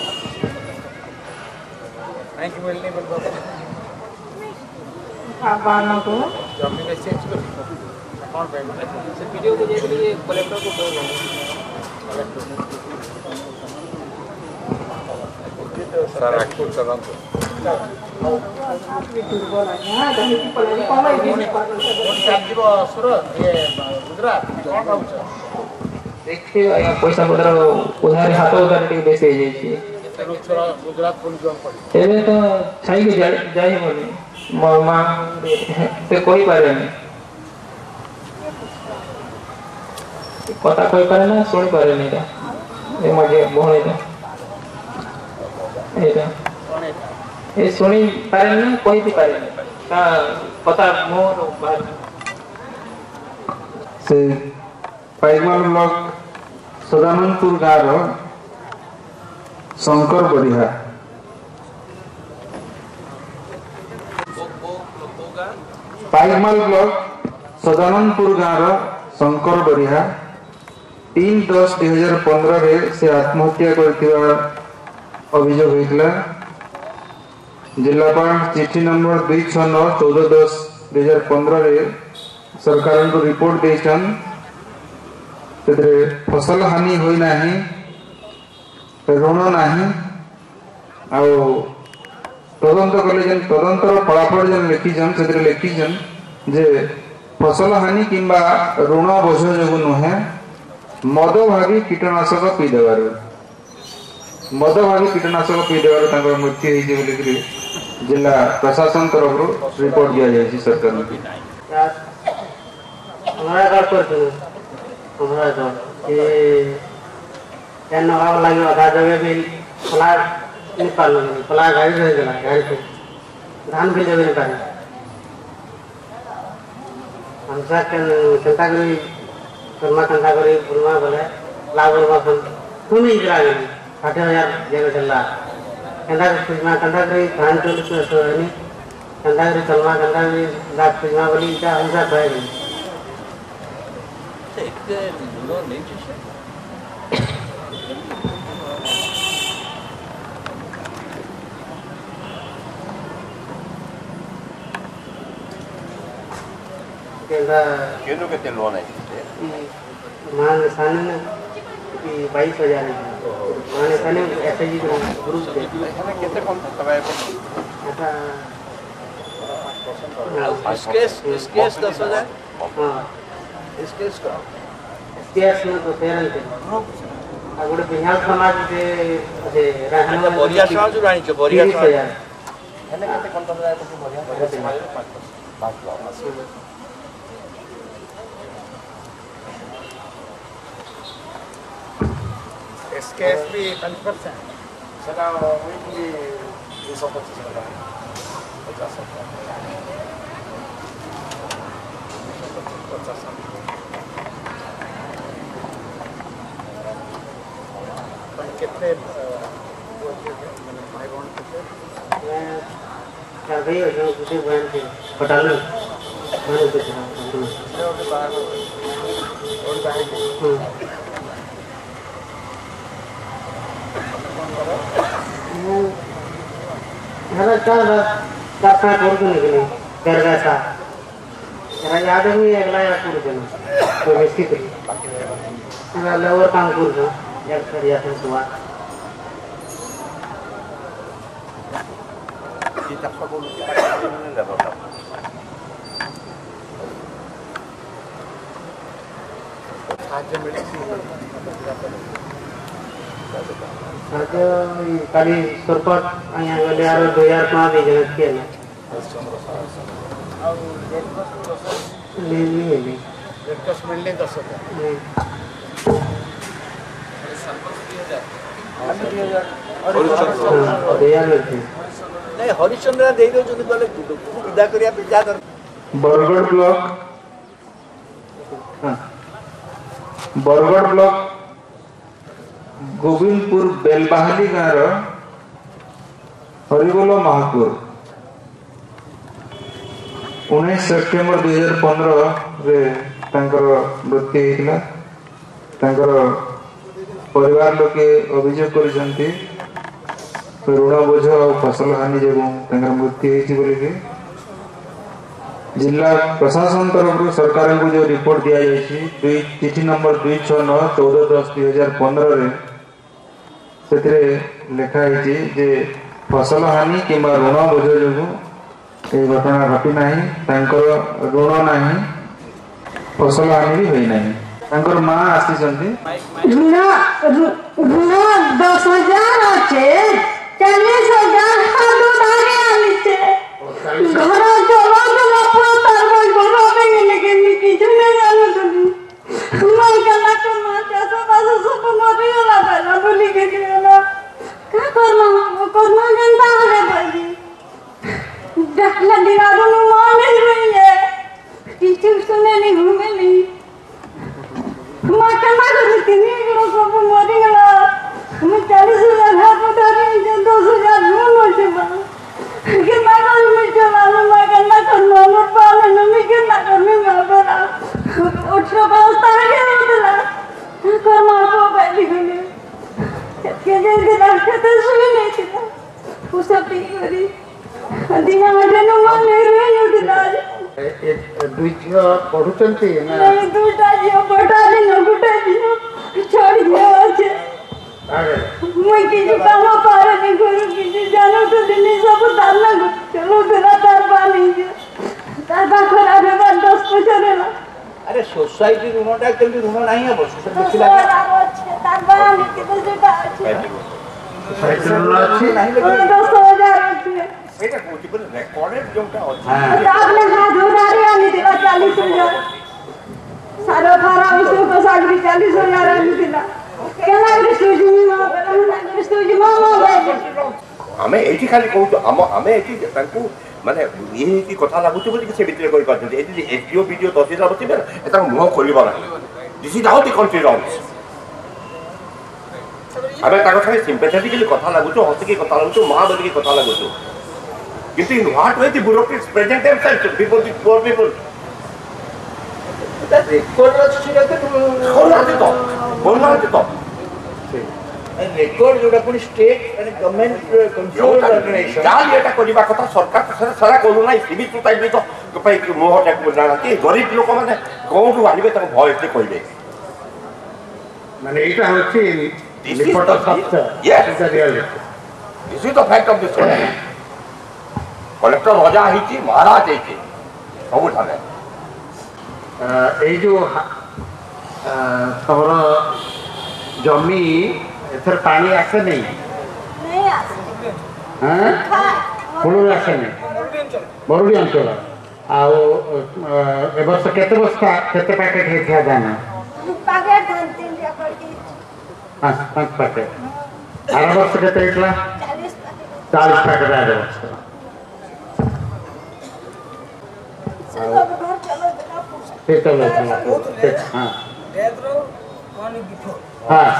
नहीं कि मिलने बोल बाबा बानो को जमीन में चेंज कर कौन पे से वीडियो को देख लिए कलेक्टर को बोल कलेक्टर सर एक्चुअल चलान तो देखिए आया पैसा पत्र उधार हाथ उधार टिक बेसी हो जाई गुजरात पुलिस जॉब पड़ी एबे तो छाई के जाई बोली मामा ते कोई पारे नहीं कथा कोई पारे ना सुनी पारे नहीं ता ए मजे मोहने ता एटा ए सुनी पारे ना कोई भी पारे नहीं ता कथा मोर बाहर से पाइगमाल ब्लॉक सदानंदपुर गाँव शंकर बरिहा पाइगमाल ब्लॉक सदानंदपुर गाँव शंकर बरिहा तीन दस दुई हजार पंद्रह से आत्महत्या कर अभियोग होता जिलापाल चिठी नंबर दुई छः नौ चौदह दस दुई हजार पंद्रह सरकार को रिपोर्ट देछन फसल हानि होई नाही ऋण नाही आ तदंत कले जेन तदंतर फलाफल जेन लिखिछन से लिखिछन जे फसल हानि किंबा ऋण बोझ जो नुहे मद भागी कीटनाशक पी देवार मद भागी कीटनाशक पी देवार मृत्यु होती बोलिक जिला प्रशासन तरफ रिपोर्ट दिया जाए सरकार लगे अधा जगह भी फला निकाल फला गाड़ी रह गया गाड़ी पे धान भी जगह निकाल हमसा चिंता करी कर्मा चिंता करी बुलमा बोले लाभ बोलमा तुम ही करा गई साठ हजार जगह चला कंधा कुछ कंधा करी धान चोलीस में सो नहीं कंधा करी चलमा कंधा करी लाख कुछ बोली क्या हमसा भाई एक नो नहीं चाहिए केंद्र के लोन है मान साने की बाईस हजार मान साने ऐसे जी ग्रुप के कितने कौन सा तब इस केस इस केस दस हजार हाँ इस केस का केस में तो पेरन थे अगुड़ बिहार समाज के जे रहने बोरिया समाज जो रानी जो बोरिया समाज है है ना कितने कौन सा है तो बोरिया पाँच पाँच एस केस भी पंच परसेंट ସେଟା ୱିକଲି ଦୁଇଶହ ପଚିଶ ଟଙ୍କା ପଚାଶ ଟଙ୍କା ପଚାଶ କେତେ ମାନେ ଭାଇ ଭଉଣୀ କେତେ भाई गुटे बहन थे पटाल याद हुई अगला या पूरे दिन तो मिस्त्री लेबर काम कर एक खड़िया से दुआ ଚାଷ କରୁଛି ଲେବର କାମ ସାହାଯ୍ୟ ମିଳିଛି साहाଯ୍ୟ କାଲି ସରପଞ୍ଚ ଆଜ୍ଞା ଗଲେ ଆର ଦୁଇ ହଜାର ଟଙ୍କା ଦେଇଛନ୍ତି କିଏ ନା ଆଉ ରେଡ୍ କ୍ରସ୍ ଦଶ ମିଳିନି ରେଡ୍ କ୍ରସ୍ ମିଳିଲେ ଦଶ ହଜାର ଦୁଇ ହଜାର ମିଳିଛି नहीं हरिचंद्र दे दौरान गले विदा करिया पे जा कर बरगढ़ ब्लॉक बरगढ़ ब्लॉक गोविंदपुर बेलबाहली गाँव हरिबोल महापुर उन्नीस सेप्टेम्बर दुई हजार पंद्रह रे तांकर मृत्यु होता परिवार लोके अभियोग करिसेंती ऋण बोझ और फसल हानि जो मृत्यु होती जिला प्रशासन तरफ सरकार को जो रिपोर्ट दि जाए चिठी नंबर दुई छः नौ चौदह दस दुई हजार पंद्रह से लिखाई जे फसल हानि कि ऋण बोझ जो ये घटना घटी ना ऋण ना फसल हानि भी होना माँ आसी ऋण दस हजार अच्छे चालीस हजार हाथ उधारे आनिছে घर चलो चलो पूरा तार घर में लेके निकी जने जानो तुम मैं कला को मां कैसे पास सब मरी गला पहला बोली के ना का करना करना जनता है भाई डकला दिना दोनों मां नहीं रही है किसी सुने नहीं घूमे नहीं मां कला को तीन किलो सब मरी गला मैं चालीस हजार हाथ उधारे दस हजार ऋण हो चुका कितना कर मैं चला मैं करना करना मैं पाले मैं कितना कर मैं मां बना उठो बस्ता के होतला कर मां को बैठी गई के जे के रास्ते सुई नहीं थी वो सब पी गई दिना में न मन रही होतला दुई झियो पढुचंती ना दुटा झियो पढा दिन गुटा दिन छोड़ दिया अच्छे मैं किसी काम पारे नहीं करूँ किसी जानो तो दिन सब डालना चलो तेरा तार पानी तार बा खराब है बात दस पचास है ना अरे सोसाइटी ऋण टा केमती ऋण नहीं है बस से देखिला तार बा नीति तो जेटा अच्छे सोसाइटी ऋण अच्छी नहीं लगे दस हजार अच्छे एटा कोची पर रिकॉर्डेड जोटा अछि आपने हाथ उधारे आनी दिला चालीस हजार सारा थारा उसको तो सागरी चालीस हजार आनी दिला केना कृष्णजी मां बरहना कृष्णजी मां हमें एठी खाली कहू तो हम हमें एठी तांकू माने ये की कथा लागु तो बोली से भितर कोइ करते एठी एसडीओ वीडियो तहसीलदार बतिबे एता मुह खोलिबा ना this is how the country runs हमें ताको खाली सिंपैथेटिकली कथा लागु तो हंसी की कथा लागु तो मां बोली की कथा लागु तो किंतु in what way the bureaucrats present themselves before the poor people that record अछि कि खोला दे तो बोलना दे तो रेकॉर्ड जोटा पुनी state and government control organisation जाल एटा कोजिबा कथा सरकार सारा सारा कोलु नाही सिविल सोसाइटी तो पई मोह टेक बोलना कि गरीब लोक माने कोठु आनिबे तक भय से कहबे माने एटा होछि report of fact yes is the reality this is the fact of this collector राजा हिची महाराज हिची सब ठाने ए जो तमर जमी एथर पानी आसे नहीं नहीं आसे हां कोन आसे नहीं मरुडी अंचल आउ ए वर्ष केते बस्ता केते पैकेट हे थिया जाना पैकेट तीन तीन पैकेट पांच पांच पैकेट आर वर्ष केते हेतला चालीस पैकेट आर वर्ष से चलो हां हां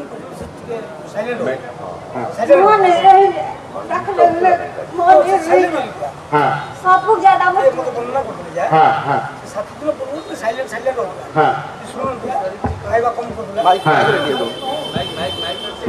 हां सब ज्यादा हां हां सात दिन पूर्व साइलेंट साइलेंट हो हां सुन खाइबा कम कर दिला माइक माइक माइक माइक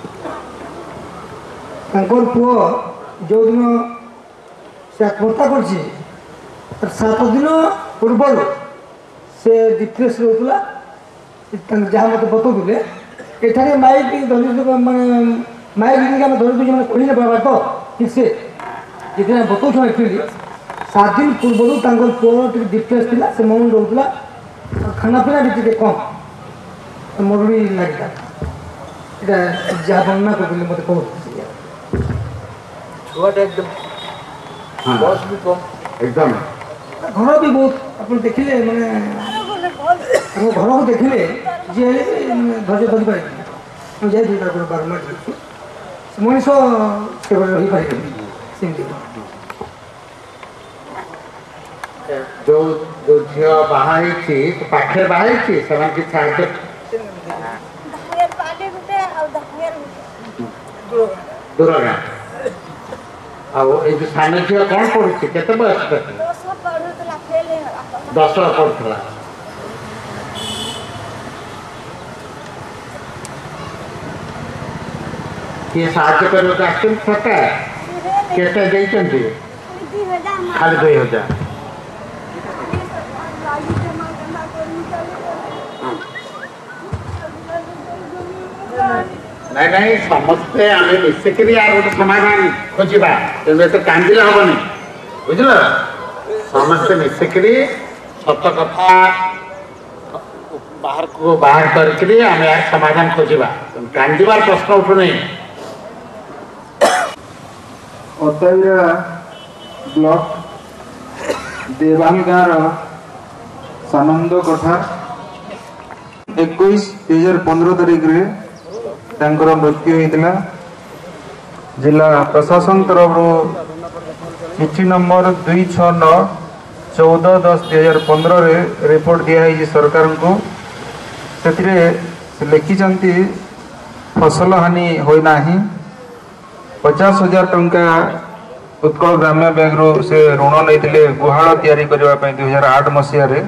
तांकर पुओ जो दिन से आत्महत्या करछि तर सात दिन पूर्व से डिप्रेस रहउतला तंग जहाँ मत बतौले एठारे माइक धरी माने माइक जिनका हम धरी जो माने कहि न पाबा तो ठीक से जितना बतौ छ एक्चुअली सात दिन पूर्व तांकर पुओ डिप्रेस थिला से मन रहउतला खाना पीना भी टिके कम मरुड़ी लागला एटा जा बनना को बोले मते कहू छुआटा एकदम बस भी कम एकदम घर भी बहुत अपन देखिले माने हम घर को देखिले जे धैर्य धरि पाइ हम जाई दुटा को बार मार मनीष केवल रही पाइ सिंधी जो जो झियो बाहाई थी तो पाखे बाहाई थी समान की साथ दहेर पाले गुटे और दहेर दूर गाँ ଆଉ ଏଇ ଯୋଉ ସାନ ଝିଅ କ'ଣ ପଢୁଛି କେତେ ବୟସ ତାକୁ दस पढ़ुतला फेल हेला ଦଶ ପଢୁଥିଲା କିଏ ସାହାଯ୍ୟ କରିବାକୁ ଆସିଛନ୍ତି ସରକାର କେତେ ଦେଇଛନ୍ତି ଖାଲି ଦୁଇ ହଜାର ନାଇଁ ନାଇଁ ସମସ୍ତେ ଆମେ ମିଶିକିରି ଆଉ ଗୋଟେ ସମାଧାନ ଖୋଜିବା ତେଣୁ ଏତେ କାନ୍ଦିଲେ ହବନି ବୁଝିଲ ସମସ୍ତେ ମିଶିକିରି ସତ କଥା ବାହାରକୁ ବାହାର କରିକିରି ଆମେ ଏହାର ସମାଧାନ ଖୋଜିବା କାନ୍ଦିବାର ପ୍ରଶ୍ନ ଉଠୁନାହିଁ ଅତବିରା ବ୍ଲକ ଦେବାଲ ଗାଁର ସାନନ୍ଦ କୋଠା ଏକୋଇଶ ଦୁଇ ହଜାର ପନ୍ଦର ତାରିଖରେ ତାଙ୍କର ମୃତ୍ୟୁ ହୋଇଥିଲା ଜିଲ୍ଲା ପ୍ରଶାସନ ତରଫରୁ ଚିଠି ନମ୍ବର ଦୁଇ ଛଅ ନଅ ଚଉଦ ଦଶ ଦୁଇ ହଜାର ପନ୍ଦରରେ ରିପୋର୍ଟ ଦିଆହେଇଛି ସରକାରଙ୍କୁ ସେଥିରେ ସେ ଲେଖିଛନ୍ତି ଫସଲ ହାନି ହୋଇନାହିଁ ପଚାଶ ହଜାର ଟଙ୍କା ଉତ୍କଳ ଗ୍ରାମ୍ୟ ବ୍ୟାଙ୍କରୁ ସେ ଋଣ ନେଇଥିଲେ ଗୁହାଳ ତିଆରି କରିବା ପାଇଁ ଦୁଇ ହଜାର ଆଠ ମସିହାରେ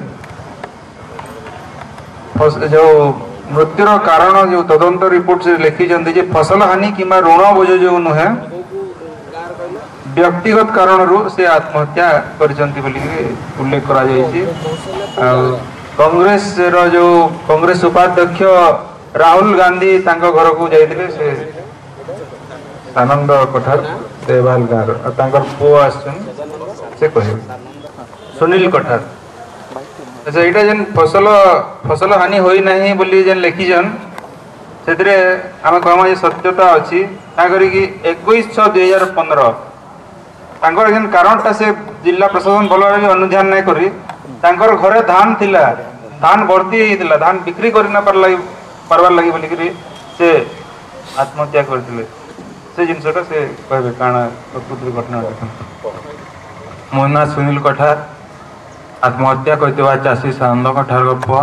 ଯେଉଁ ମୃତ୍ୟୁର କାରଣ ଯେଉଁ ତଦନ୍ତ ରିପୋର୍ଟ ସେ ଲେଖିଛନ୍ତି ଯେ ଫସଲ ହାନି କିମ୍ବା ଋଣ ବୋଝ ଯେଉଁ ନୁହେଁ ବ୍ୟକ୍ତିଗତ କାରଣରୁ ସେ ଆତ୍ମହତ୍ୟା କରିଛନ୍ତି ବୋଲିକି ଉଲ୍ଲେଖ କରାଯାଇଛି ଆଉ କଂଗ୍ରେସର ଯେଉଁ କଂଗ୍ରେସ ଉପାଧ୍ୟକ୍ଷ ରାହୁଲ ଗାନ୍ଧୀ ତାଙ୍କ ଘରକୁ ଯାଇଥିଲେ ସେ ସାନନ୍ଦ କୋଠାର ଦେବାଲ ଗାଁର ଆଉ ତାଙ୍କର ପୁଅ ଆସିଛନ୍ତି ସେ କହିବେ ସୁନୀଲ କୋଠାର ଆଚ୍ଛା ଏଇଟା ଯେନ୍ ଫସଲ ଫସଲ ହାନି ହୋଇନାହିଁ ବୋଲି ଯେନ୍ ଲେଖିଛନ୍ ସେଥିରେ ଆମେ କହିମା ଯେ ସତ୍ୟତା ଅଛି ତା କରିକି ଏକୋଇଶ ଛଅ ଦୁଇ ହଜାର ପନ୍ଦର ତାଙ୍କର ଯେନ୍ କାରଣଟା ସେ ଜିଲ୍ଲା ପ୍ରଶାସନ ଭଲ ଭାବେ ଅନୁଧ୍ୟାନ ନାଇଁ କରି ତାଙ୍କର ଘରେ ଧାନ ଥିଲା ଧାନ ଭର୍ତ୍ତି ହେଇଥିଲା ଧାନ ବିକ୍ରି କରି ନ ପାର ଲାଗି ପାରବାର ଲାଗି ବୋଲିକିରି ସେ ଆତ୍ମହତ୍ୟା କରିଥିଲେ ସେ ଜିନିଷଟା ସେ କହିବେ କାଣା ପ୍ରକୃତିର ଘଟଣା ଦେଖନ୍ତୁ ମୋ ନାଁ ସୁନୀଲ କୋଠାର आत्महत्या करते चाषी सानंद कोठार पुआ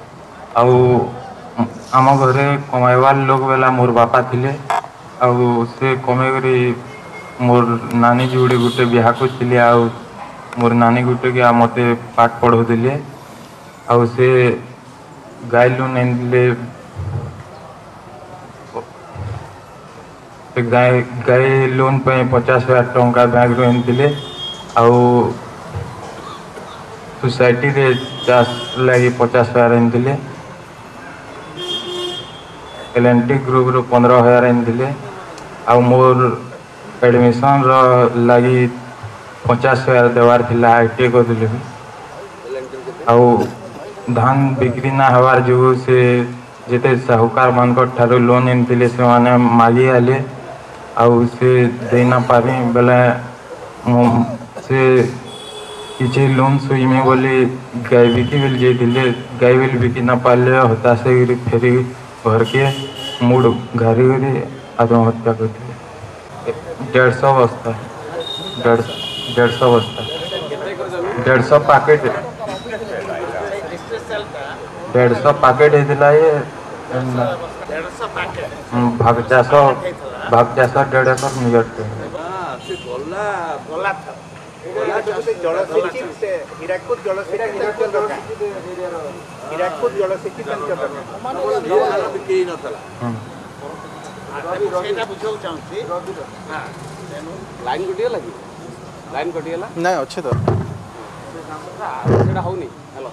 आम घरे कमाइबार लोक बेला मोर बापा थिले आउ से कमे करी मोर नानी जोड़े गोटे बिहा करथिले आउ मोर नानी गोटे के मते पाठ पढ़ौथिले आउ से गाय लोन एनले गाय गाय लोन पे पचास हजार टंका बैंक रो एनथिले आउ सोसाइटी रे चाष लगी पचास हजार एनथिले एल एन टी ग्रुप रो पंद्रह हजार एनथिले आ मोर एडमिशन रो लगी पचास हजार देवार थिला आईटी को दिले आ धान बिक्री ना हवार जो से जेते साहूकार मान ठारू लोन एनथिले से माने मागी आले आ से दे ना पारी बेले से किसी लोन सुईमे बोली गाय बिकी बिल जाइए गाय बिल बिकी ना पाले हताश फेरी घर के मुड घारी घरी आत्महत्या करते डेढ़ सौ बस्ता डेढ़ डेढ़ सौ बस्ता डेढ़ सौ पैकेट डेढ़ सौ पैकेट होता ये भाग चाष भाग चाष डेढ़ एकर निजर ହୀରାକୁଦ ଜଳସେଚୀ ହୀରାକୁଦ ଜଳସେଚୀ ସେଇଟା ବୁଝିବାକୁ ଚାହୁଁଛି ଲାଇନ୍ କଟିଗଲା କି ଲାଇନ୍ କଟିଗଲା ନାଇଁ ଅଛି ତ ସେଇଟା ହଉନି ହ୍ୟାଲୋ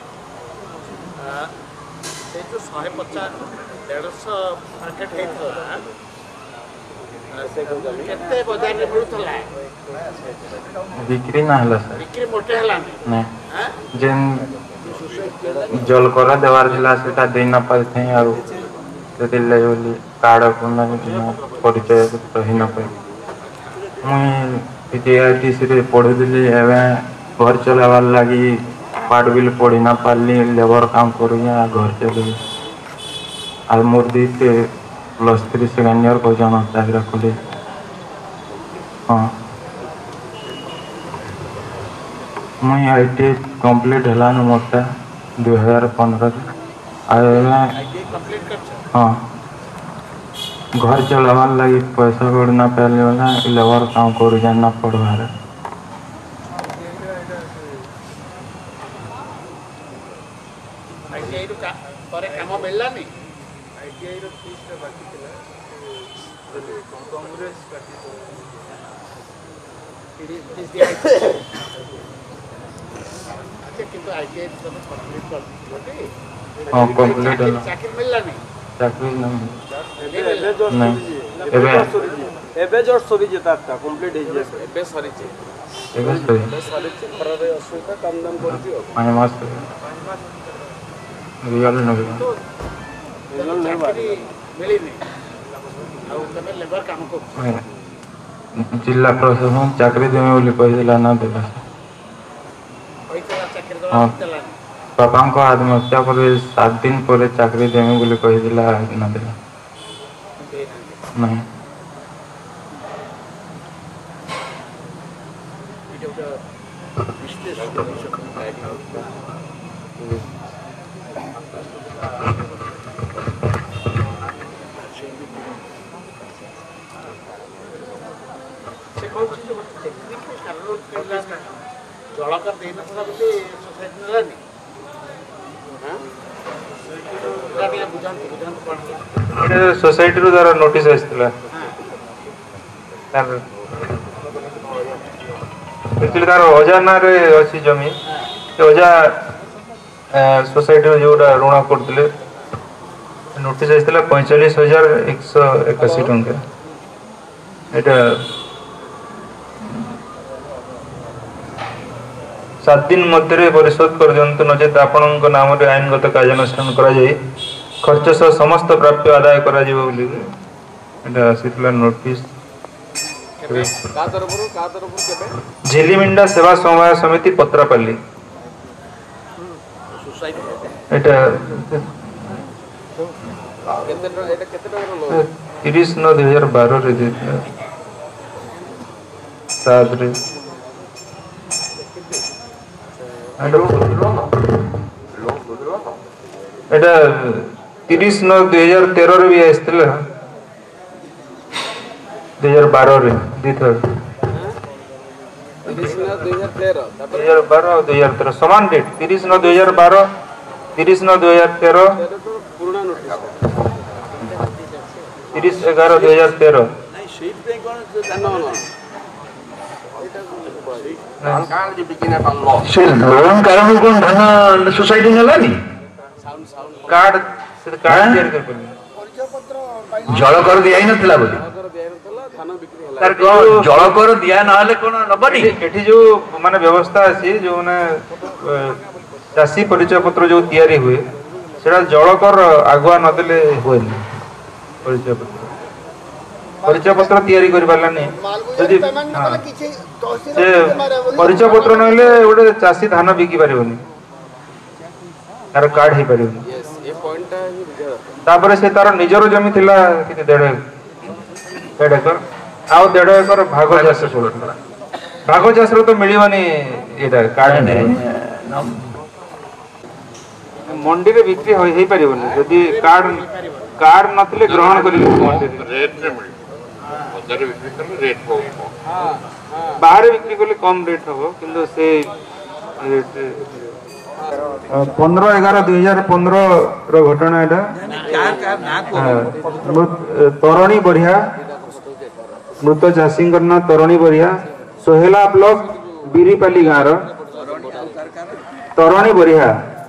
ସେ ଯେଉଁ ଶହେ ପଚାଶ ଦେଢ଼ଶହ ପ୍ୟାକେଟ୍ ହେଇଥିଲା କେତେ ବଜାରରେ ମିଳୁଥିଲା बिक्री ना हला सर ବିକ୍ରି ମୋଟେ ହେଲାନି नहीं जेन जल करा देवार जिला सेटा दे ना पाते हैं और से ले बोली कार्ड कोना परिचय रही ना पाए मुई पीटीआईटी से पढ़ी दिली एवं घर चलावार लगी पाठ बिल पढ़ी ना पारली लेबर काम करूँ घर चल और मोर दी प्लस थ्री सेकेंड ईयर को जाना चाहिए खुले हाँ मुई आई टी कम्प्लीट है मोटा दुई हजार पंद्रह हाँ घर चलावार लगी पैसा बढ़ना पहले वाला लेबर काम कर जाना पड़वार काम मिललानी କିନ୍ତୁ ଆଇଟିଆଇ ତମେ କମ୍ପ୍ଲିଟ୍ କରିଥିଲ हाँ कम्प्लीट है ଚାକିରି ମିଳିଲାନି ଚାକିରି नहीं नहीं ଏବେ ଏବେ ଜଷ୍ଟ ସରିଛି ତାରଟା କମ୍ପ୍ଲିଟ୍ ହେଇଯାଇଛି ଏବେ ସରିଛି ଏବେ ସରି ଏବେ ସରିଛି ଖରାରେ ଅସୁବିଧା କାମ ଦାମ କରୁଛି ଆଉ ପାଞ୍ଚ ମାସ ରିଅଲ୍ ନେବି ଚାକିରି ମିଳିନି ଆଉ ତମେ ଲେବର କାମ କରୁଛ जिला प्रशासन चाकरी देवे बोली कहीदेला ना देला हाँ बापा को आत्महत्या कर सात दिन पर चाकरी देवे बोली कहीदेला ना देला नहीं ଜଳକର ଦେଇନଥିଲା ବୋଲି ସୋସାଇଟି ନେଲାନି ବୁଝାନ୍ତୁ ବୁଝାନ୍ତୁ କ'ଣ सोसाइटी रू तार नोटिस आसला एक्चुअली तार अजा ना रे अच्छी जमी अजा सोसाइटी जो ऋण करते नोटिस आसला पैंचाश हजार एक सौ एकाशी टंका यहाँ सात दिन मध्य परिशोध कर दिंतु नचेत आपण नाम आईनगत कार्यानुष्ठान करा खर्च सह समस्त प्राप्य आदाय करा नोटिस झिलीमिंडा सेवा समवाय समिति पत्रापाली तीस नौ दुई हजार बारह सात एटा तीस नौ दुई हजार तेरह भी आसला दुई हजार बारह दी थर दुई हजार बारह दुई हजार तेरह समान डेट तीस नौ दुई हजार बारह तीस नौ दुई हजार तेरह तीस एगारह दुई हजार तेरह से लोन कारण कौन धन सोसाइटी नेलानी कार्ड से कार्ड तैयार कर पड़े जल कर दिया ही नथिला बोली तार जल कर दिया ना हले कोन नबनी एठी जो माने व्यवस्था अछि जो माने चासी परिचय पत्र जो तैयारी हुए सेटा जल कर आगुआ न देले होइनी परिचय पत्र परिचय पत्र तैयारी करि पारलानी यदि से परिचय पत्र नले ओडे चासी धान बिकी पारिबोनी तार कार्ड ही पारिबोनी तापर से तार निजर जमी थिला किते डेढ़ देढ़ एकर आउ देढ़ एकर भाग चाष चलुला भाग चाष तो मिलबनी एटा कार्ड मंडी रे बिक्री होई हे परिबनी यदि कार्ड कार्ड नथले ग्रहण करी मंडी रेट रे मिल बजार बिक्री करले रेट बहुत हां बाहर बिक्री करले कम रेट हो किंतु से रेट पंद्रह एगारह दुई हजार पंद्रह रो घटना एटा तोरणी बढ़िया मृत चाषी ना तोरणी बढ़िया सोहेला ब्लॉक बीरीपाली गाँव तोरणी बढ़िया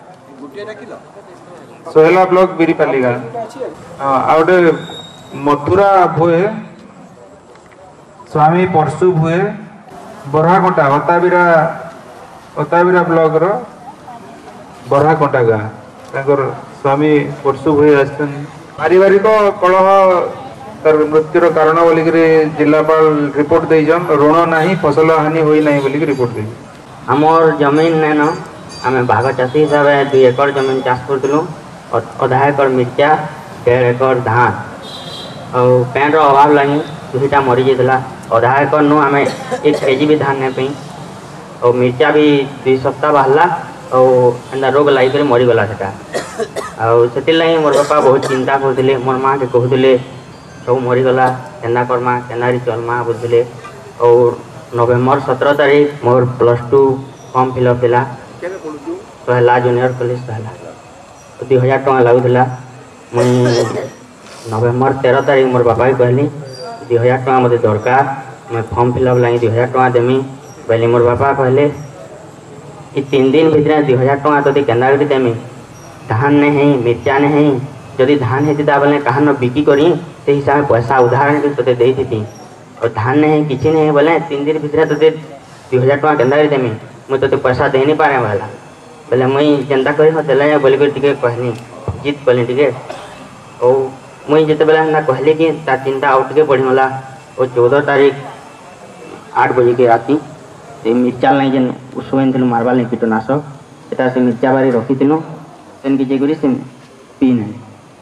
सोहेला ब्लॉक बीरीपाली गाँव आ गोटे मथुरा भुए स्वामी परशु भुए बरहाकोटा हताबिरा हताबिरा ब्लॉक रो बरहाकोटा गाँ ताकर स्वामी परशु भुए आसन पारिवारिक कलह तार मृत्युर कारण बोलिक जिलापाल रिपोर्ट देजन ऋण नहीं फसल हानि होई नहीं बोलिक रिपोर्ट दे आमर जमीन नैन आम भाग चाषी हिसाब से दुई एकड़ जमीन चाष करूँ अधा एकड़ मिर्चा डेढ़ एकड़ धान और पैन अभाव लगी दुईटा मरी जाता अधा एकड़ नु आम एक केजी भी धान नहीं पाई और मिर्चा भी दुई सप्ताह बाहरला और एंता रोग लगी मरीगला से मोर बापा बहुत चिंता करते मोर माँ के कहते सब मरीगला केना करमा केना चलमा बोलते और नवेम्बर सत्रह तारीख मोर प्लस टू फॉर्म फिलअप था सहला जूनियर कॉलेज सहला दुई हजार टଙ୍କା लगुला मुई नवेम्बर तेरह तारीख मोर बापा भी कहली दुई हजार टଙ୍କା मत दरकार मैं फॉर्म फिलअप लगी दुई हजार टଙ୍କା देमी बोले मोर बापा कहले कि तीन दिन भितर दुई हजार टଙ୍କା तो केना देमी धान नहीं मिर्चा नहीं जदि धान होता बोले कहाँ न बिकी करी से हिसाब से पैसा उधार तोते देती और धान नहीं किसी नहीं बोले तीन दिन भितर तोते दुई हजार टଙ୍କା केन्दा देमी मुझे तो पैसा दे नहीं पारे वाला बोले मुई जेन्ता कर देला बोलिक टे कहनी जीत कली टे और मुई जिते बेला हेन्ता कहली कि तार चिंता आउ टे बढ़ीगला और चौदह तारीख आठ बजे के राति से मिर्चा नहीं जेन उसो मारवा नहीं कीटनाशक से मिर्चा बारी रखी सेनके जेकरी से पी नहीं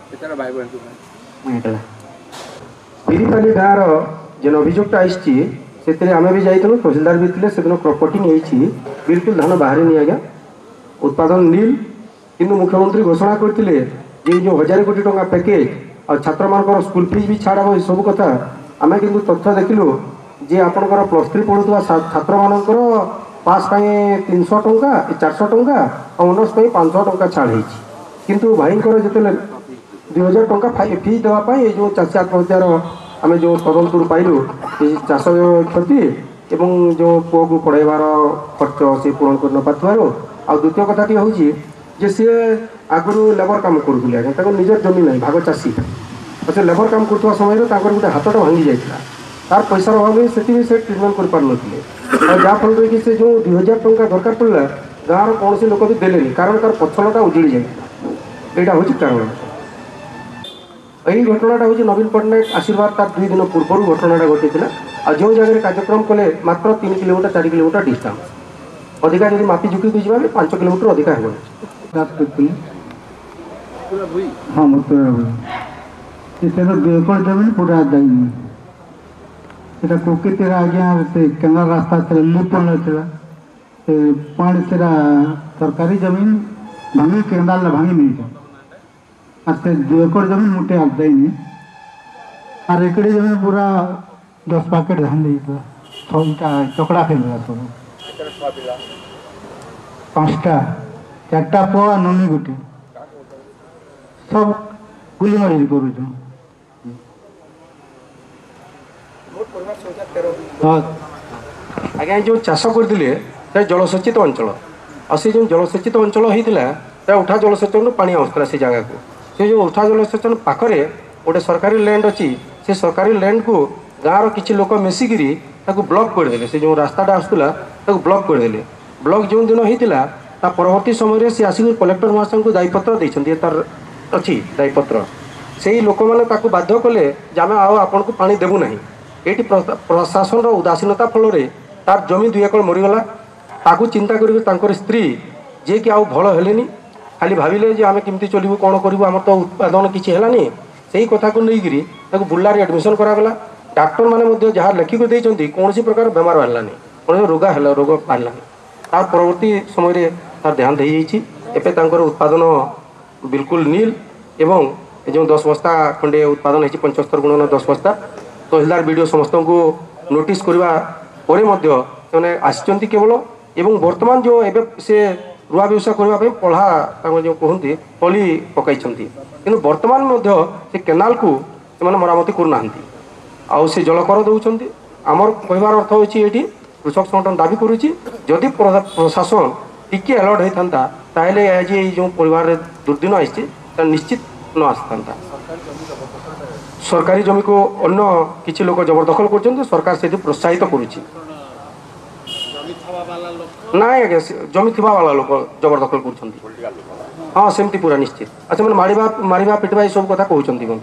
बीरीपाली गाँव जेन अभियोगटा आसी से आम भी जाइलु तहसीलदार भी थे से दिन क्रॉपटिंग बिल्कुल धान बाहर नहीं आज्ञा उत्पादन नील किंतु मुख्यमंत्री घोषणा करते जो हजार कोटी टंका पैकेज और छात्र मान स्कूल फीस भी छाड़ हम सब कथा आम किंतु तथ्य देखिलु जे आपंकर प्लस थ्री पढ़ुवा छात्र मानकर पास तीन सौ टंका चार सौ टंका और ऑनर्स पाँच सौ टंका छाड़ होती किंतु भाईंकर जो दुई हजार टंका फीस देवाई जो चाषी आत्महत्यार आम जो तदंत पाइलु चाष क्षति एवं जो पुओ को पढ़ाइबार खर्च से पूरण कर न पार आ द्वितीय कथाटी हूँ जे सी आगु लेबर काम करुले निजर जमी ना भाग चाषी अच्छे लेबर काम कर समय गोटे हाथटा भांगी जाता तार पैसार अभाव से ट्रिटमेंट कर पार नथिले जहाँफल कि से जो दुई हजार टंका दरकार पड़ा गाँव कौन लोक भी देले कारण तार पछलटा उजुड़ी जाता यहाँ हूँ कारण यही घटनाटा हूँ नवीन पट्टनायक आशीर्वाद तार दुई दिन पूर्व घटनाटा घटी आ जो जगह कार्यक्रम कले मात्र तीन किलोमीटर चार किलोमीटर डिस्टेंस अधिका जब मापी झुकी को जाए पांच किलोमीटर अधिका हो हाँ दुई एकड़ जमीन पूरा दायी से प्रकृति आज्ञा से केना रास्ता थी लिप से पानी से सरकारी जमीन भांगी केंदाल भांगी नहीं और से दो एकड़ जमीन मुटे आग देनी और एकड़ी जमीन पूरा दस पैकेट धान दी छटा चकड़ा खेल सब पाँचटा चार्टा पुआ ननी गोटे सब गुली मारी करूँ आज्ञा जो चाष करते जलसेचित अंचल और से जो जलसेचित अंचल होता उठा जलसेचन पानी आसला से जगह को से जो उठा जलसेचन पाखरे गोटे सरकारी लैंड अच्छी से सरकारी लैंड को गाँव किसी लोक मिसिकी ब्लॉक करदे से जो रास्ताटा आसूला ब्लॉक करदे ब्लॉक जो दिन होता परवर्ती समय से आसिक कलेक्टर महाशय को दायीपत्र देते तार अच्छी दायीपत्र से ही लोक मैंने बाध्य कले आम आपन को पानी देवु ना ये प्रशासन उदासीनता फल तार जमी दुई एकड़ मरीगला ताकू चिंता कर स्त्री जे कि आउ भल हेलेनी खाली भाविले जे आम केमती चलू कौन करूँ आम तो उत्पादन किसी है से ही कथा को लेकर बुर्ला एडमिशन करागला डाक्टर मैंने जहाँ लेखिक देते कौन प्रकार बेमार बाहरलानी कौन रोगा है रोग बाहरलानी तार परवर्ती समय तार ध्यान दे जाइए उत्पादन बिल्कुल नील एवं जो दस बस्ता खंडे उत्पादन होती पंचस्तर गुण दस बस्ता तहसीलदार वीडियो समस्त को नोटिस करने आसी केवल एवं वर्तमान जो एवं से रुआ व्यवसाय करने पढ़ा जो कहते तली पकई कि बर्तमान से केनाल को मरामती करना आउ से जलकर दौरान आमर कहबार अर्थ होती कृषक संगठन दाबी करुच्ची जदि प्रशासन टिके अलर्ट होता ताहले आज ये जो परिवार दुर्दिन आसी निश्चित न आसता सरकारी जमी को अन्य किसी लोग जबरदखल कर सरकार से प्रोत्साहित करुच्ची ना आज्ञा जमी थी वाला लोक जबरदखल कर हाँ सेमती पूरा निश्चित अच्छा मैंने मारिबा मारिबा पिटवा ये सब कथा कहते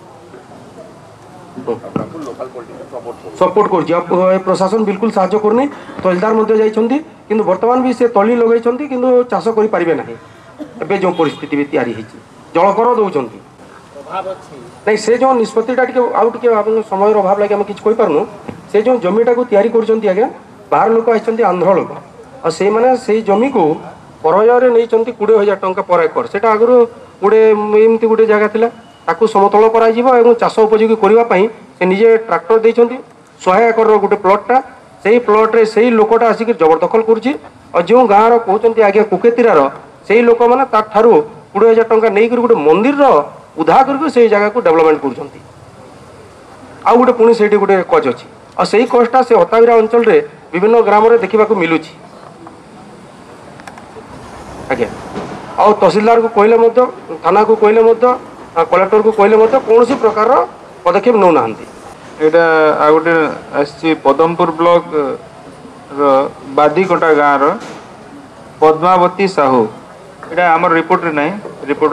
सपोर्ट कर प्रशासन बिल्कुल साहाय्य करनी तहसीलदार जाइछंती किंतु वर्तमान भी से तली लगे किंतु चाष करि पारिबे नाही एबे जो परिस्थिति भी तैयारी होती जलकर दौरान नहीं से जो निष्पत्तिटा आउ टे समय अभाव लगे आम कि पार्नु से जो जमीटा को तैयारी कर आज्ञा बाहर लोक आइछंती आंध्र लोक और से माने से जमी को परजरे नहीं कोड़े हजार टंका पर एकर से आगु गोटे एमती गोटे जगह थिला ताकू समतल कर चाष उपयोगी करने से निजे ट्राक्टर देते शहे एकर गोटे प्लटटा से प्लट रे से लोकटा आसिक जबरदखल करुच्ची और जो गाँव कहते आज्ञा कुकेतीरार से लोक मैंने तार कोड़े हजार टंका नहीं गोटे मंदिर उद्धा करके से जगह को डेवलपमेंट कर आउ गोटे पुणी से गोटे कज अच्छी और से कजटा से हताबिरा अंचल रे विभिन्न ग्राम में देखा मिलूँ आज्ञा आ तहसीलदार को कहले थाना को कहले कलेक्टर को कहले कौन प्रकार पदक्षेप नौ ना यहाँ आ गोटे आसी पदमपुर ब्लॉक बादीकोटा गाँव रो पद्मावती साहू यहाँ आम रिपोर्ट रे नहीं रिपोर्ट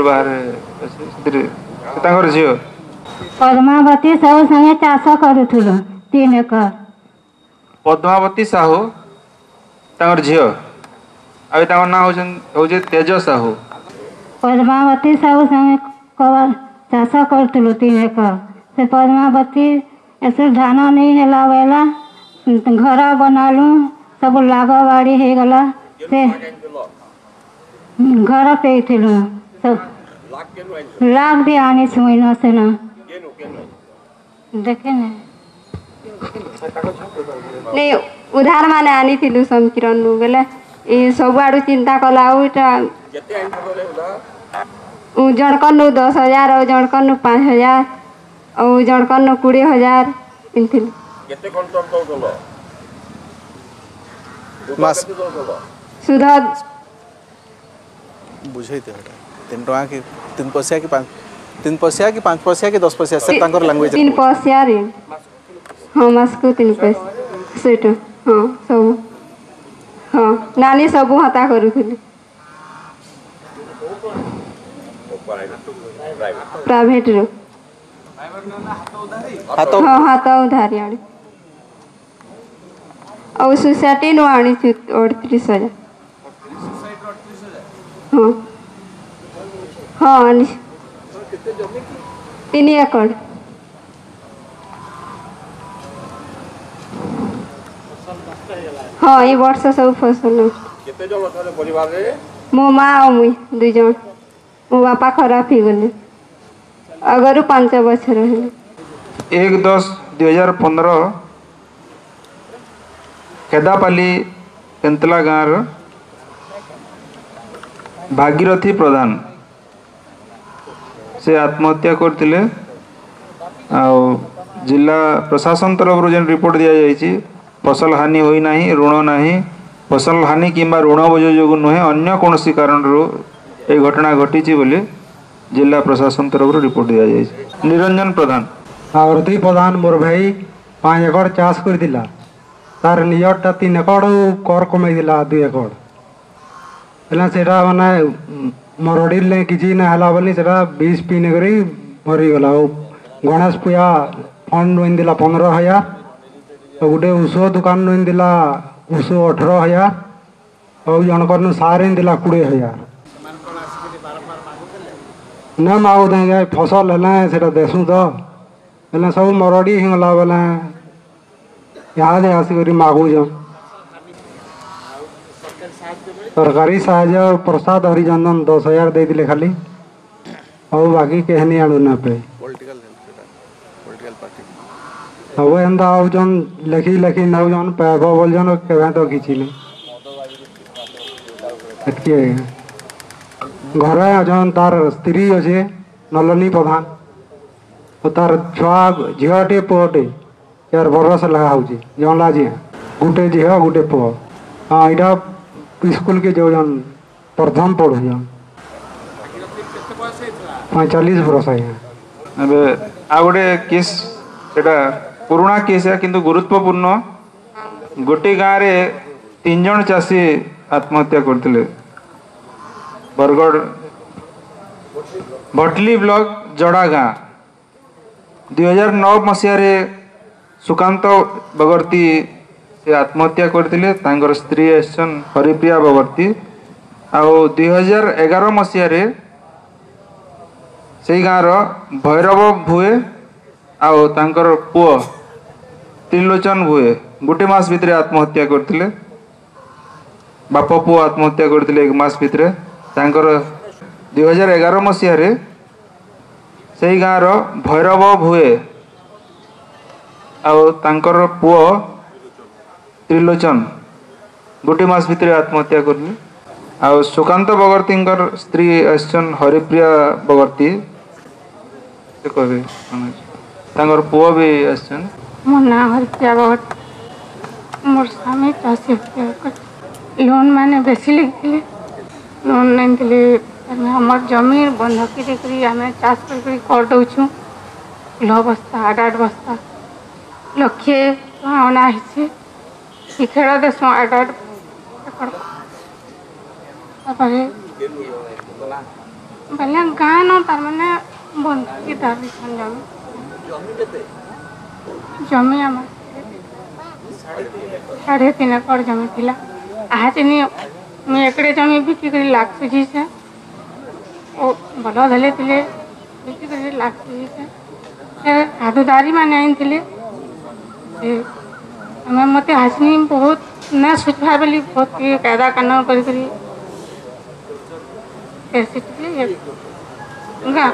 बाहर झील पद्मावती साहू संगे चाष करूँ तीन एकर पद्मावती साहू तांकर झील आ ना हूँ तेज साहू पद्मावती साहू संगे चाष करूँ तीन एकर से पद्मावती ऐसे धान नहीं है वेला घर बनालु सब लाग बाड़ी हो गला से घर पे सब लाग भी आनी सुन से ना देखे नहीं उधार माने आनी थिलु समकिरण नु बेले ए सब आडू चिंता कला उटा उ जणकर नु दस हजार और जणकर नु पाँच हजार और जणकर नु कोड़े हजार इनथिल केते कंट्रोल तो गलो मास सुधा बुझैते हटा तीन टका की तीन पैसा की पाँच तीन पैसा की पाँच पैसा की दस पैसा से तांकर लैंग्वेज तीन पैसा रे हां मास को तीन पैसा सेट हां सब हां नानी सब हता करूथिली प्राइवेट रो हाथ हाँ हाथ उधारी आनी और सोसाइटी नो आनी अड़तीस हजार हाँ हाँ आनी तीन एकड़ हाँ ये वर्ष सब फसल केते जन अछन परिवार रे मो माँ और मुई दुई जन मो बापा खराब ही गले अगर पांच बछर है एक दस दुई हजार पंद्रह खेदापाली तेंतला गाँव भागीरथी प्रधान से आत्महत्या करते जिला प्रशासन तरफ जेन रिपोर्ट दि जाइए फसल हानि होई नाही ऋण नाही फसल हानि किंबा ऋण बोझ जो नुहे अन्य कौन कारण ये घटना घटी बोली जिला प्रशासन तरफ रिपोर्ट दि जाइए। निरंजन प्रधान भागीरथी प्रधान मोर भाई पाँच एकड़ चाष कर तार निजटा तीन एकड़ कर कमे दुई एकड़ है माने मरड़ी किसी ना बोली बीस पिन कर मरीगला गणेश पूजा फंड नोइन दिला पंद्रह हजार गोटे ऊष दुकान नोइन दिला ऊष अठारह हजार और जनकर सार दिला कोड़े हजार ना मागु फसल है देसु तो बेले सब मरड़ी हिंगला बेले इहादे आसिक मागुछन सरकारी साहाय्य प्रसाद हरिचंदन दस हजार देते खाली और बाकी कहनी आणु ना पे सब एंता आउन लेखी लेखी नौजन पैब बोलजन केवे तो किसी नहीं घरे अजन तार स्त्री अच्छे नलनी प्रधान और तार छुआ झीटे पुअटे चार बरस लगा जमला जी गोटे झी गोटे पुह हाँ यहाँ स्कूल के जाऊन प्रथम पढ़ुन पैंतालीस बरस ଏବେ ଆଉ ଗୋଟେ କେସ୍ ସେଟା ପୁରୁଣା କେସ୍ କିନ୍ତୁ ଗୁରୁତ୍ୱପୂର୍ଣ୍ଣ ଗୋटे ଗାଁରେ ତିନି ଜଣ ଚାଷୀ ଆତ୍ମହତ୍ୟା କରିଥିଲେ ବରଗଡ଼ ଭଟଲି ବ୍ଲକ ଜଡ଼ା ଗାଁ ଦୁଇ ହଜାର ନଅ ମସିହାରେ ସୁକାନ୍ତ ବଗର୍ତ୍ତୀ ସେ ଆତ୍ମହତ୍ୟା କରିଥିଲେ ତାଙ୍କର ସ୍ତ୍ରୀ ଆସିଛନ୍ ହରିପ୍ରିୟା ବଗର୍ତ୍ତୀ ଆଉ ଦୁଇ ହଜାର ଏଗାର ମସିହାରେ ସେଇ ଗାଁର ଭୈରବ ଭୁଏ ଆଉ ତାଙ୍କର ପୁଅ ତ୍ରିଲୋଚନ ଭୁଏ ଗୋଟେ ମାସ ଭିତରେ ଆତ୍ମହତ୍ୟା କରିଥିଲେ ବାପ ପୁଅ ଆତ୍ମହତ୍ୟା କରିଥିଲେ ଏକ ମାସ ଭିତରେ ତାଙ୍କର ଦୁଇ ହଜାର ଏଗାର ମସିହାରେ ସେଇ ଗାଁର ଭୈରବ ଭୁଏ ଆଉ ତାଙ୍କର ପୁଅ ତ୍ରିଲୋଚନ ଗୋଟେ ମାସ ଭିତରେ ଆତ୍ମହତ୍ୟା କରିଥିଲେ ଆଉ ସୁକାନ୍ତ ବଗର୍ତ୍ତୀଙ୍କର ସ୍ତ୍ରୀ ଆସିଛନ୍ ହରିପ୍ରିୟା ବଗର୍ତ୍ତୀ ସେ କହିବେ ତାଙ୍କର ପୁଅ ବି ଆସିଛନ୍ ମୋ ନାଁ ହରିପ୍ରିୟା ବଗର୍ତ୍ତୀ ମୋର ସ୍ୱାମୀ ଚାଷୀ ଲୋନ୍ ମାନେ ବେଶୀ ଲାଗିଥିଲେ ଲୋନ୍ ନେଇଥିଲେ ଆମର ଜମି ବନ୍ଧକି ଦେଇକରି ଆମେ ଚାଷ କରିକରି କରିଦେଉଛୁ ଫୁଲ ବସ୍ତା ଆଠ ଆଠ ବସ୍ତା ଲକ୍ଷେ ଟଙ୍କା ଅଣା ହେଇଛି ଶିକ୍ଷଣ ଦେଶୁଁ ଆଠ ଆଠ ତାପରେ ବେଲେ ଗାଁ ନ ତାରମାନେ ବନ୍ଧକି ଧରିଛନ୍ ଜମି ଜମି ଆମର ସାଢ଼େ ତିନି ଏକର ଜମି ଥିଲା ଆହା ଚିନି ମୁଇଁ ଏକଡ଼େ ଜମି ବିକିକରି ଲାଗ ସୁଝିଛେ ଓ ଭଲ ଧଲେ ଥିଲେ ବିକିକରି ଲାଗ ସୁଝିଛେ ସେ ସାଧୁଦାରୀ ମାନେ ଆଣିଥିଲେ ଆମେ ମୋତେ ହାସିନି ବହୁତ ନା ସୁଝବା ବୋଲି ବହୁତ କାୟଦା କାନୁନ କରିକରି ଗାଁ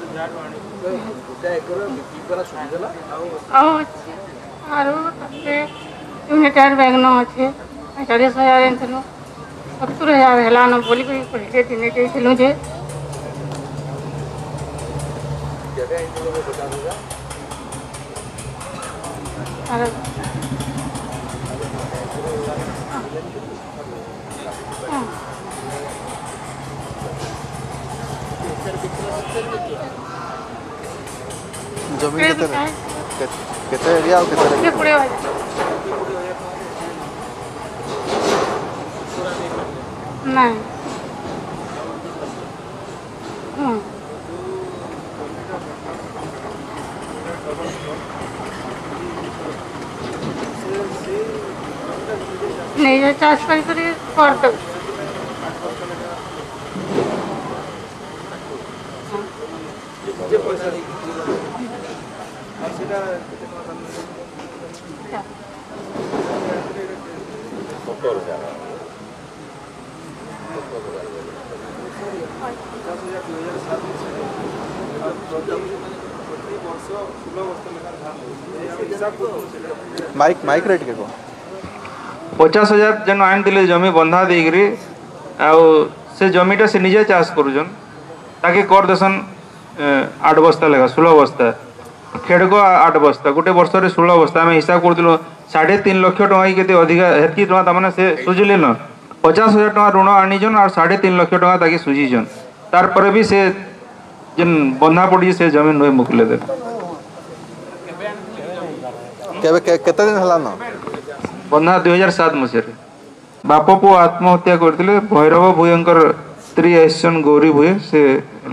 ଆଉ ଅଛି ଆରୁ ତାପରେ ୟୁନିଟାର ବ୍ୟାଗନ ଅଛେ ଚାଳିଶ ହଜାର ଆଣିଥିଲୁ ସତୁର ହଜାର ହେଲାନ ବୋଲିକରି କହିଲେ ଦିନେ ଦେଇଥିଲୁ ଯେ जमीन केते केते एरिया और केते ये पूरे वाले नहीं हम्म नहीं ये चाष कर कर कर दो माइक माइक रेट के को पचास हजार जन आनी जमी बंधा देकरी आउ से जमीटा से निजे चाष करुन ताकि कर देसन आठ बस्ता लेखा षोलह बस्ता खेड़क आठ बस्ता गोटे वर्ष में षोलह बस्ता आम हिसाब करूँ साढ़े तीन लक्ष टଙ୍କା के अधिका हेतकी टଙ୍କା तमाने से सुझिले न पचास हजार टଙ୍କା ऋण आनीचन और साढ़े तीन लक्ष टଙ୍କା ताकि सुझीचन तार पर भी से जिन बंधा पड़ी से जमीन नुहे मुकले दे केबे केते दिन हला न बंधा दुई हजार सात मसीह बाप पु आत्महत्या करते भैरव भूयंकर स्त्री आसन गौरी भूये से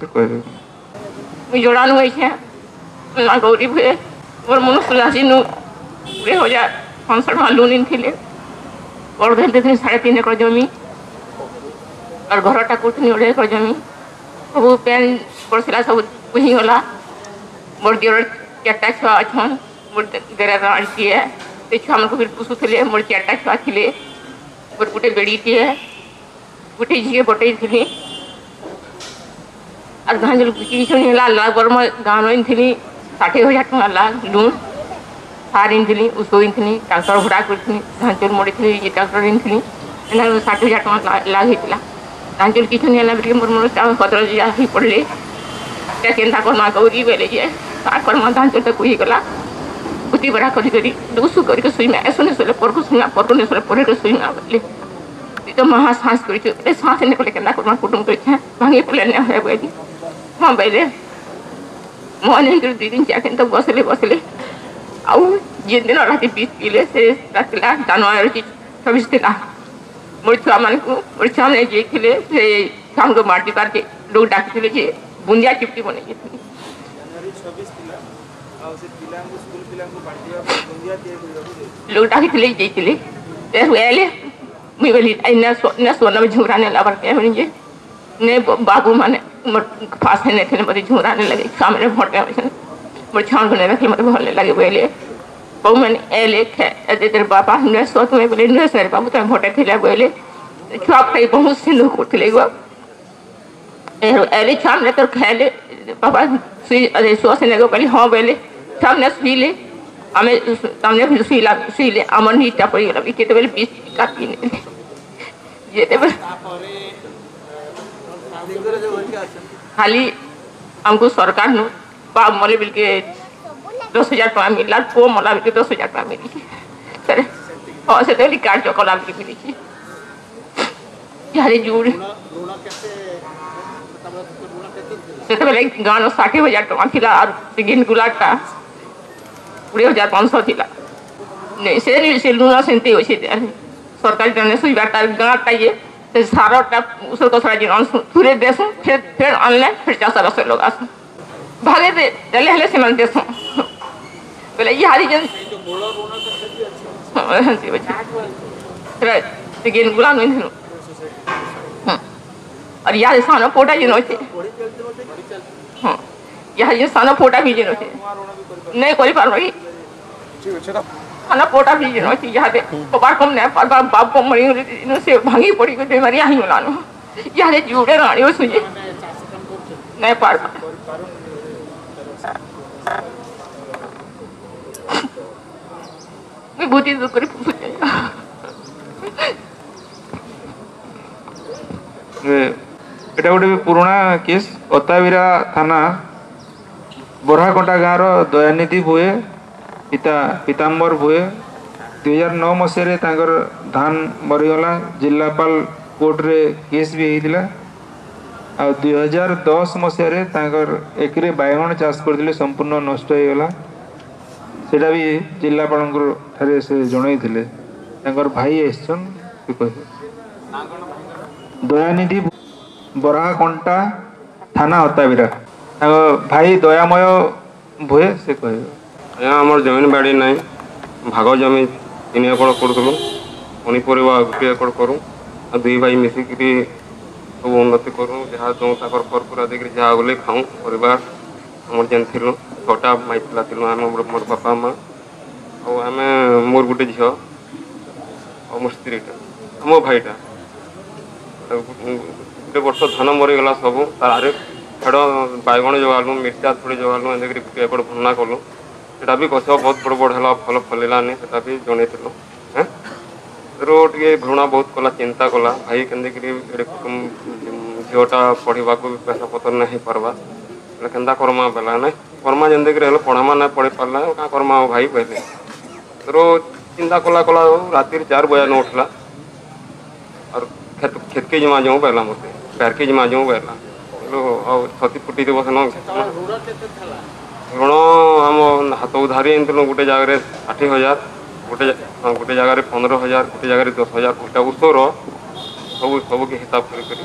कहे जोड़ा नुचे गौरी भूये मोर मन सुलासी नु कोड़े हजार पाँच टका लोन थे और धरते साढ़े तीन एकड़ जमी और घरटा करते अढ़े एकड़ जमी सब पैन पड़ता सब बुझीगला मोर दियर चार्टा छुआ अच्छन मोर देरा राणती है ते छुआ मन को फिर पुसुले मोर चार्टा छुआ थिले मोर गुटे बेड़ीटी है गुटे झीए बटई थी और गाँ जो किसी लाल बर्म गाँव थी षाठी हजार टका लाग लुन सार थी उषो थी ट्राक्टर भड़ा करी धान चुल मड़ी थी ट्राक्टर थी षाठी हजार टका लाग होता धान चुल किसी नहीं मोर मोर हतर पड़े केन्ता करमा कौरी बेले जे का करमा धान चुल तक गला उती बड़ा करी करी दुसु करके सुईमा ऐसने सोले परको सुईमा परको ने सोले परे सुईमा बोले तो महा सांस करी ए सांस ने बोले केन्ता करमा कुटुम करी भांगे पले ने है बोली हां बेले मोने कर दी दिन जाके तो बसले बसले आउ जे दिन राती बीस पिले से रातला जनवरी छब्बीस दिना मोर छुआ मान को मोर छुआ ने जे खिले से शाम को माटी काट के लोग डाकथिले जे बुंदिया चिपटी बने थी जनवरी छब्बीस पिला आ से पिला को स्कूल पिला को बांटिया बुंदिया दे लोग डाकथिले जेथिले ते हुएले मुई बोली न न सोना में झुराने लाबर के होनी ने बाबू माने फास है ने मते झुराने लगे सामने भोटे मोर छान बने रखे मते भले लगे बोले बहु मैंने एले खे तेरे बाबा ने सोत में बोले ने सर बाबू तो भोटे थिले बोले छुआ पे बहुत सिंधु करथिले गो एले छाम ने तो खेले बाबा सुई अरे सोस ने गो कहली हां बोले छाम ने सुई ले हमें सामने फिर सुई ला सुई ले अमन ही टपड़ी गला के तो बोले बीस का पीने ये ते खाली हमको सरकार नु बाप मले बिल के दस हजार टका मिला पो मला बिल के दस हजार टका मिली सर और से तो कार्ड जो कला बिल मिली यारे जुड़ सेते बेले गानो षाठी हजार टका थिला और सिगिन गुलाटा पूरे हजार पाँच सौ थिला नहीं से नहीं से लुना सेंते होछे सरकारी जने सुइबाटा गाटा ये से साराटा उसर तो सारा जिन थुरे देसु फिर फिर ऑनलाइन फिर चासा रस लोग आस भागे दे चले हले से मन देसु बोले ये हारी जन हंसी बच्चा रे सिगिन गुला नहीं नु और यार सानो फोटा जिन होते हां यार ये सानो फोटा भी जिन होते नहीं कोई पारबी खाना पोटा भी जिन होते यार दे बाबा कम ने बाबा बाप को मरी इन से भांगी पड़ी को बीमारी आई मिलानो यार जुड़े रानी हो सुजे नहीं पार मैं बुद्धि तो करी पूछे এটা গোটে পুরোনা কেস অতাবিরা থানা বরহাকଣ୍ଟା ଗାଁର ଦୟାନିଧି ଭୁଏ ପିତା ପୀତାମ୍ବର ଭୁଏ ଦୁଇ ହଜାର ନଅ ମସିହାରେ ତାଙ୍କର ଧାନ ମରିଗଲା ଜିଲ୍ଲାପାଳ କୋର୍ଟରେ କେସ୍ ବି ହେଇଥିଲା ଆଉ ଦୁଇ ହଜାର ଦଶ ମସିହାରେ ତାଙ୍କର ଏକରେ ବାଇଗଣ ଚାଷ କରିଥିଲେ ସମ୍ପୂର୍ଣ୍ଣ ନଷ୍ଟ ହେଇଗଲା ସେଇଟା ବି ଜିଲ୍ଲାପାଳଙ୍କ ଠାରେ ସେ ଜଣାଇଥିଲେ ତାଙ୍କର ଭାଇ ଆସିଛନ୍ ସେ କହିବେ ଦୟାନିଧି ବରହାକଣ୍ଟା थाना हताबिरा भाई दयामय भुए से कह आज्ञा आमर जमीन बाड़ी ना भाग जमी तीन एकड़ करूँ पनीपरिया गोटे एकड़ करूँ दुई भाई मिसिक सब उन्नति करूँ जहाँ जो परपुरा देकर जहाँ बोले खाऊँ परिवार आम जेन थी छटा माई पिला थी आम मोर बापा माँ आम मोर गोटे झील और मो स्त्रीटा मो भाईटा गोटे वर्ष धान मरीगला सब तार फेड़ बैगण जगालु मिर्चा थोड़ी जगालु एंक गोटे एकड़ भुना कलु सेटा भी गछ बहुत बड़ बड़ है फल फलिलानी सेटा भी जनइलु हाँ टे भ्रूणा बहुत कला चिंता कला भाई के झीटा पढ़ा पैसा पतर नहीं पार्बा के करमा बेला ना करमा जेनक पढ़ामा ना पढ़ी पार्ला क्या करमा भाई कहले रो चिंता कला कला राति चार बजे न उठला और खेत खेत के जमा जाऊँ पहला मत पैर के जमा जाऊँ पहला छती फुटी देव सेन ऋण आम हाथ उधारी आनी गोटे जगह षाठी हजार गोटे गोटे जगह पंद्रह हजार गोटे जगह दस हजार गोटे ऊसर सब सब के हिसाब कर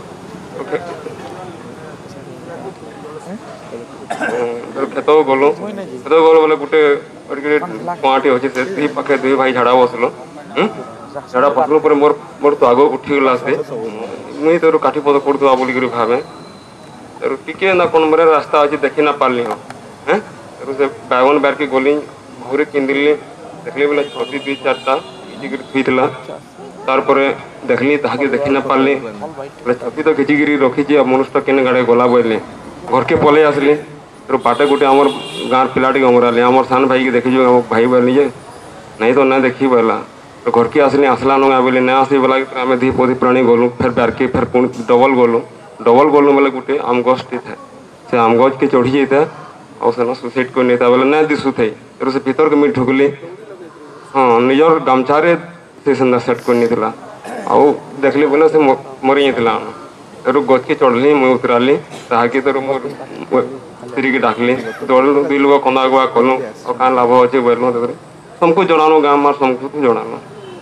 खेत गलु खेत गलु बोले गोटे कुआटी अच्छे से पाखे दुई भाई झाड़ा बसलु झाड़ा बसलु पर मोर मोर तो आग उठीगला से मुई तो काठी पद पड़ुआ बोलिक भावे टिके ना कौन मेरे रास्ता अच्छे देखी ना पार्ली हाँ से बैगन बार के गली घरे किंदिली देखली बोले छती दुई चार्टा खिचिकी थुईला तार देखली ताके देखी ना पारली बोले छती तो खिचिकी रखी मनुष्य केने गाड़े गला बोले घर के पलि आसली तो बाटे गोटे आमर गाँव पिलाटी गमराली आमर सान भाई की देखी आम भाई बोली जे नहीं तो ना देखी बोला तो घर के आसली आसला नुआ बोले ना आसी बोला आम धी पोधी प्राणी गलु फिर बारके फिर पुणी डबल गलु डबल गलु बोले गोटे आम गछटी था से आम गछ के चढ़ी जाता और सेन सुसाइड कर नहीं बोले ना दिशु थे तो से भीतर के मुझे ढुकली हाँ निजर गामछारे से सेट कर नहीं आउ देखली बोले से मरी जाता तेरु गछ के चढ़ली मुझे उतराली ताकि तेरु मोर स्त्री की डाकली दौड़ दुई लोग कंदा गुआ कलु और क्या लाभ अच्छे बोलूँ तुमको जनानु गाँव मार समको जनानु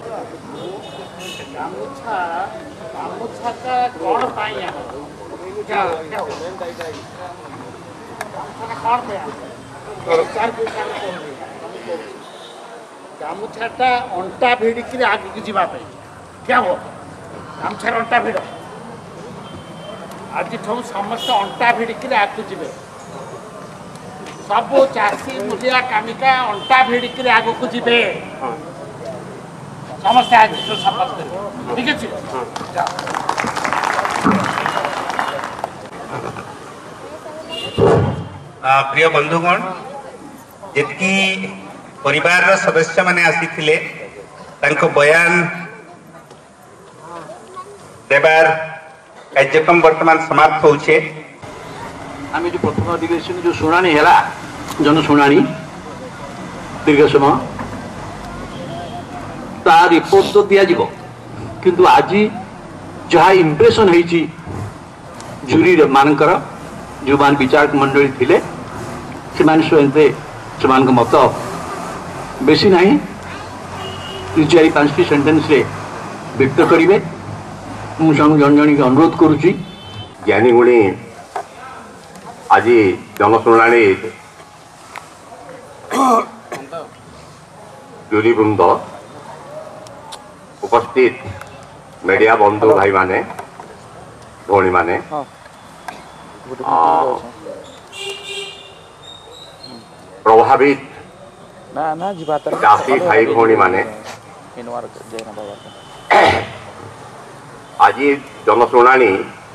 गामुछाटा अंटा भिड़िकी आगे की जावाई क्या हो गामुछार अंटा भिड़ आज समस्त अंटा भिड़िकी आगे जी सब चाषी मुलिया कामिका अंटा भिड़िकी आग को जी समस्त आज शपथ कर ठीक है प्रिय बंधुगण जितकी परिवार सदस्य माने आसीथिले तांको बयान देबार कार्यक्रम वर्तमान समाप्त होउछे आम जो प्रथम अधिवेशन जो शुणाणी है जन शुणाणी दीर्घ समय ता रिपोर्ट तो दिज्व किंतु आज जहाँ इम्प्रेशन होती जूरी मानकर जो मान विचारक मंडली थिले से मत बेसी ना चार पांच सेंटेन्स रे व्यक्त करेंगे मुझे जन जन के अनुरोध करुच्ची ज्ञानी गुणी आज जनशुणाणी जूरी वृंद उपस्थित मीडिया बंधु भाई माने भौणी माने प्रभावित चाषी भाई भौणी माने आज जनशुणाणी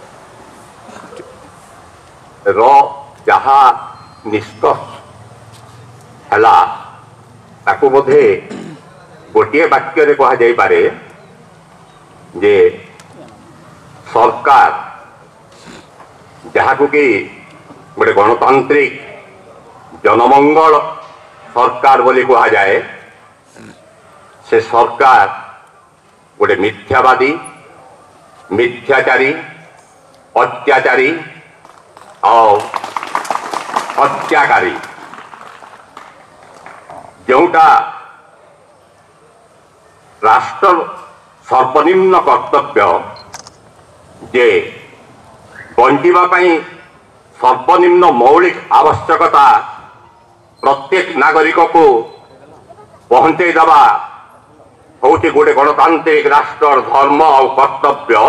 रो जहा निष्कर्ष है ताकू बोधे गोटे वाक्य कह जाई पारे जे सरकार जहाँ को कि गोटे गणतांत्रिक जनमंगल सरकार बोली कह जाए से सरकार गोटे मिथ्यावादी मिथ्याचारी अत्याचारी और हत्याकारी जोटा राष्ट्र सर्वनिम्न कर्तव्य जे बंचिबा पई सर्वनिम्न मौलिक आवश्यकता प्रत्येक नागरिक को पहुंचे दबा होची गोटे गणतांत्रिक राष्ट्र धर्म और कर्तव्य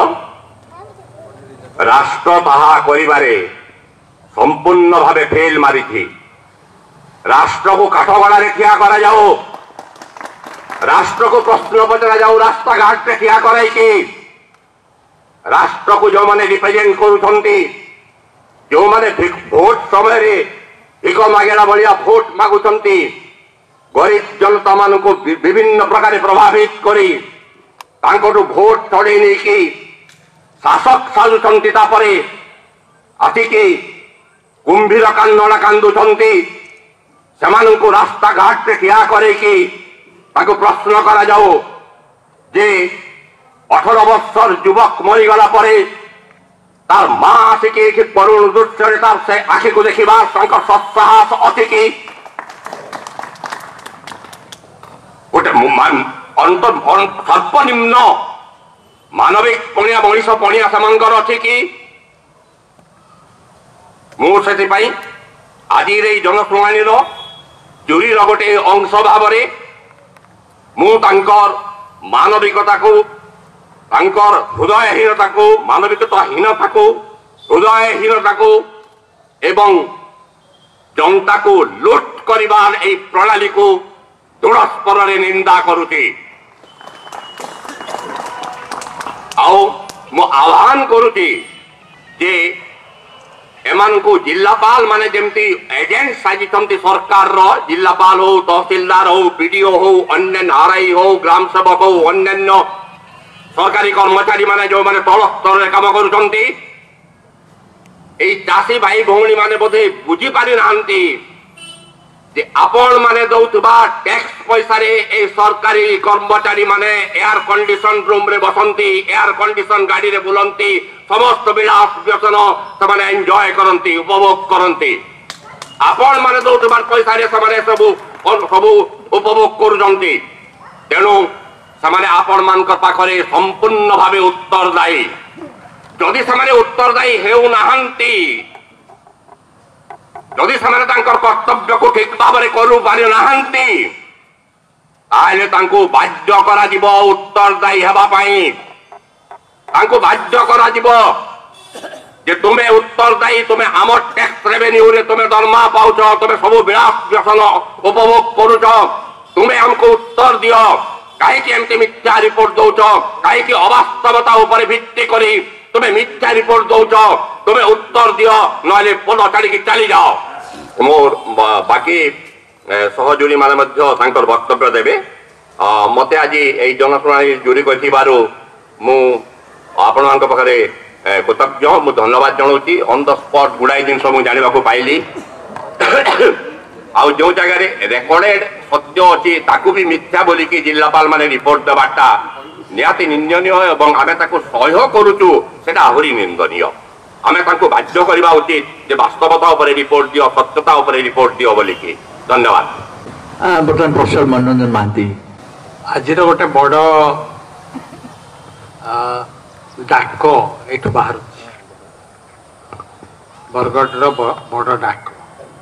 राष्ट्र ताहा करिबारे संपूर्ण भावे फेल मारी थी। राष्ट्र को काठगड़ा ठिया करा जाओ राष्ट्र को प्रश्न पचरा जाओ रास्ता घाट रे ठिया कराई राष्ट्र को जो माने रिप्रेजेंट करुछंती जो माने भोट समय रे भिक मागेला भलिया भोट मागुछंती गरीब जनता मान को विभिन्न प्रकार प्रभावित करी तांकोटु भोट छड़े नहीं कि शासक साजुछंती तापरे आसिकी कुंभीर कांदना कांदुछंती सेमानंकु रास्ता घाट रे ठिया करे कि ताको प्रश्न करा जाओ जे अठारह वर्षर युवक मरीगला परे तार माँ आसिकी करुण दृश्य तार से आखि को देखा सत्साहस अच्छी कि गोटे सर्वनिम्न मानविक पणिया मनीष पणिया सेमानकर अच्छी कि मुझे आज जनशुणाणी जूरी गोटे अंश भाव मुर मानविकता को हृदयहीनता को मानविकताहीनता को हृदयहीनता को एवं जनता को लुट करिबार ए प्रणाली को दृढ़ स्वर रे निंदा करुती आओ मो आह्वान करुती जे एमान को जिलापाल माने जमती एजेंट साजितंती सरकार रो जिलापाल हो तहसीलदार हो बीडीओ हो अन्य आरआई हो ग्राम सेवक हो अन्य सरकारी कर्मचारी माने जो माने तल स्तर रे काम करूचंती ए चासी भाई भौणी माने बोधे बुझी पारि नांती जे आपण माने दउतबा टैक्स पैसा रे ए सरकारी कर्मचारी माने एयर कंडीशन रूम रे बसंती एयर कंडीशन गाड़ी रे बुलंती समस्त विलास व्यसन से एंजॉय करती उपभोग करती आपण माने दउतबा पैसा रे समाने सब सब उपभोग करूचंती तेणु समाने आपण मानकर पाखरे संपूर्ण भावे उत्तरदायी जदि समाने उत्तरदायी हेउ नाहंती जदि समाने तांकर कर्तव्य को ठीक भाव में करू पारि नाहंती ताले तांको बाध्य करा जिवो उत्तरदायी हेबा पई तांको बाध्य करा जिवो जे तुमे उत्तरदायी तुमे आम टैक्स रेवेन्यू रे तुमे दरमा पाउछ तुमे सब विलास व्यसन उपभोग करूछ तुमे हमको उत्तर दियो काहे कि एमते मिथ्या रिपोर्ट दउछ काहे कि अवास्तवता ऊपर भित्ति करी तुम्हें मिथ्या रिपोर्ट दौच तुम्हें उत्तर दियो नले पद छाड़ी चली जाओ मोर बाकी सहयोगी माने मध्य तांकर वक्तव्य देबे मते आज एई जनशुणाणी जोरी कथिबारु मु आपण मानक पाखरे कृतज्ञ मु धन्यवाद जणाउची ऑन द स्पॉट गुडाई दिन सब जानिबा को पाइली आउ जो जगह रे रेकॉर्डेड सत्य अछि ताकू भी मिथ्या बोली कि जिल्लापाल माने रिपोर्ट देबाटा निहाती निंदनीय एवं आमे ताको सह्य करूचु सेटा आहुरी निंदनीय आमे ताको बाध्य करबा उचित जे वास्तवता ऊपर रिपोर्ट दियो सत्यता ऊपर रिपोर्ट दियो बोली कि धन्यवाद बर्तमान प्रोफेसर मनोरंजन महांती आज गोटे बड़ डाक ये बाहर बरगढ़ बड़ डाक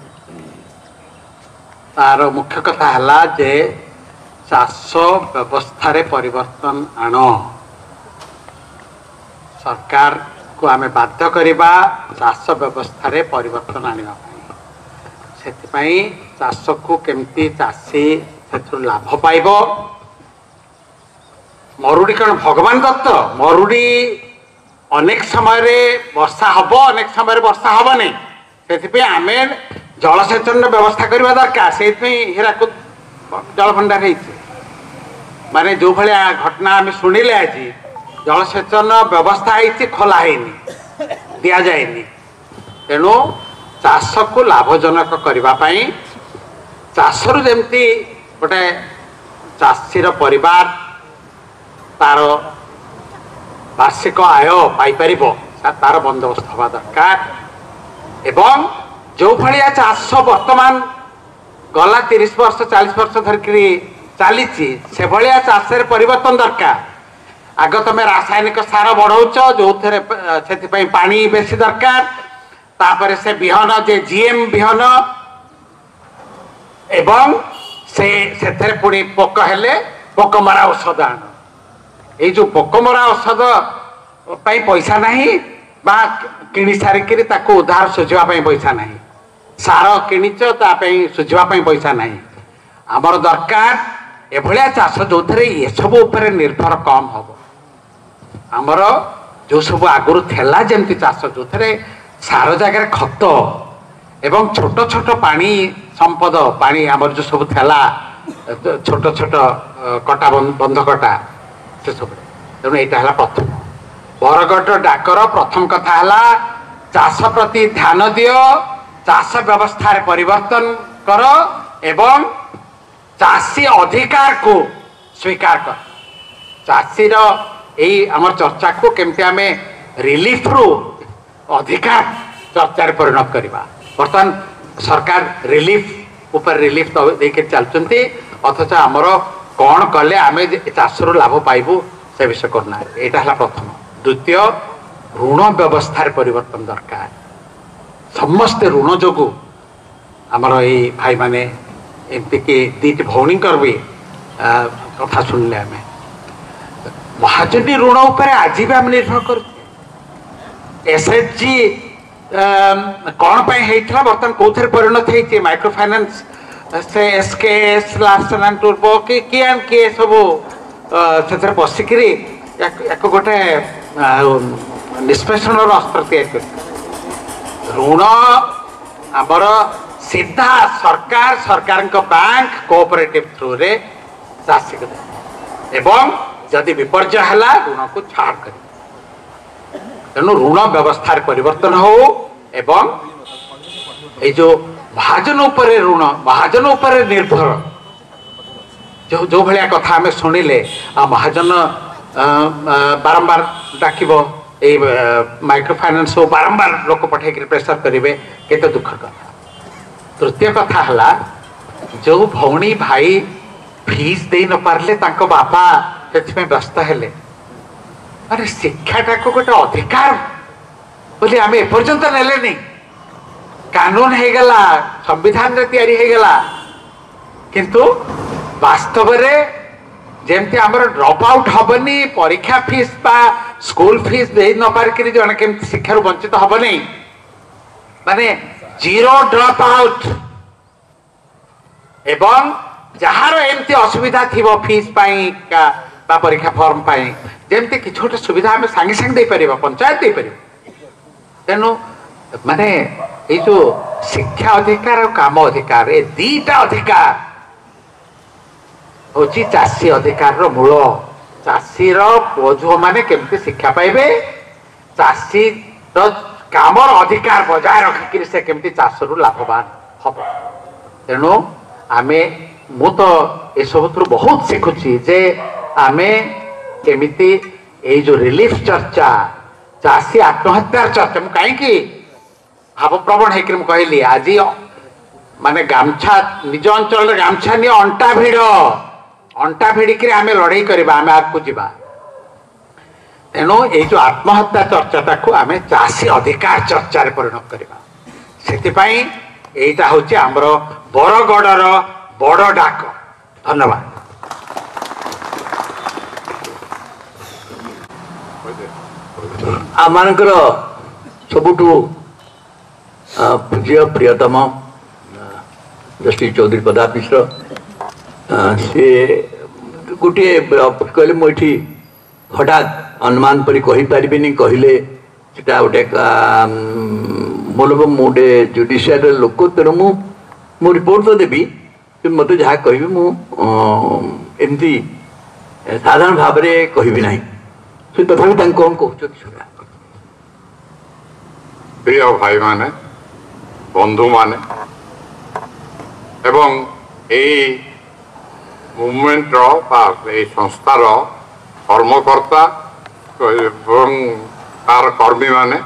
तार मुख्य कथा है जे चाष व्यवस्था रे परिवर्तन आण सरकार को आमे बाध्य करिबा चाष व्यवस्था रे परिवर्तन आनिबा सेति चाष को केमती चाषी से लाभ पाइब मरुड़ी कौन भगवान दत्त मरुड़ी अनेक समय रे वर्षा हब अनेक समय वर्षा हब नहीं से आम जलसेचन व्यवस्था करवा दरकार से हीराकुद जल भंडार माने जो भाया घटना आम शुणिले आज जलसेचन व्यवस्था है खोला है दि जाए तेणु चाष को लाभजनक करने चाषर जमती गोटे चाषीर परिवार तार वार्षिक आय पाइपर तार बंदोबस्त हवा दरकार एवं जो भाया चाष बर्तमान गला तीस वर्ष चालीस वर्ष धरिक चली से भाया चाष परिवर्तन दरकार आग तुम रासायनिक सार बढ़ाऊच जो से पानी बेसी दरकार तापर से बिहन जे जीएम बिहन एवं से से पुणी पोक हेले पोक मरा औषध आण ये जो पोक मरा औषध पाई पैसा नहीं बा किणी सारिक उधार सुझापी पैसा नहीं सार किणीच सुझापी पैसा नहीं आमर दरकार एभलिया चाष जो ये सब उपरे निर्भर कम हम आमर जो सब आगुरी थेला जमती चाष जो सार जगह खत एवं छोट छोट पानी संपद पानी आमर जो सब थेला छोट छोट कटा बंध कटा से सब तेणु यहाँ प्रथम बरगढ़ डाकर प्रथम कथा है चाष प्रति ध्यान दियो चाष व्यवस्था रे परिवर्तन कर एवं चाषी अधिकार को स्वीकार कर चाषीर यही आम चर्चा को केमती आम रिलीफ रु अधिकार चर्चा परिणत करवा बर्तमान सरकार रिलीफ उपर रिलीफ देकर चलते अथच आमर कौन कले आम चाष रु लाभ पाइबू से विषय करना यहाँ है प्रथम द्वितीय ऋण व्यवस्था रे परिवर्तन दरकार समस्ते ऋण जोगु आमर ये भाई माने एमती कि दीट भौणी भी कथा शुणिले आम महाजनी ऋण उपर आज भी आम निर्भर कर एसएचजी कौन बर्तमान कौन परिणत होती माइक्रो फाइनान्स से एसकेएस लास्ट टूर्बो कि किए किए सब से बसिक गोटे निष्पेषण अस्त्र तैयारी ऋण आमर सीधा सरकार सरकार बैंक कोऑपरेटिव थ्रू रे चाषी एवं जदि विपर्य है ऋण को छाड़ कर तेणु ऋण व्यवस्था परिवर्तन हो एवं ये जो महाजन उपर ऋण महाजन उपर निर्भर जो जो भाया कथा आम शुणिले आ महाजन बारंबार डाक माइक्रो फाइनान्स बारंबार लोक पठे प्रेसर करेंगे केते दुख कथा। तृतीय कथा है जो भौणी भाई फीस दे न पारे बापा से व्यस्त हेले अरे शिक्षाटा को गोटे अधिकार बोली आम एपर्यंत नेले नहीं कानून हो गला संविधान रे तैयारी हो गला किंतु वास्तव में जमती आमर ड्रॉप आउट हबनी परीक्षा फीस बा स्कूल फीस दे न पारिक जन केमती शिक्षार वंचित हम नहीं माने जीरो ड्रॉप आउट एवं जार एमती असुविधा थी फीस पाई का बा परीक्षा फॉर्म पाई जमती कि गोटे सुविधा आम सांगे सांगे दे पार पंचायत दे पार तेणु माने ये जो शिक्षा अधिकार और काम अधिकार ए दीटा अधिकार हूँ चाषी अधिकार मूल चाषी पुओ झुओ मैंने केमती शिक्षा पाइबे चाषी काम अधिकार बजाय रखिक से केमती चाष रु लाभवान हम तेणु आम मु तो ये सब बहुत शिखुची जे आम केमिति ये जो रिलीफ चर्चा चाषी आत्महत्यार चर्चा मु कहीं भावप्रवण होकर कहली आज माने गामछा निज अंचल गामछा नि अंटा भिड़ अंटा भिड़िक आम लड़ाई करवा आम आगे जावा तेणु ये जो आत्महत्या चर्चा को आम चाषी अधिकार चर्चा परिणत करवा से यहीटा हूँ आमर बरगढ़र बड़ डाक। धन्यवाद। आम सबुठू पूज्य प्रियतम जस्टिस चौधरी प्रताप मिश्र सी गोटे कहले मुझे हठात अनुमान परी कहीपरि कहले सीटा गोटे मतलब मुझे जुडिशियल लोक तेणु मु रिपोर्ट तो देवी मत जहाँ कह एमती साधारण भाव में कहबी ना तथा कौन कहते प्रिय भाई माने बंधु माने एवं यही मुवमेंट संस्थार कर्मकर्ता एवं तार कर्मी माने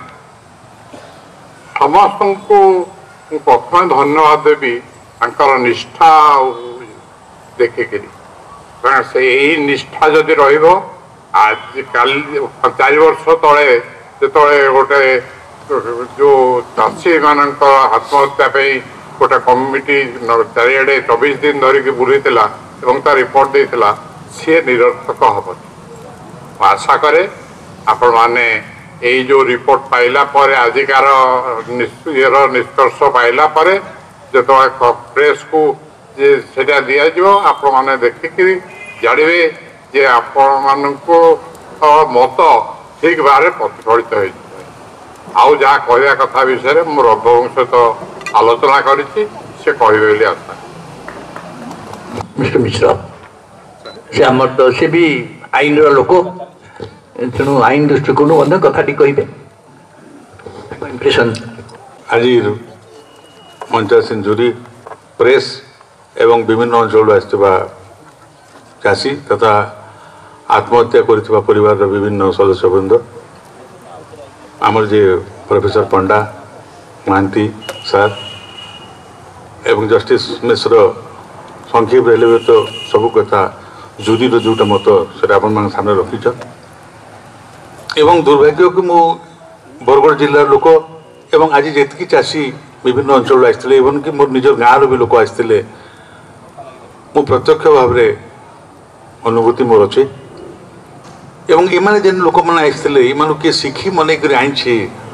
समस्त को प्रथम धन्यवाद देवी तांकर निष्ठा देखिक कारण से यही निष्ठा जदि रहिबो आज काल चार वर्ष तले जो गोटे जो चाषी मान आत्महत्या गोटे कमिटी चारिड़े चौबीस दिन धरिक बुलीला रिपोर्ट देता सी निरर्थक हम आशा करे आपण मैंने यही जो रिपोर्ट पाइला पर आजिकार निष्कर्ष पाइला पर जो प्रेस को जे सेटा दिया जो आपण मैंने देखिक जानवे जे आपण मानक मत ठीक भाव प्रतिफलित हो आउ जहाँ कहवा कथा विषय मु रघु सहित आलोचना करी से कहे आशा। मिस्टर मिश्र से आम तो से भी आईन लोक तेणु आईन दृष्टिकोण कथा कहे इम्प्रेशन आज पंचायत सेंचुरी प्रेस एवं विभिन्न अंचल आसवा चाषी तथा आत्महत्या कर परिवार विभिन्न सदस्यवृंद आमर जे प्रोफेसर पंडा महांती सार एवं जस्टिस मिश्र संक्षेप रहे तो सब कथा जुरी जोटा मत से आपण सामने रखीच एवं दुर्भाग्य कि मु बरगढ़ जिलार लोक एवं आज जी चाषी विभिन्न अंचल आसते एवं कि मोर निज गाँव भी लोक आसते मु प्रत्यक्ष भाव अनुभूति मोर अच्छे एवं इमाने जेन लोक मैंने आसते ये किए शिखी मन कर आई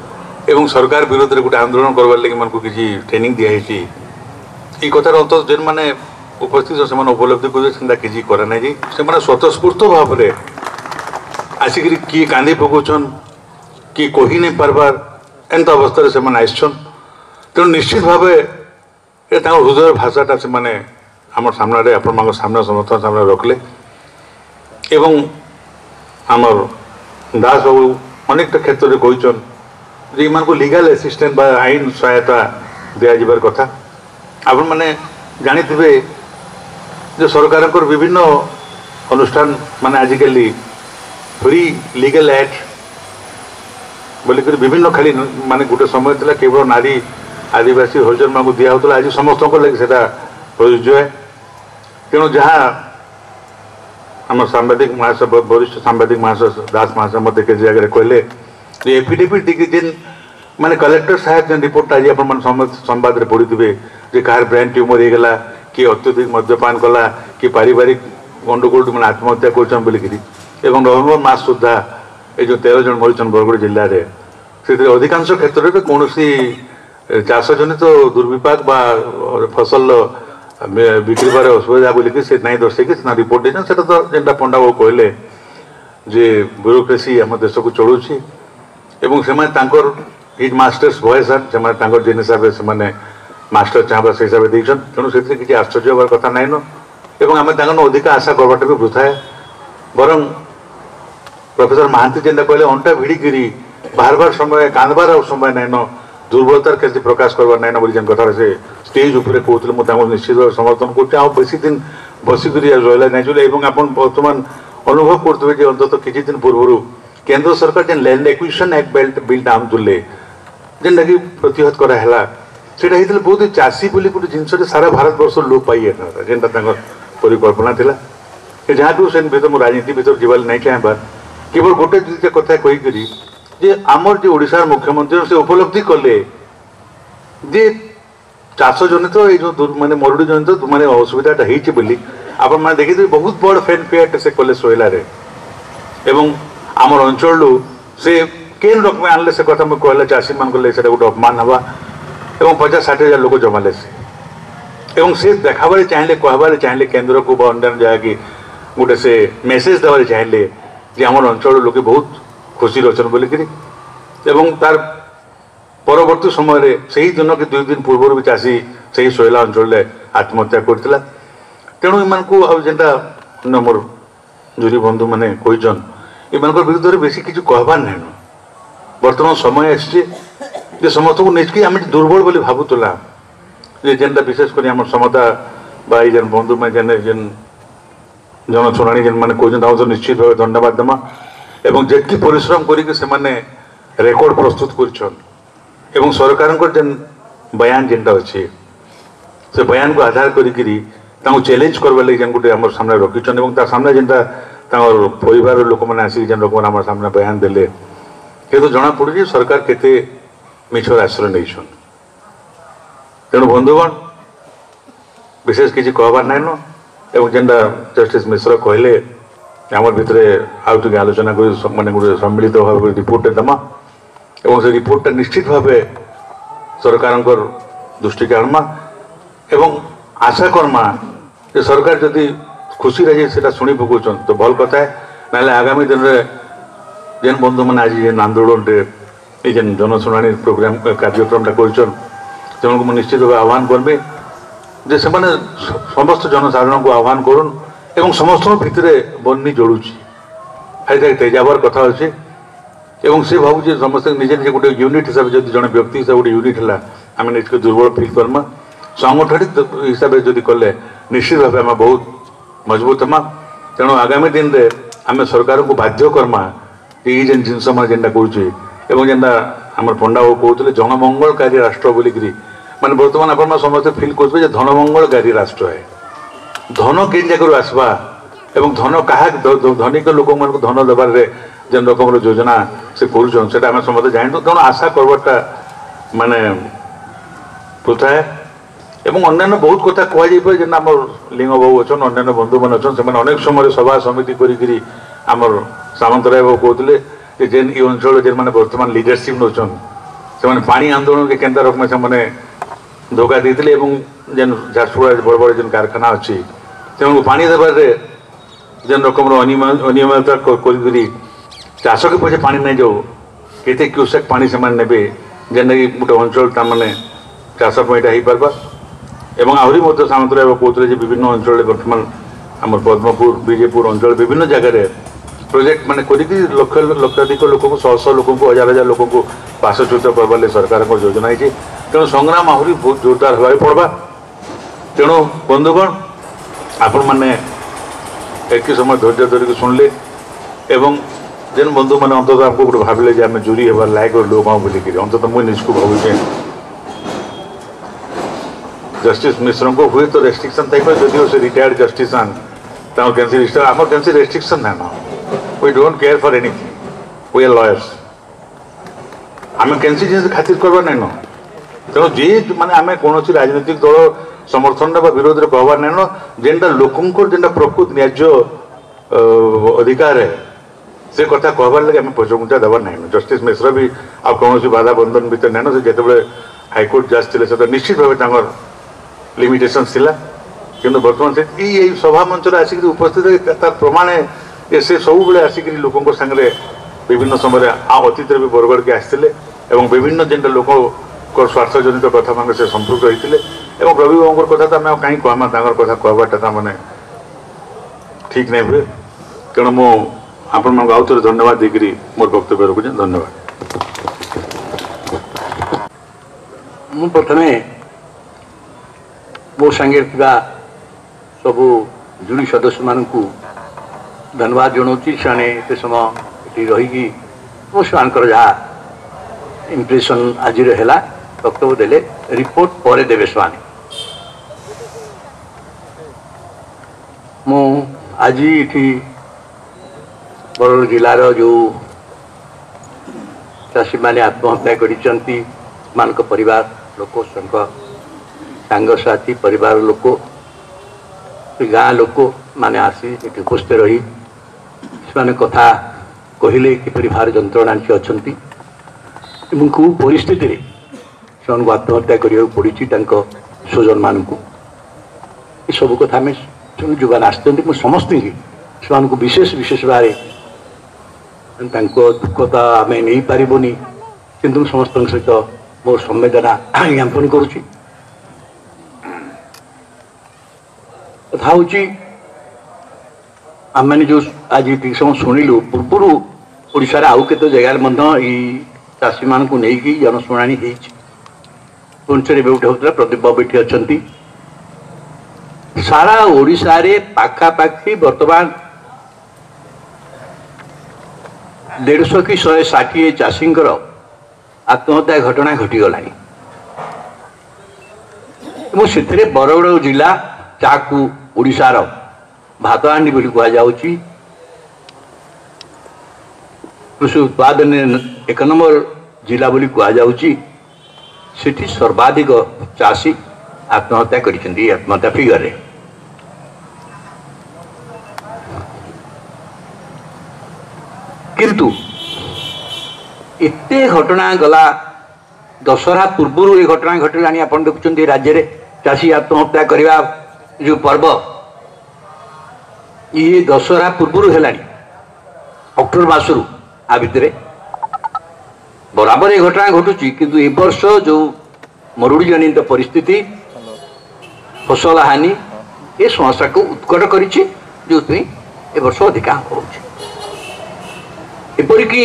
एवं सरकार विरोध में गोटे आंदोलन करवार लगे मन को किसी ट्रेनिंग दिखाई ये कथार अंत जेन मैंने उपस्थित से उपलब्धि कर किसी कराना जी से स्वतस्फूर्त भाव में आसिक किए कांदी पकाउन किए कही नहीं पार्बार एंत अवस्था से आसन तेणु निश्चित भाव हृदय भाषाटा से आम सामने आपण सामने समस्त सामने रखले एवं आमर दास बाबू अनेक क्षेत्र में कहन इन को लीगल असिस्टेंट बा आईन सहायता दिज्वार कथा आपण मैंने जाथे जो सरकार विभिन्न अनुष्ठान माने आजिकल फ्री लीगल एड बोलिक विभिन्न खाली माने गोटे समय था केवल नारी आदिवासी हरिजन मान को दिया होता आज समस्त लगे प्रयोज्य है तेणु जहाँ आम सांबादिक महाशय वरिष्ठ सांबादिक महाशय दास महाशय मत के जगह कहले एफिडेविट देखिए जेन माने कलेक्टर साहेब जेन रिपोर्ट आज आप संवाद में पढ़ी थे कहार ब्रेन ट्यूमर हो गला कि अत्यधिक मद्यपान कला कि पारिवारिक गंडगोल मैंने आत्महत्या कर बोलिकी नवेम्बर मास सुधा ये जो तेरह जन मरीचन बरगढ़ जिले में से अधिकांश क्षेत्र में कौन चाष जनित दुर्विपाक बा फसल बिक्रीबार असुविधा बोलिकी से नहीं दर्शेकी रिपोर्ट देना से तो जेनटा पंडा बाबू कहले जे ब्यूरोक्रेसी आम देश को चलुची एवं से हिज मास्टर्स भयस से जेन हिसाब से मास्टर चाहबा से हिसाब से तेणु से किसी आश्चर्य हबार कथा नाइन एवं आम अधिक आशा करवाटा भी वृथा है बरं प्रोफेसर महांती जेनटा कहले अंटा भिड़िकी बार बार समय कांदबार समय नाइन दुर्बलतार कैसे प्रकाश करवार नाइन बोली जेन कथा से स्टेज उपर कहते मुझे निश्चित भाव समर्थन कर बेसी दिन बसिक रहा नहीं चले बर्तमान अनुभव करते अंततः किसी दिन पूर्व केंद्र सरकार जेन लैंड एक्विजिशन एक्ट बेल्ट बिल आमुले जेनटा कि प्रतिहत कराला से बहुत चाषी बोली गोटे जिन सारा भारत वर्ष लोप पाई जेनटा परिकल्पना थी जहाँ भी से भर मुझे राजनीति भर जीवार नहीं चाहबार केवल गोटे दुईटा कथा कहीकि जे आमर जो ओडिशार मुख्यमंत्री से उपलब्धि कले जे चाष जनित ये जो माने मरुड़ी जनित माने असुविधाटा होती बोली आपण मैंने देखी बहुत बड़ फैन फेयर से कले सोहला एवं आमर अंचल से केन रकम आनले से कथा मुझे कहला चाषी मान गोटे अपमान हवा एवं पचास षाठी हजार लोक जमाले से एवं से देखाबार चाहिए कहबार चाहिए केन्द्र को अन्य जगह कि गोटे से मेसेज देवार चाहिए जे आम अंचल लोके बहुत खुशी अच्छन बोलिकी एवं तार परवर्ती समय से ही दिन कि दुई दिन पूर्व भी चाषी से ही सोहला अंचल आत्महत्या करता तेणु इन जेनटा मोर जुरी बंधु मैंने कहन इन विरुद्ध में बेसी किसी कहबार ना बर्तमान समय आसी समस्त को निजके आम दुर्बल बोली भावुला जेनटा विशेषकर आम समता बा जेन बंधु में जेन जेन जनशुणाणी जेन मैंने कहते निश्चित भाव धन्यवाद देमा एवं जेतकी परिश्रम करके रेकर्ड प्रस्तुत कर सरकार जेन बयान जेनटा अच्छे से बयान को आधार करी चैलेंज करवा लगे जेन गोटे आम सामने रखीन सामने जेनटा परिवार लोक मैंने आसिक जेन लोक आम सामने बयान देले तो जना पड़े सरकार केते मिछर आश्रय नहीं तेणु बंधुगण विशेष किसी कहबार नाइन एवं जेनटा जस्टिस मिश्र कहले आम भितर आउ टे आलोचना कर माने गोटे सम्मिलित भाव रिपोर्ट देमा एवं से रिपोर्टा निश्चित भाव सरकार दृष्टि आनमा एवं आशा करमा जे सरकार जदि खुशी रही से शुणी पकाउन तो भल कथा है ना आगामी दिन में जेन बंधु मैंने आज जेन आंदोलन ये जेन जनशुणाणी प्रोग्राम कार्यक्रमटा कर मुझे निश्चित भाव आह्वान करबे जे से समस्त जनसाधारण को आह्वान करुन एवं समस्त भितर बन्नी जोड़ुची तेजाबार कथा अच्छे एवं से भावुचे समस्त निजे निजे गोटे यूनिट हिसाब से जड़े व्यक्ति हिसाब गोटे यूनिट है आम निजक दुर्बल फिल करमा संगठनित हिसाब से कले निश्चित भाव आम बहुत मजबूत हमा तेणु आगामी दिन में आम सरकार को बाध्य करमा ये जेन जिनस जेनटा कहे जेनटा आम पंडा बाबू कहते जनमंगलकारी राष्ट्र बोलिकी माने बर्तमान आप समस्त फिल करेंगे धनमंगलकारी राष्ट्र है धन केन जगह आसवा एवं धन क्या धनिक लोक मान धन देवार जेन रकम योजना से कर समस्त जानते तेणु आशा करवाटा माने वृथा है एवं अन्य बहुत कथा कहुए जेन आम लिंग बाबू अच्छन अन्य बंधु मैंने अच्छे से अनेक समय सभा समिति करी आमर सामंतराय बाबू कहते जेन ये अंचल जेन मैंने बर्तमान लिडरशिप नौन से पानी आंदोलन के केंद्र रकम से धोखा देते जेन झारसुगुड़ा बड़ बड़ जेन कारखाना अच्छी से पानी देवार जेन रकम अनियमितता कर चाष के पछे पानी नहीं जाऊ केते क्यूसेक पानी से ने जेन गोटे अंचल तमाने चाष हो पार्बा एवं आहरी सामंतरा कहते विभिन्न अंचल बर्तमान आम पद्मपुर विजयपुर अंचल विभिन्न जगह प्रोजेक्ट माने लक्ष लक्षाधिक लोक को शह शह लोक हजार हजार लोक को पाशच्युत करवार सरकार योजना है तेणु संग्राम आहरी बहुत जोरदार होगा पड़वा तेणु बंधुगण आपण मैंने एक समय धैर्य धरिक शुणिले एवं जेन बंधु मैंने अंततः आपको गोटे भाविले जे आम जुरी होबार लायक लोक हाँ बोलिक अंततः मुझे निजक भावुचे जस्टिस मिश्र को हुए तो रेस्ट्रिक्शन थी जदिव से रिटायर्ड जस्टिस कैंसी आम कैंसी रेस्ट्रिक्शन है ना we don't care for anything we are lawyers आम कैंसी जिन खातिर करवा नहीं न तेणु जी माने आम कौन राजनीतिक दल समर्थन विरोध में कहबार नहीं न जेनटा लोक जेनटा प्रकृत न्याय्य अधिकार है से कथा कहबार लगे आम पचमुचा देवार नहीं जस्टिस मिश्र भी आ कौन बाधा बंधन भर नहीं न जिते हाईकोर्ट जज थे से निश्चित भाव लिमिटेशन थिला किंतु बर्तमान से यही सभा मंच आसिक उपस्थित तार प्रमाण ये से सब बेले आसिक लोकों सागरे विभिन्न समय आ अतीत भी बरगढ़ के आसते विभिन्न जेनटा लोक स्वार्थ जनित कथा मान से संपृक्त होते रवि बाबू कथा तो आम कहीं कहमा कथा कहबाटा मैंने ठीक नहीं हुए तेणु मु आपण आउ थे धन्यवाद देकर मोर वक्तव्य रखुचे धन्यवाद। मु प्रथमे मो सांगे सबू जुड़ी सदस्य मान धन्यवाद जनाऊँगी से समय रही मो से जहाँ इम्प्रेसन आज है वक्तव्य देले रिपोर्ट पर देवे से मु आज ये बरगढ़ जिलार जो चाषी मैंने आत्महत्या करिसेंती मान परिवार लोक सांगसाथी परिवार लोक गाँ लोक माने आसी उपस्थित रही से कथा कहले किपरि भार जंत्रणा अच्छा कौ परिस्थिति से आत्महत्या करने पड़ी स्वजन मान सब कथा आम जुगान आसते समस्त से विशेष विशेष भाव दुख तो आम नहीं पारबनी किंतु समस्त सहित मोर संवेदना ज्ञापन करुच्ची कथा हूँ आम मैंने जो आज ये समय शुणिलु पूर्वर ओडिशा आउ केते जगार चाषी मान को लेकिन जनशुणाणी भुवनेश्वर गोटे होता प्रदीप बाबू ये अच्छा सारा ओडिशा रे पाखापाखि बर्तमान डेढ़श कि शहे षाठी चाषी आत्महत्या घटना घटीगला से बरगढ़ जिला जहाँ ओडिशार भातहांडी बोली कहुच्छी कृषि उत्पादन एक नंबर जिला बोली कहुच्छी सेठी सर्वाधिक चाषी आत्महत्या करिसेंती आत्महत्या फिगर रे किंतु एते घटना गला दशहरा पूर्व ये घटना घटलानी आप देखुं राज्य में चाषी आत्महत्या करने जो पर्व ये दशहरा पूर्व है अक्टोबर मसरू आ भितर बराबर ये घटना घटुची किंतु ए वर्ष जो मरुड़ी जनित परिस्थिति फसल हानि ये समस्या को उत्कट करिछि जो ए वर्ष अधिका होछि एपरिक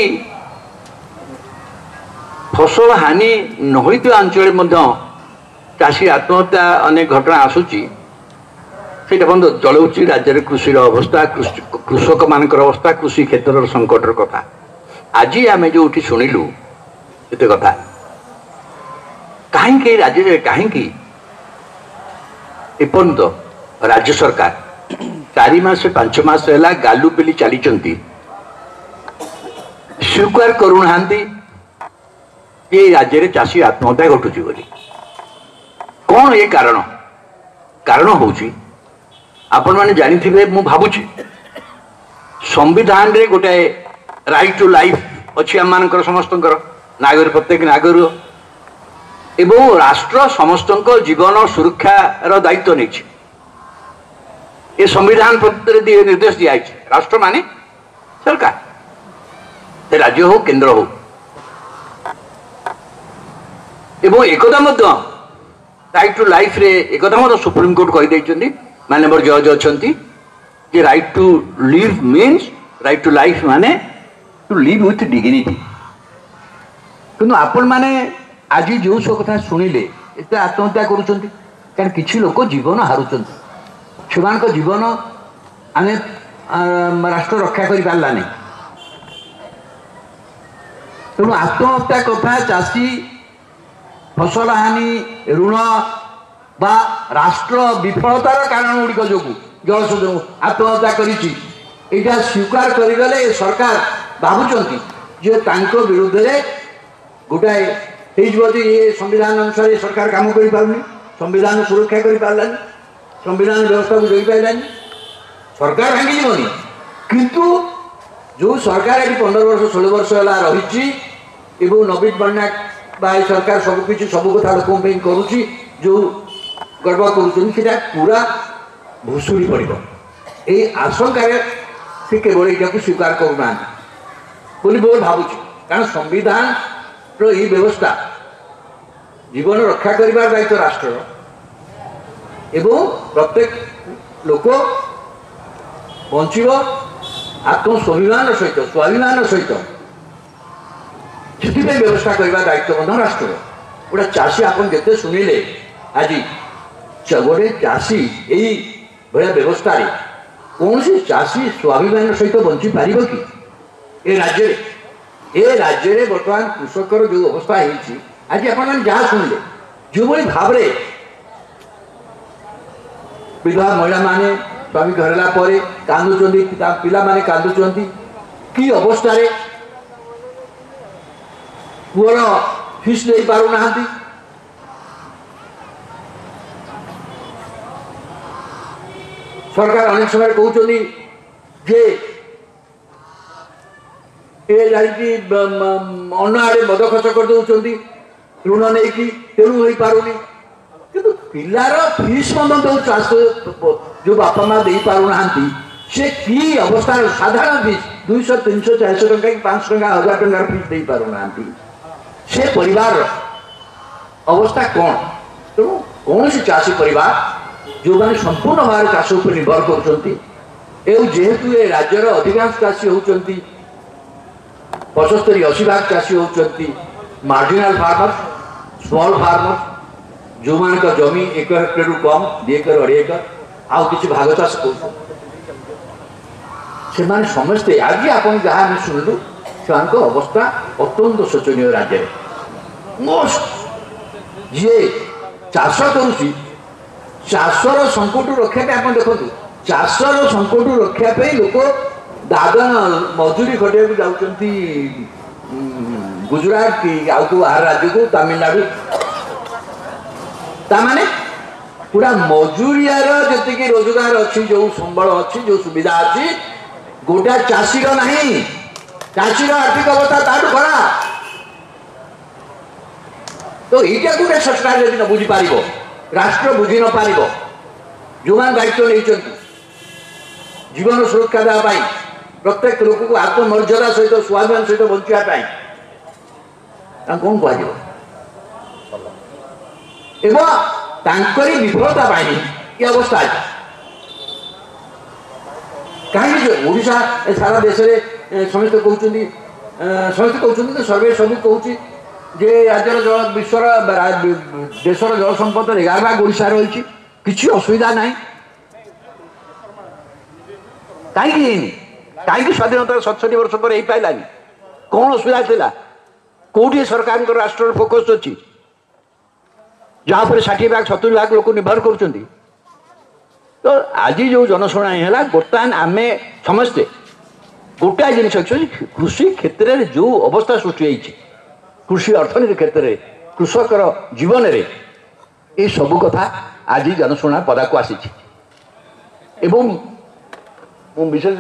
फसल हानि न होइतो अंचल मध्य चाषी आत्महत्या अनेक घटना आसुची से चलाऊँगी राज्य में कृषि अवस्था कृषक मान अवस्था कृषि क्षेत्र संकटर कथा आज आम जो शुणिलु एत कथा कहीं राज्य में कहीं एपर्यंत राज्य सरकार चारि मास पांच मास है गालु पेली चली स्वीकार करूना ये राज्य में चाषी आत्महत्या घटुची बोली कौन ये कारण कारण होची आपण मैंने जानी मु भावुची संविधान रे गोटे राइट टू लाइफ अच्छी आम मान समस्त नागरिक प्रत्येक नागरिक एवं राष्ट्र समस्त जीवन सुरक्षार दायित्व नहीं ये संविधान पत्र निर्देश दिया राष्ट्र माने सरकार से राज्य हो केंद्र हो एवं एकदा राइट टू लाइफ रे एकदा सुप्रीम कोर्ट कहीदे माननीय जज अच्छा right to live means right to life माने टू लिव विथ डिग्निटी किंतु आपण माने आज जो सब कथा शुणिले एत आत्महत्या करुँच कारण किसी लोक जीवन हारुंट से जीवन आम राष्ट्र रक्षा कर पारा नहीं तेणु आत्महत्या कथा चाषी फसल हानि ऋण बा राष्ट्र विफलतार कारण गुड़िक जो जलशोधन आत्महत्या कर स्वीकार करगले सरकार भावुं जे विरुद्ध में गोटाए ये संविधान अनुसार सरकार काम कर पारनी संविधान सुरक्षा कर पारानी संविधान व्यवस्था को जोई पारानी सरकार भांगी जीवनी किंतु जो सरकार ये पंद्रह वर्ष षोल वर्ष है रही नवीन पट्टनायक बा सरकार सबकि सब कथा लोक करुच्ची जो गर्व कर पूरा भुशुड़ी पड़ ये आशंकार से केवल यहाँ स्वीकार करूना बोली बहुत भावुँ कारण संविधान ये व्यवस्था जीवन रक्षा कर दायित्व राष्ट्र एवं प्रत्येक लोक बंचब आत्मस्वाभिमान सहित स्वाभिमान सहित से व्यवस्था करने दायित्व राष्ट्र गोटे चाषी आप जिते शुणिले आज गोटे चाषी यही भाया व्यवस्था कौन सी चाषी स्वाभिमान सहित बंची पार कि ए राज्य ए राज्य में बर्तमान कृषकर जो अवस्था है आज आप जहाँ शुणिले जो भाई भाव विधवा महिला माने स्वामी घरला पर कांदुचंदी पिला माने कांदुचंदी कि अवस्था रे पुअर फीस दे पारु नाहंती सरकार अनेक समय कहते जे ये जाकि अन्न आड़े मद खर्च कर दौरान ऋण नहीं तेणु हो पारुनी किंतु पिलार फीस चाष जो बापा माँ दे पारना से कि अवस्था साधारण फीस दुई सौ तीन सौ चार सौ टका कि पांच सौ टका हजार टकर फीस दे पारना से परिवार अवस्था कौन तेणु कौन सी चाषी परिवार जो मैंने संपूर्ण भाव चाष उपर निर्भर करेतु ये राज्यर अधिकांश चाषी होती पचस्तरी अशी भाग चाषी होती मार्जिनाल फार्मर स्मॉल फार्मर जो मान का जमी एक हेक्टर रु कम दि एकर अढ़ी एकर आउ किसी भाग चाष कर समस्ते आज आप जहाँ शुणु से अवस्था अत्यंत शोचनीय राज्य मोस्ट जी चाष करुच्ची चाषर संकट रक्षा आप देखो चाषर संकट रक्षा लोक दादन मजूरी खटिया जाऊँच गुजरात कि आउ को बाहर राज्य को तमिलनाडु तामाने पूरा मजूरियार जी रोजगार अच्छी जो संबल अच्छी जो सुविधा अच्छी गोटा चाषीर नहीं चाषीर आर्थिक अवस्था ताठू खराब तो यहाँ गोटे सरकार जब न बुझी पार राष्ट्र बुझी न पार जो मैंने दायित्व नहीं जीवन सुरक्षा देवाई प्रत्येक लोक को आत्ममर्यादा सहित स्वाभिमान सहित बचाई कौन कह एवं विफलता ये अवस्था आज कहीं ओडिशा सारा देश में समस्त कहते समस्त कहते सर्वे सब कहूँ जे राज्यर जल विश्वर देशर जल संपद एगार भाग ओडिशा रही किसी असुविधा ना कहीं कहीं स्वाधीनता सतसठी वर्ष पर हो पारानी कौन असुविधा था कौटी सरकार राष्ट्र फोकस अच्छी जहाँ पर षाठी भाग सतुरी भाग लोक निर्भर कर तो आज जो जनशुणाई है बर्तमान आम समस्ते गोटाए जिन कृषि क्षेत्र में जो अवस्था सृष्टि होती कृषि अर्थनीति क्षेत्र में कृषकर जीवन में ये सब कथा आज जनशुणा पदा को आसी विशेष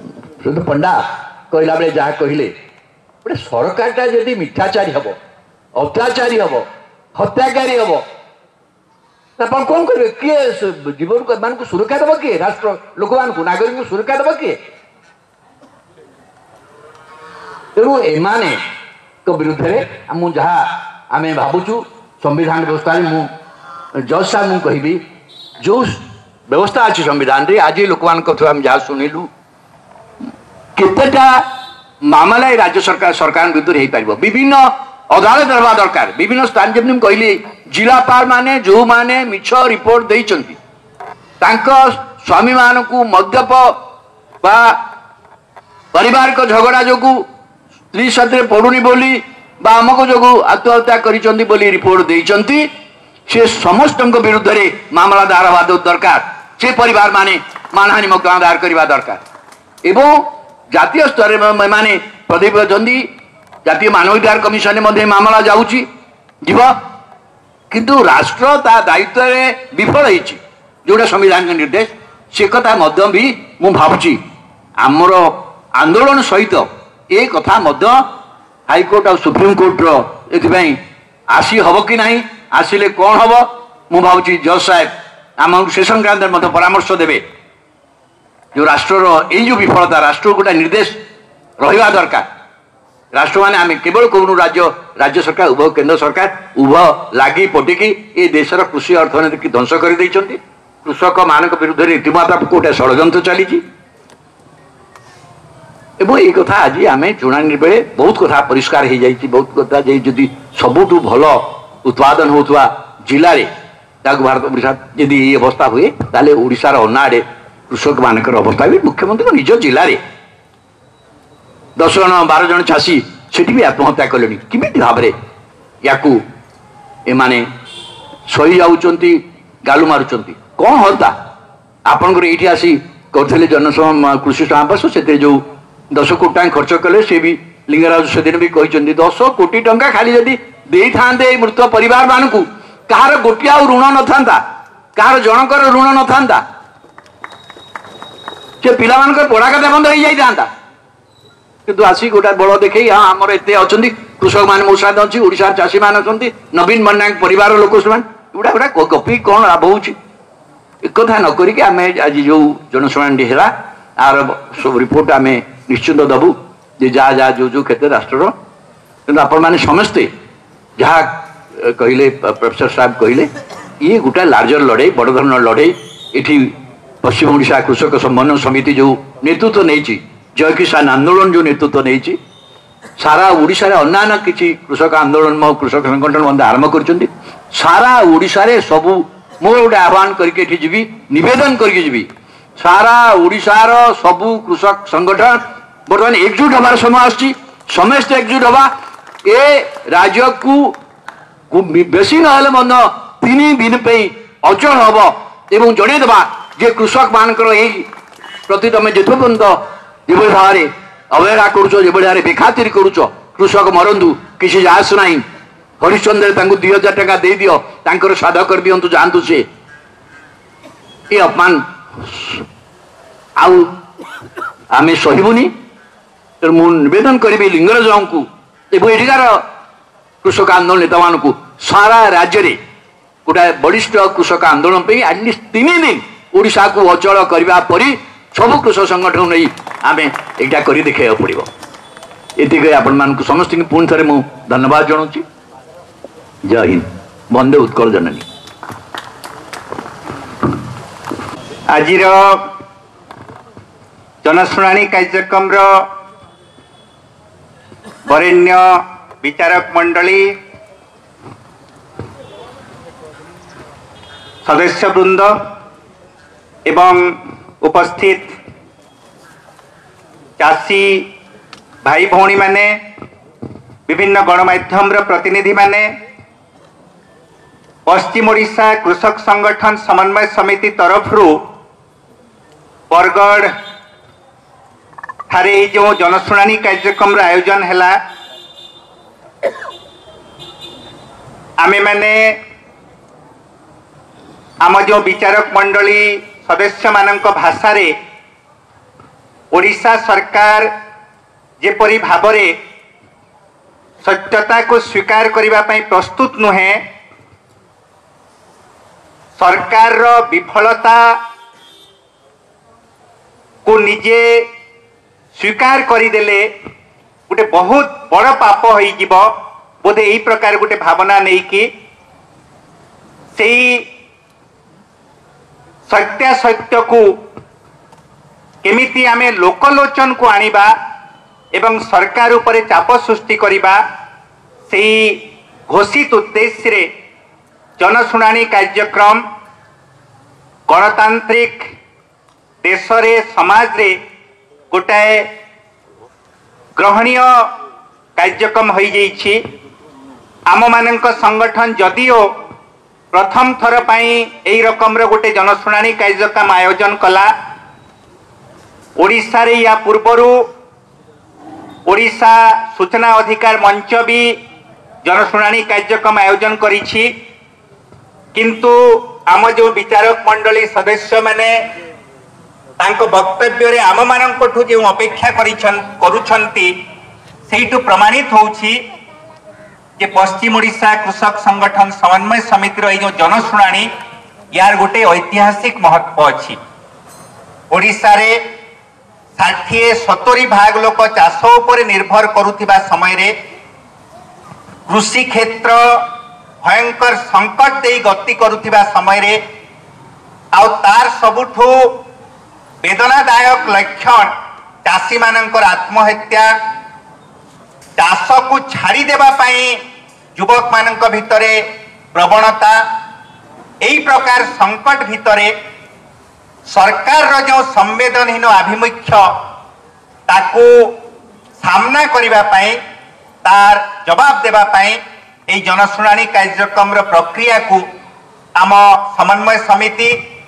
पंडा कहला बेले जहाँ कहले गोटे सरकारटा जदि मिथ्याचारी हम अत्याचारी हम हत्याकारी हम आप कौन करेंगे किए जीवन को मान को सुरक्षा देव किए राष्ट्र लोक मान को नागरिक को सुरक्षा देव किए तेणु एमाने विरुद्ध में जहाँ आम भावुँ संविधान व्यवस्था मु जज साहब मुझे कहबी जो व्यवस्था अच्छी संविधान रे आज लोक मान जहाँ शुणिलु केतेटा मामला राज्य सरकार सरकार विरुद्ध हो पार विभिन्न अदालत रहा दरकार विभिन्न स्थान जमी कहली जिलापाल माने जो माने मिछ रिपोर्ट देइचंती स्वामी मान को मद्यप बा परिवार को झगड़ा जो स्त्री साथ पड़ुनी बोली बा अमक जो आत्महत्या करिचंती बोली रिपोर्ट देइचंती से समस्त विरुद्ध रे मामला दायर हवा दरकार से परिवार माने मानहानि मोकदमा दायर करवा दरकार एवं जातीय स्तर में माने प्रदीप अछंती जातीय मानवाधिकार कमिशन में मामला जाऊँगी जीव किंतु राष्ट्र ता दायित्व रे विफल होइछि जोड़ा संविधान के निर्देश से कथा मध्य भी मु भावुची आमर आंदोलन सहित ए कथा मध्य हाईकोर्ट और सुप्रीम कोर्ट रो एथिबाई आसी हबो कि नहीं आसिले कौन हबो मु भावुची जज साहेब आम से संक्रांत मध्य परामर्श देवे जो राष्ट्र ये जो विफलता राष्ट्र गोटा निर्देश रहा दरकार राष्ट्र माने आम केवल कहूँ राज्य राज्य सरकार उभय केंद्र सरकार उभय लगी पटिकी ये देशर कृषि अर्थनीति ध्वंस कर कृषक मान विरुद्ध रीतिमाता गोटे षड्यंत्र चली ये कथा आज आम शुणानी बेले बहुत कथा परिष्कार हो जाए बहुत कथा जदि सबुठू भल उत्पादन होता जिले में भारत ओडिशा यदि ये अवस्था हुए ताले ओडिशार अन्ना आड़े कृषक मान अवस्था भी मुख्यमंत्री निज जिले में दस जन बार जन चाषी से आत्महत्या कले किमी भाव या एमाने सही जाऊँच गालु मारुंट कौन होता आपंकर ये आसी करते जन कृषि समावेश से जो दस कोटी टाँग खर्च कले से भी लिंगराज से दिन भी कहते दस कोटी टंका खाली जदि दे था मृत परिवार मान को कहार गोटे आ ऋण न था कहार जनकर ऋण न था से पिला पढ़ा कथा बंद हो जाता किंतु आसी गोटा बड़ देखे हाँ आमर एत अच्छा कृषक मान मो साथ अच्छी ओडिशार चाषी मान अच्छा नवीन पट्टनायक परिवार लोक से गुड़ा गुड़ा गपी कौन लाभ हो एक कथा न करिके आम आज जो जनशुणाणी है आर सब रिपोर्ट आम निश्चित दबू जे जहाँ जहाँ जो जो क्षेत्र राष्ट्र कि आपण मैंने समस्ते जहाँ कहले प्रोफेसर साहब कहले ये गोटा लार्जर लड़े बड़ धरण लड़े ये पश्चिम ओडिशा कृषक समन्वय समिति जो नेतृत्व नहीं जय किसान आंदोलन जो नेतृत्व नहीं सारा ओडिशा रे अन्य किसी कृषक आंदोलन कृषक संगठन मध्य आरंभ कर सारा ओडिशा रे सबू मो गोटे आह्वान करके जी नवेदन करके जी सारा ओडिशार सबू कृषक संगठन बर्तमान एकजुट हमार समय आसी समस्त एकजुट हवा ए राज्य को बेसी ना तीन दिन पे अचल हम एवं जनईदेवा जे कृषक मानकर यही प्रति तुम जेत पर्यंत जो भाव में अवहेला करुच जो भाव बेखातिर करुच कृषक मरंतु किसी जास ना हरिश्चंद्र दुई हजार टाँग दे दियो तांकर साध कर दिंतु जातु सी ये अपमान आम सहबुनि तेणु मु नवेदन करी लिंगराज को एଠିକାର कृषक आंदोलन नेता मान को सारा राज्य में गोटे बलिष्ठ कृषक आंदोलन पे एटलिस्ट तीन दिन ओडिशा को अचल करने पर सब कृषक संगठन नहीं आम एटा कर देखा पड़ो ये आपण मान समस्त पुणी थे मुझे धन्यवाद जनाऊँ जय हिंद वंदे उत्कल जननी आज जनशुणाणी कार्यक्रम वरेण्य विचारक मंडली सदस्य वृंद एवं उपस्थित चाषी भाई भौणी माने विभिन्न गणमाध्यम प्रतिनिधि माने पश्चिम ओडिशा कृषक संगठन समन्वय समिति तरफ बरगढ़ ठारे जो जनशुणाणी कार्यक्रम आयोजन है आमे माने आम जो विचारक मंडली सदस्य मानक भाषा रे ओडिशा सरकार जेपरी भाव सत्यता को स्वीकार करने प्रस्तुत नुहे सरकार रो विफलता को निजे स्वीकार करदेले गोटे बहुत बड़ पाप हो बोधे यही प्रकार गोटे भावना नहीं कि सत्या सत्य को केमिति आमे लोकलोचन को आनिबा एवं सरकार उपरे चाप सृष्टि करिबा सेही घोषित उद्देश्य रे जनशुणाणी कार्यक्रम गणतांत्रिक देश रे समाज रे गोटाए ग्रहणीय कार्यक्रम हो जाइछि। आम मानक संगठन जदिओ प्रथम थर पाई एई रकम रो गोटे जनशुणाणी कार्यक्रम आयोजन कला ओडिशा रे या पूर्वरु ओडिशा सूचना अधिकार मंच भी जनशुणाणी कार्यक्रम आयोजन करिछि किंतु आम जो विचारक मंडली सदस्य माने तांको वक्तव्य रे आम मानकठु जो अपेक्षा करुछंती सेहिठु प्रमाणित होउछि जे पश्चिम ओडिशा कृषक संगठन समन्वय समिति रो जो जनशुणाणी यार गोटे ऐतिहासिक महत्व अछि। ओडिशा रे षाठिए सतुरी भाग लोक चाष उपर निर्भर करुथिबा समय रे कृषि क्षेत्र भयंकर संकट दे गति करुथिबा समय रे आउ तार सबुठु वेदनादायक लक्षण चाषी मानकर आत्महत्या चाष को छाड़ी देबा पाई युवक मानक भितरे प्रवणता एई प्रकार संकट भितरे सरकार रो जो संवेदनहीन आभिमुख्य ताकू सामना करिबा पाई तार जवाब देबा पाई एई जनशुणाणी कार्यक्रम रो प्रक्रिया को आम समन्वय समिति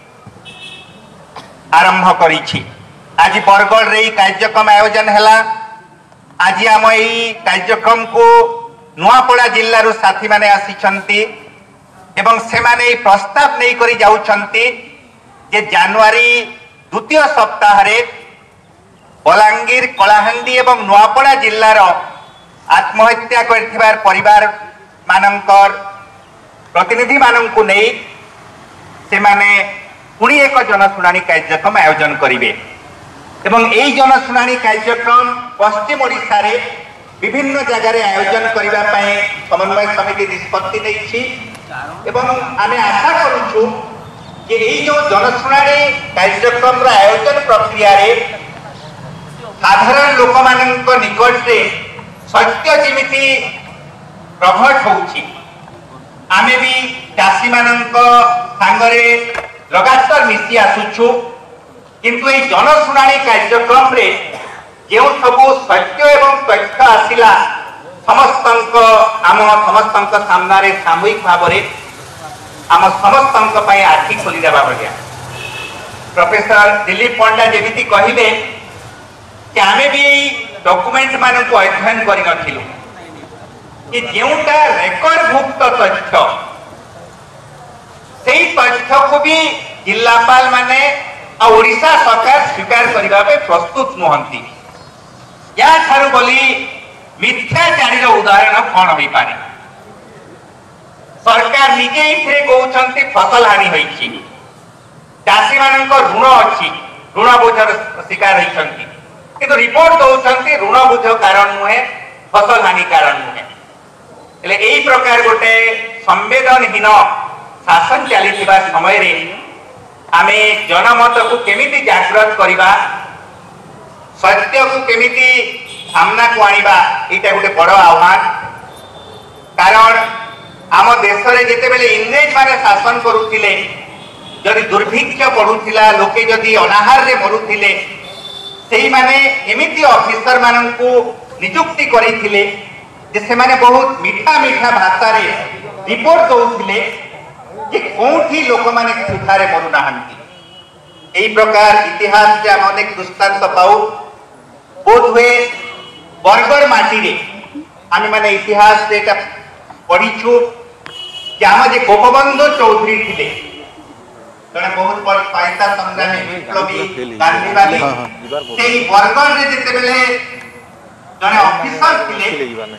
आरंभ करिछि। आज बरगढ़ रे कार्यक्रम आयोजन हैला। आज आम एई कार्यक्रम को नुआपड़ा जिल्लारू साथी माने आसिछंती एवं से माने एई प्रस्ताव नै करि जाउछंती जे जनवरी द्वितीय सप्ताह रे बलांगीर कलाहांडी एवं नुआपड़ा जिल्लार आत्महत्या करथिबार परिवार मानकर प्रतिनिधि माननकु नै से माने पुणी एक जनशुणाणी कार्यक्रम आयोजन करिवे एवं एई जनशुणाणी कार्यक्रम पश्चिम ओडिशा रे विभिन्न जगह आयोजन करिबा पई समन्वय समिति निष्पत्ति नैछि एवं आमे आशा करूछु कि एई जो जनशुणाणी कार्यक्रम रा आयोजन प्रक्रिया रे साधारण लोक मानक निकट रे सत्य जेमिति प्रकट होउछि। आमे भी चाषी मानक सांगरे लगातार मिसी आसुछु किंतु ए जनशुणाणी कार्यक्रम रे जो सबु सत्य एवं तथ्य आसिला समस्त आम समस्त सामने सामूहिक भाव में आम समस्त आखि खोली देवा भाया प्रोफेसर दिलीप पंडा जमी कहले कि आम भी डॉक्यूमेंट मान को अध्ययन करूँ कि जोटा रेकर्डभुक्त तथ्य से तथ्य को भी जिलापाल माने ओडिशा सरकार स्वीकार करने प्रस्तुत नुहंती या ठारू बोली मिथ्याचारी उदाहरण कौन हो पारे। सरकार निजे इथे कहउछंती फसल हानि होईछि चाषी मानक ऋण अछि ऋण बोझर शिकार होईछंती किंतु रिपोर्ट दउछंती ऋण बोझ कारण नुहे फसल हानि कारण नुहे। एले एई प्रकार गोटे संवेदनहीन शासन चलीथिबा समय रे आमे जनमत को केमिति जागृत करिबा सत्य को केमिति सामना को आनिबा एटा गोटे बड़ आह्वान। कारण आम देश रे जेते बेले इंग्रेज माने शासन करूथिले जदि दुर्भिक्ष पड़ुथिला लोके जदि अनाहार रे मरुथिले सेही माने एमिति ऑफिसर मानन को नियुक्ति करिथिले जे से माने बहुत मीठा मीठा भाषा रे रिपोर्ट दउथिले कि कोठी लोक माने सुखारे मरु नाहंती। एई प्रकार इतिहास जे हम अनेक दृष्टांत पाऊ बोध हुए बरगढ़ माटी रे आमे माने इतिहास रे एटा पढिछु कि आम जे गोपबंधु चौधरी थिले जने बहुत बड़ पाइता संग्रामी विप्लवी गांधीवादी सेही बरगढ़ रे जेते बेले जने ऑफिसर थिले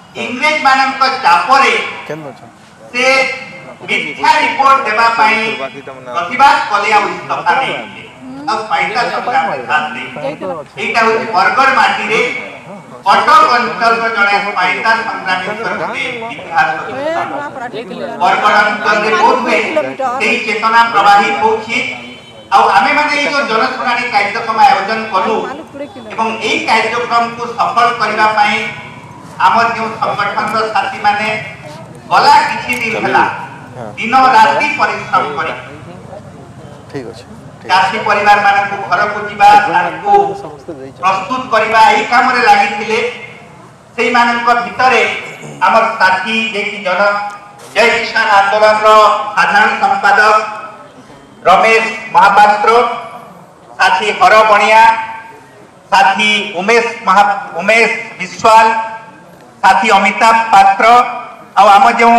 इंग्रेज मानक चापरे से मिथ्या रिपोर्ट देवा पाई प्रतिवाद कले आ इस्तफा दे आ फाइदा संग्राम खाते एटा हो बरगढ़ माटी रे कटक अंचल रो जणे फाइदा संग्रामी करते इतिहास बरगढ़ अंचल रे बहुत हुए सेही चेतना प्रवाहित होछि आ आमे माने जो जनसुनानी कार्यक्रम आयोजन करू एवं एही कार्यक्रम को सफल करबा पाई आमर जो संगठन रो साथी माने गला किछि दिन हला दिन राति परिश्रम करी ठीक अछि चाषी परिवार मानक घर को जीवा को प्रस्तुत करबा एही काम रे लागि थिले सेही मानक भितरे हमर साथी जे कि जन जय किसान आंदोलन रो साधारण संपादक रमेश महापात्र साथी हर बणिया साथी उमेश महा उमेश विश्वाल साथी अमिताभ पात्र आ आम जो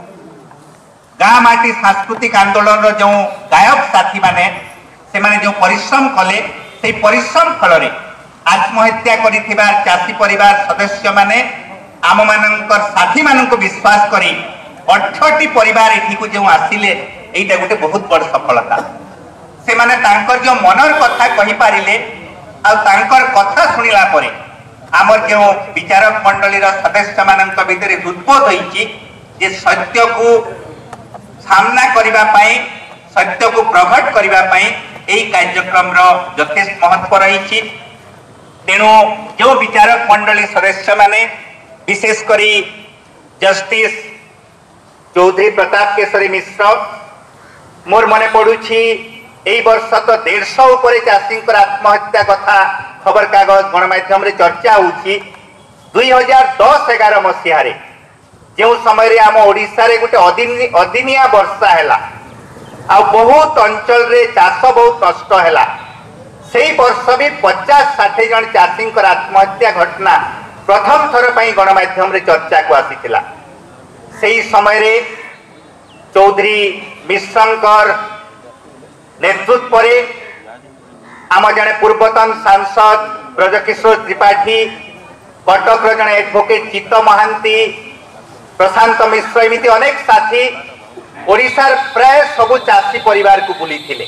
गाँ माटी सांस्कृतिक आंदोलन रो जो गायक साथी माने से माने जो परिश्रम कले से परिश्रम फल रे आत्महत्या करिथिबा चाषी परिवार सदस्य माने आम मानकर साथी मानक विश्वास करी अठारह परिवार एठी को जो आसिले एटा गोटे बहुत बड़ सफलता से माने तांकर जो मनर कथा कहि पारिले आ तांकर कथा सुनिला परे आमर जो विचारक मंडली रो सदस्य मानक भितरे उद्बोध होईची जे सत्य को सामना करिबा पाई सत्य को प्रकट करिबा पाई एही कार्यक्रम रो यथेष्ट महत्व रही तेणु जो विचारक मंडली सदस्य माने विशेष करी जस्टिस चौधरी प्रताप केशरी मिश्र मोर मने पड़ुछि एही वर्ष तो डेढ़ सौ उपरे चाषी आत्महत्या कथा खबर कागज गणमाध्यम रे चर्चा होछि दुई हजार दस एगार मसीह जो समय रे आम ओडिशा रे गोटे अदिनी अदिनिया वर्षा हैला आ बहुत अंचल रे चाष बहुत नष्ट हैला सेही वर्ष भी पचास साठ जन चाषी आत्महत्या घटना प्रथम थर पई गणमाध्यम रे चर्चा को आसीथिला सेही समय रे चौधरी मिश्रंकर नेतृत्व रे आम जने पूर्वतन सांसद ब्रजकिशोर त्रिपाठी कटक जने एडवोकेट चित्त महांती प्रशांत मिश्र एमती अनेक साथी ओडिशार प्राय सबु चाषी परिवार को बुली थिले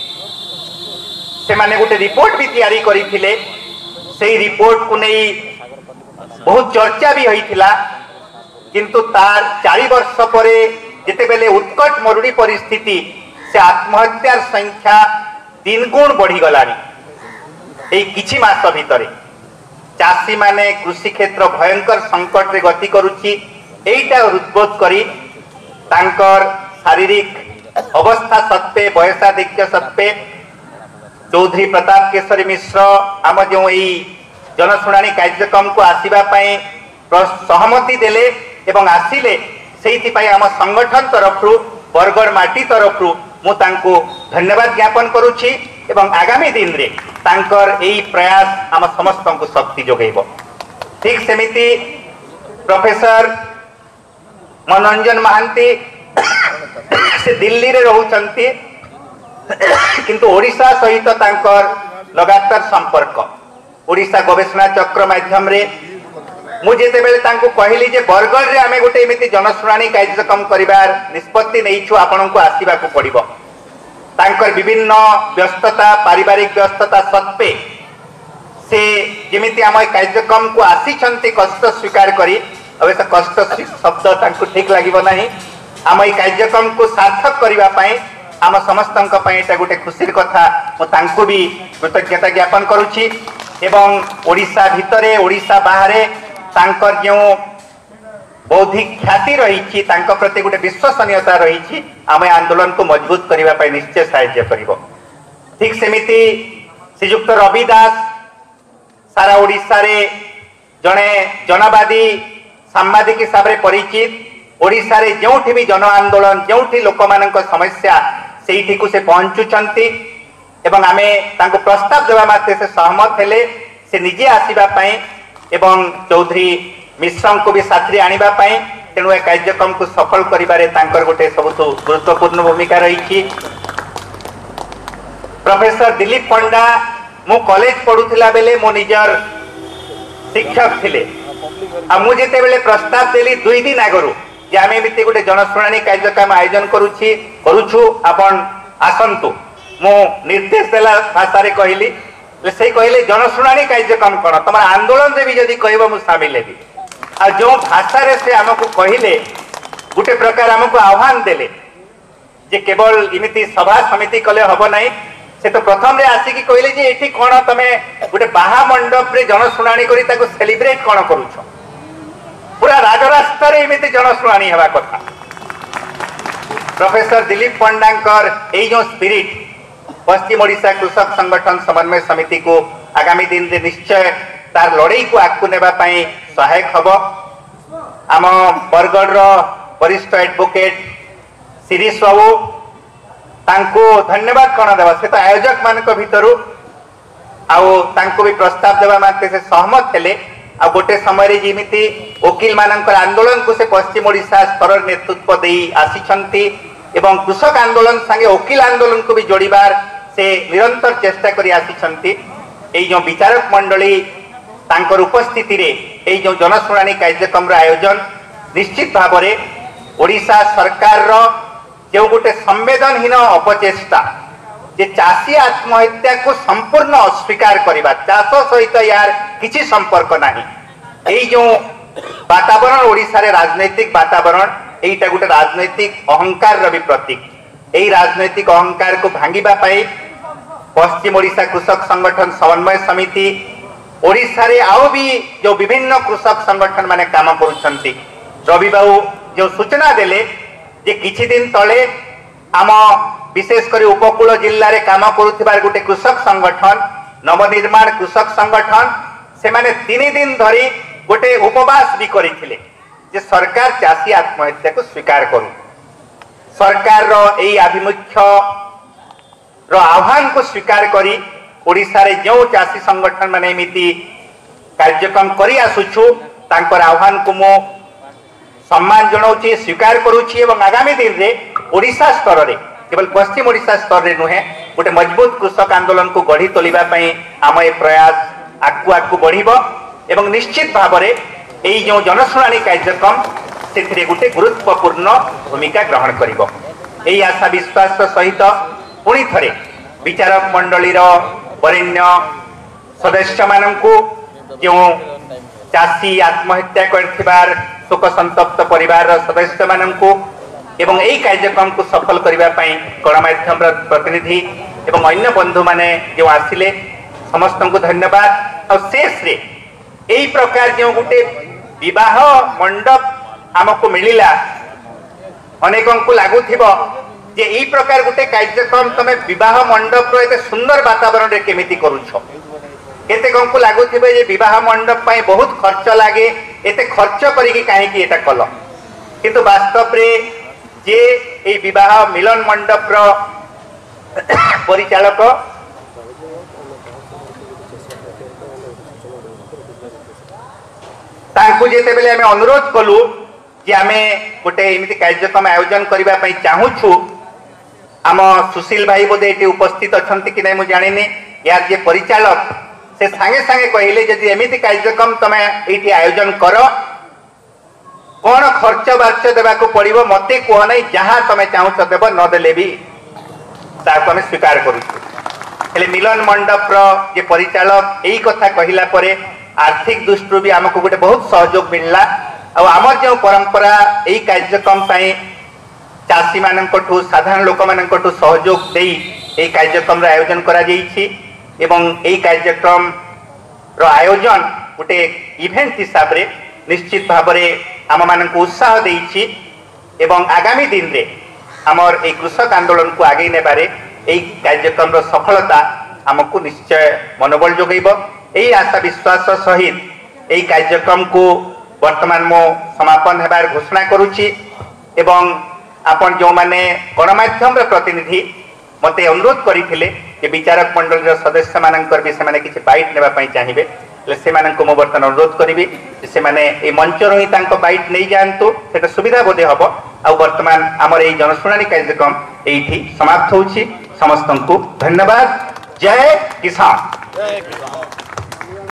से माने गोटे रिपोर्ट भी तैयारी करी थिले सेही रिपोर्ट को नहीं बहुत चर्चा भी होइथिला किंतु तार चारि वर्ष परे जेते बेले उत्कट मरुड़ी परिस्थिति से आत्महत्यार संख्या तीन गुण बढ़ी गलानी एई किछि मास भितरे चाषी माने कृषि क्षेत्र भयंकर संकट रे गति करूची एटा उद्बोध करी तांकर शारीरिक अवस्था सत्वे बयसाधिक्य सत्वे चौधरी प्रताप केशरी मिश्र आम जो यही जनशुणाणी कार्यक्रम को आसीबा पाई सहमति देले एवं आसिले सेहिति पाई आम संगठन तरफ बरगढ़ माटी तरफ मु तांको धन्यवाद ज्ञापन करुछि एवं आगामी दिन रे तांकर एही प्रयास आम समस्त को शक्ति जोगेइबो ठीक सेमिति प्रोफेसर मनोरंजन महांती से दिल्ली रे रहउचंती किंतु ओडिशा सहित तांकर लगातार संपर्क ओडिशा गवेषणा चक्र माध्यम रे मु जेते बेले तांको कहली जे बरगढ़ रे आमे गोटे एमिति जनशुणाणी कार्यक्रम करिवार निष्पत्ति नैछु आपन को आसीबा को पड़िबो तांकर विभिन्न व्यस्तता पारिवारिक व्यस्तता सत्वे से जेमिति आम कार्यक्रम को आसीचंती कष्ट स्वीकार करी अवश्य कष्ट शब्द तांको ठीक लागिबो नाही आम ए कार्यक्रम को सार्थक करिबा पाई आम समस्तंक पाई एटा गोटे खुशीर कथा मु तांको भी कृतज्ञता ज्ञापन करूछि एवं ओडिशा भितरे ओडिशा बाहरे तांकर जो बौद्धिक ख्याति रही तांको प्रति गोटे विश्वसनीयता रही आम आंदोलन को मजबूत करबा पाई निश्चय सहायता करिबो ठीक सेमिति श्रीजुक्त रवि दास सारा ओडिशा रे जणे जनवादी सांबादिक हिसाब रे परिचित ओडिशा रे जोठी भी जन आंदोलन जोठी लोक मानक समस्या सेठी को से पहुंचुचंती एवं आमे तांको प्रस्ताव देवा मात्रे से सहमत हेले से निजे आसीबा पाई एवं चौधरी मिश्रं को भी साथी आनिबा पाई तेणु ए कार्यक्रम को सफल करिबारे तांकर गोटे सबुठ गुरुत्वपूर्ण भूमिका रही प्रोफेसर दिलीप पंडा मु कॉलेज पढ़ुथिला बेले मो निजर शिक्षक थिले आ मु जेते बेले प्रस्ताव देली दुई दिन आगरु जे आमे एमिति गोटे जनशुणाणी कार्यक्रम आयोजन करूछि करूछु आपण आसंतु मु निर्देश देला भाषा रे कहली से कहले जनशुणाणी कार्यक्रम कौन तुम आंदोलन रे भी जदि कहब मु शामिल हेबी आ जो भाषा रे से हमको कहले गोटे प्रकार हमको आह्वान देले जे केवल इमिति सभा समिति कले हब नहीं से तो प्रथम रे आसिकी कहले जे एठी कोन तमे गोटे बाहा मंडप रे जनशुणाणी करी ताको सेलिब्रेट कोन करूछ पूरा राजरास्ता रे इमिति जनशुणाणी हेबा कथा प्रोफेसर दिलीप पंडांकर एई जो स्पिरिट पश्चिम ओडिशा कृषक संगठन समन्वय समिति को आगामी दिन रे निश्चय तार लड़ाई को आगु नेबा पई सहायक हबो आम बरगढ़ रो वरिष्ठ एडवोकेट शिरीष बाबू तांको धन्यवाद कण देवा से तो आयोजक मानक भितरु आउ तांको भी प्रस्ताव देवा मानते से सहमत हेले आ गोटे समय रे जेमिति वकील मानकर आंदोलन को से पश्चिम ओडिशा स्तर नेतृत्व देई आसीछंती एवं कृषक आंदोलन संगे वकील आंदोलन को भी जोड़ीबार से निरंतर चेष्टा करी आसीछंती एई जो विचारक मंडली तांकर उपस्थिति रे एई जो जनशुणाणी कार्यक्रम रो आयोजन निश्चित भाव रे ओडिशा सरकार रो जो गोटे संवेदनहीन अपचेष्टा जे चाषी आत्महत्या को संपूर्ण अस्वीकार करवा चाष सहित यार किसी संपर्क नहीं यही जो वातावरण ओडिशा रे राजनैतिक वातावरण यहीटा गोटे राजनैतिक अहंकार रो भी प्रतीक यही राजनैतिक अहंकार को भांगिबा पाई पश्चिम ओडिशा कृषक संगठन समन्वय समिति ओडिशा रे आउ भी जो विभिन्न कृषक संगठन माने काम करुछंती रवि बाबू जो सूचना देले जे किछि दिन तले आम विशेषकर उपकूल जिल्ला रे काम करुथिबार गोटे कृषक संगठन नवनिर्माण कृषक संगठन से माने तीन दिन धरी गोटे उपवास भी करिथिले जे सरकार चाषी आत्महत्या को स्वीकार करू सरकार रो एई आभिमुख्य रो आह्वान को स्वीकार करी ओडिशा रे जो चाषी संगठन माने एमिति कार्यक्रम करी आसुछु तांकर आह्वान को मो सम्मान जनाऊँ स्वीकार करुच्ची एवं आगामी दिन रे ओडिशा स्तर रे केवल पश्चिम ओडिशा स्तर रे नुहे गोटे मजबूत कृषक आंदोलन को गढ़ी तोलिबा पई आम ए प्रयास आगु आगु बढ़िबो एवं निश्चित भाव रे एई जो जनशुणाणी कार्यक्रम सेथिरे गोटे गुरुत्वपूर्ण भूमिका ग्रहण करिबो एई आशा विश्वास सहित पुणी थरे विचारक मंडली रो वरेण्य सदस्य माननकु जो चाषी आत्महत्या करथिबार शोक संतप्त परिवार सदस्य माननकु एवं यही कार्यक्रम को सफल करने गणमाध्यम प्रतिनिधि एवं अन्य बंधु माने जो आसिले समस्त को धन्यवाद और शेष रे यही प्रकार जो गोटे विवाह मंडप आमको मिलिला अनेक को लगुथिबो जे यही प्रकार गोटे कार्यक्रम तमे विवाह मंडप रो एते सुंदर वातावरण रे केमिति करूछो केते को लगुथिबे जे विवाह मंडप पाई बहुत खर्च लागे एते खर्च करिकि काहे कि एटा कल किंतु वास्तव रे जे ए विवाह मिलन मंडप रो परिचालक तांकु जेते बेले हमें अनुरोध कलु कि आमे गोटे एमिति कार्यक्रम आयोजन करिबा पई चाहूछु आम सुशील भाई बोधे एटी उपस्थित अछंती कि नै मु जानिनी यार जे परिचालक से सांगे सांगे कहले जदि एमिति कार्यक्रम तमे एटी आयोजन करो कौन खर्च बार्च देवा को पड़ो मते कह ना जहाँ तुम चाहूच देव नदेले भी ताको आम स्वीकार करुँ मिलन मंडप रे परिचालक यही कथा कहला परे आर्थिक दृष्टि भी आमको गोटे बहुत सहयोग मिलला आमर जो परंपरा यही कार्यक्रम चाषी मानू साधारण लोक मानू सहयोग दे यही कार्यक्रम आयोजन करा एवं यही कार्यक्रम रो आयोजन गोटे इवेंट हिसाब रे निश्चित भाव में आम मान उत्साह देइछि एवं आगामी दिन रे आमर ए कृषक आंदोलन को आगे नेबारे यही कार्यक्रम रो सफलता आमको निश्चय मनोबल जोगैब यही आशा विश्वास सहित यही कार्यक्रम को वर्तमान मो समापन हेबार घोषणा करुछि एवं आपण जो माने गणमाध्यम प्रतिनिधि मते अनुरोध करथिले जे विचारक मंडल सदस्य मानकर भी से किसी बाइट नेबा पई चाहिए से मु बर्तमान अनुरोध करी से मैंने मंच रही बैट नहीं जातु से सुविधा बोधे हम आ बर्तमान आमर ये जनशुणाणी कार्यक्रम ये समाप्त हो समस्त को धन्यवाद। जय किसान।